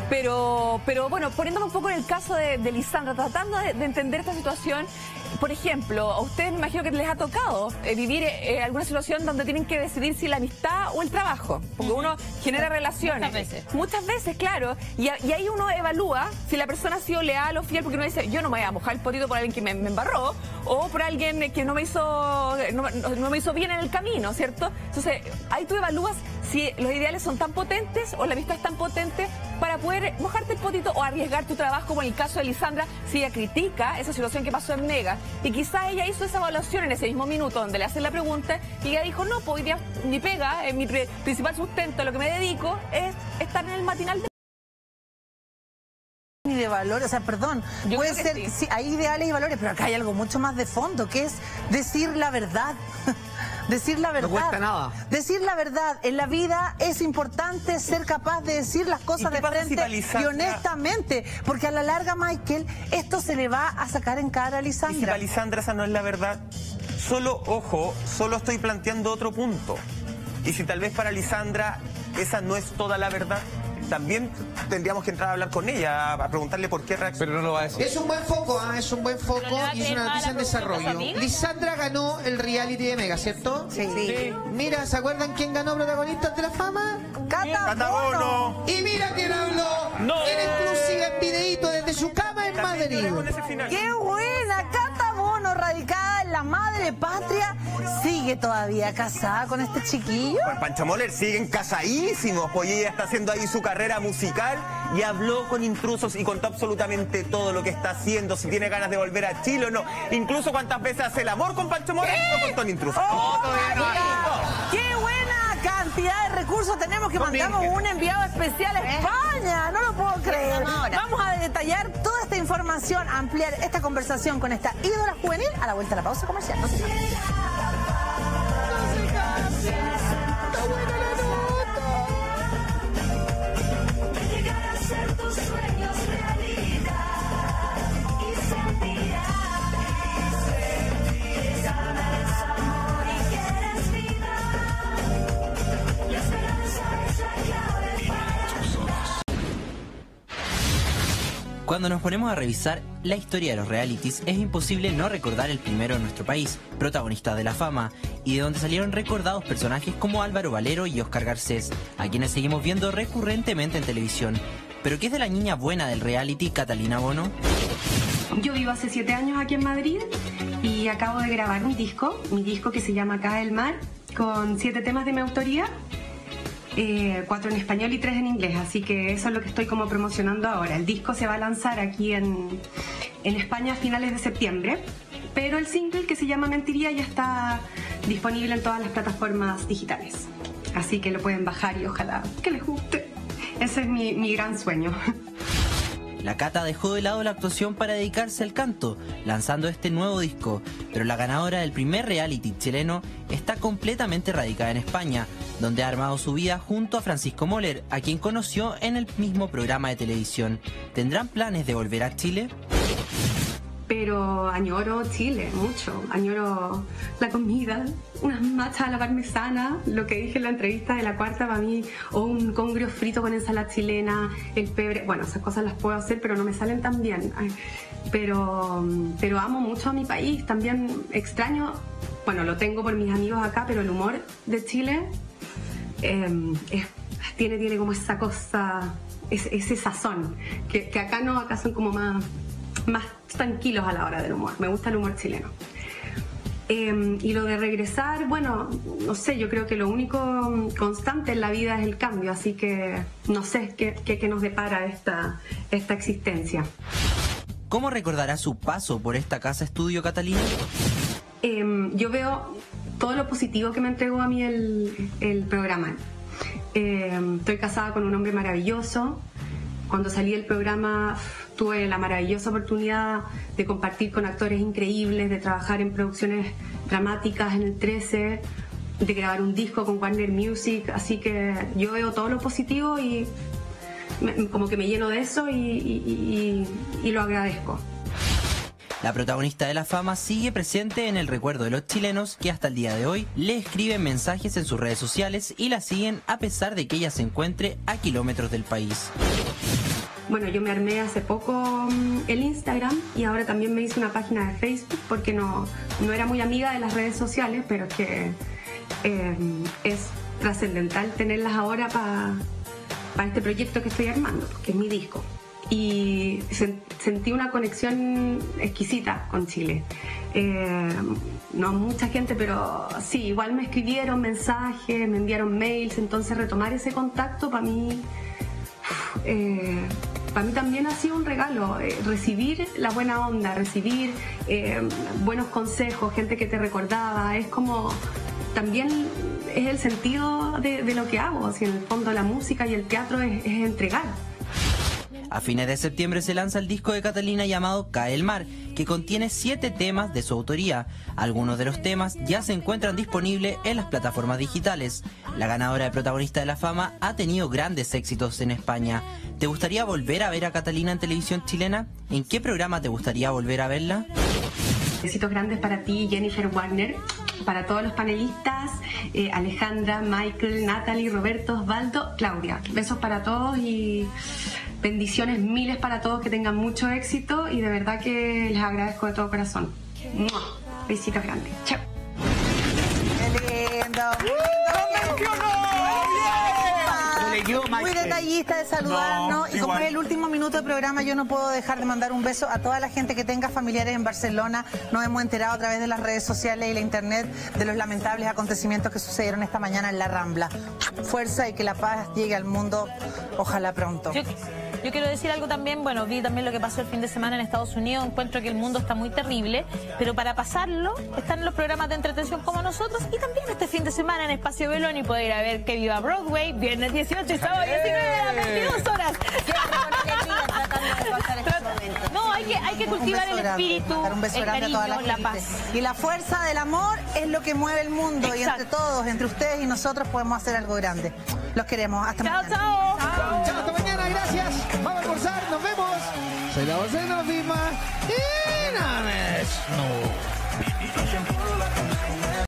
Pero, pero bueno, poniéndome un poco en el caso de, de Lisandra, tratando de, de entender esta situación, por ejemplo, a ustedes me imagino que les ha tocado eh, vivir eh, alguna situación donde tienen que decidir si la amistad o el trabajo, porque uno genera relaciones. Muchas veces. Muchas veces, claro, y, a- y ahí uno evalúa si la persona ha sido leal o fiel, porque uno dice, yo no me voy a mojar el potito por alguien que me, me embarró, o por alguien que no me hizo no, no- no me hizo bien en el camino, ¿cierto? Entonces, ahí tú evalúas si los ideales son tan potentes o la amistad es tan potente para poder mojarte el potito o arriesgar tu trabajo, como en el caso de Lisandra, si ella critica esa situación que pasó en Mega. Y quizás ella hizo esa evaluación en ese mismo minuto donde le hacen la pregunta y ella dijo, no, pues hoy día mi pega, eh, mi pri- principal sustento, a lo que me dedico, es estar en el matinal de... Ni de valores, o sea, perdón, puede creo que ser, sí. sí, hay ideales y valores, pero acá hay algo mucho más de fondo, que es decir la verdad. Decir la verdad. No cuesta nada. Decir la verdad. En la vida es importante ser capaz de decir las cosas ¿Y qué de pasa si frente para Lisandra- y honestamente, porque a la larga, Michael, esto se le va a sacar en cara a Y si Lisandra. para Lisandra esa no es la verdad, solo, ojo, solo estoy planteando otro punto. Y si tal vez para Lisandra esa no es toda la verdad, también tendríamos que entrar a hablar con ella, a preguntarle por qué reacciona. Pero no lo va a decir. Es un buen foco, ¿ah? Es un buen foco ¿Pero le va a y es creer una más noticia a en la pregunta de su desarrollo. amiga? Lisandra ganó el reality de Mega, ¿cierto? Sí. Sí. Mira, ¿se acuerdan quién ganó Protagonistas de la Fama? Catabono. Y mira quién habló No. en exclusiva en videíto desde su cama en Madrid. Con ese final. ¡Qué buena! Catabono, radicada en la madre patria, sigue todavía casada con este chiquillo. Pues Pancho Moller siguen casadísimos, pues ella está haciendo ahí su carrera musical y habló con Intrusos y contó absolutamente todo lo que está haciendo, si tiene ganas de volver a Chile o no. Incluso cuántas veces hace el amor con Pancho Moller o con Tony Intrusos. ¡Oh, No, todavía no. mira! ¡Qué buena cantidad de recursos tenemos que Con mandamos virgen. un enviado especial a España! No lo puedo creer. Vamos a detallar toda esta información, ampliar esta conversación con esta ídola juvenil a la vuelta de la pausa comercial. No se cambien. Cuando nos ponemos a revisar la historia de los realities, es imposible no recordar el primero en nuestro país, protagonista de la fama, y de donde salieron recordados personajes como Álvaro Valero y Óscar Garcés, a quienes seguimos viendo recurrentemente en televisión. ¿Pero qué es de la niña buena del reality, Catalina Bono? Yo vivo hace siete años aquí en Madrid y acabo de grabar un disco, mi disco que se llama Cae el Mar, con siete temas de mi autoría. Eh, cuatro en español y tres en inglés, así que eso es lo que estoy como promocionando ahora. El disco se va a lanzar aquí en, en España a finales de septiembre, pero el single, que se llama Mentiría, ya está disponible en todas las plataformas digitales, así que lo pueden bajar y ojalá que les guste. Ese es mi, mi gran sueño. La Cata dejó de lado la actuación para dedicarse al canto, lanzando este nuevo disco, pero la ganadora del primer reality chileno está completamente radicada en España, donde ha armado su vida junto a Francisco Moller, a quien conoció en el mismo programa de televisión. ¿Tendrán planes de volver a Chile? Pero añoro Chile, mucho. Añoro la comida, unas machas a la parmesana, lo que dije en la entrevista de La Cuarta para mí, o un congrio frito con ensalada chilena, el pebre. Bueno, esas cosas las puedo hacer, pero no me salen tan bien. Ay, Pero, pero amo mucho a mi país. También extraño, bueno, lo tengo por mis amigos acá, pero el humor de Chile eh, es- tiene, tiene como esa cosa, ese, ese sazón, que, que acá no, acá son como más, más tranquilos a la hora del humor. Me gusta el humor chileno. Eh, y lo de regresar, bueno, no sé, yo creo que lo único constante en la vida es el cambio, así que no sé qué, qué, qué nos depara esta, esta existencia. ¿Cómo recordará su paso por esta casa estudio, Catalina? Eh, yo veo todo lo positivo que me entregó a mí el, el programa. Eh, estoy casada con un hombre maravilloso. Cuando salí del programa tuve la maravillosa oportunidad de compartir con actores increíbles, de trabajar en producciones dramáticas en el trece, de grabar un disco con Warner Music, así que yo veo todo lo positivo y me- como que me lleno de eso y, y- y- y lo agradezco. La protagonista de La Fama sigue presente en el recuerdo de los chilenos que hasta el día de hoy le escriben mensajes en sus redes sociales y la siguen a pesar de que ella se encuentre a kilómetros del país. Bueno, yo me armé hace poco um, el Instagram y ahora también me hice una página de Facebook porque no, no era muy amiga de las redes sociales, pero es que eh, es trascendental tenerlas ahora para pa este proyecto que estoy armando, que es mi disco. Y sen, sentí una conexión exquisita con Chile. Eh, no mucha gente, pero sí, igual me escribieron mensajes, me enviaron mails, entonces retomar ese contacto para mí... Eh, para mí también ha sido un regalo, eh, recibir la buena onda, recibir eh, buenos consejos, gente que te recordaba, es como, también es el sentido de, de lo que hago, si en el fondo la música y el teatro es, es entregar. A fines de septiembre se lanza el disco de Catalina llamado Cae el Mar, que contiene siete temas de su autoría. Algunos de los temas ya se encuentran disponibles en las plataformas digitales. La ganadora de Protagonista de la Fama ha tenido grandes éxitos en España. ¿Te gustaría volver a ver a Catalina en televisión chilena? ¿En qué programa te gustaría volver a verla? Besitos grandes para ti, Jennifer Warner, para todos los panelistas, eh, Alejandra, Michael, Natalie, Roberto, Osvaldo, Claudia. Besos para todos y bendiciones miles para todos, que tengan mucho éxito y de verdad que les agradezco de todo corazón. ¡Mua! Besitos grandes. Chao. ¡Qué lindo! Muy detallista de saludarnos, No, y como igual. es el último minuto de programa, yo no puedo dejar de mandar un beso a toda la gente que tenga familiares en Barcelona. Nos hemos enterado a través de las redes sociales y la internet de los lamentables acontecimientos que sucedieron esta mañana en la Rambla. Fuerza y que la paz llegue al mundo, ojalá pronto. Yo, yo quiero decir algo también, bueno, vi también lo que pasó el fin de semana en Estados Unidos, encuentro que el mundo está muy terrible, pero para pasarlo están los programas de entretención como nosotros, y también este fin de semana en Espacio Beloni puede ir a ver Que Viva Broadway, viernes dieciocho y sábado diecinueve a las veintidós horas. No, hay que, hay que cultivar el espíritu, Un beso el grande cariño, a toda la, la gente. paz. Y la fuerza del amor es lo que mueve el mundo. Exacto. Y entre todos, entre ustedes y nosotros, podemos hacer algo grande. Los queremos. Hasta Chao, mañana. chao. Chao, hasta mañana, gracias. Vamos a almorzar, nos vemos. Soy la voz de Nofima y nada más. No.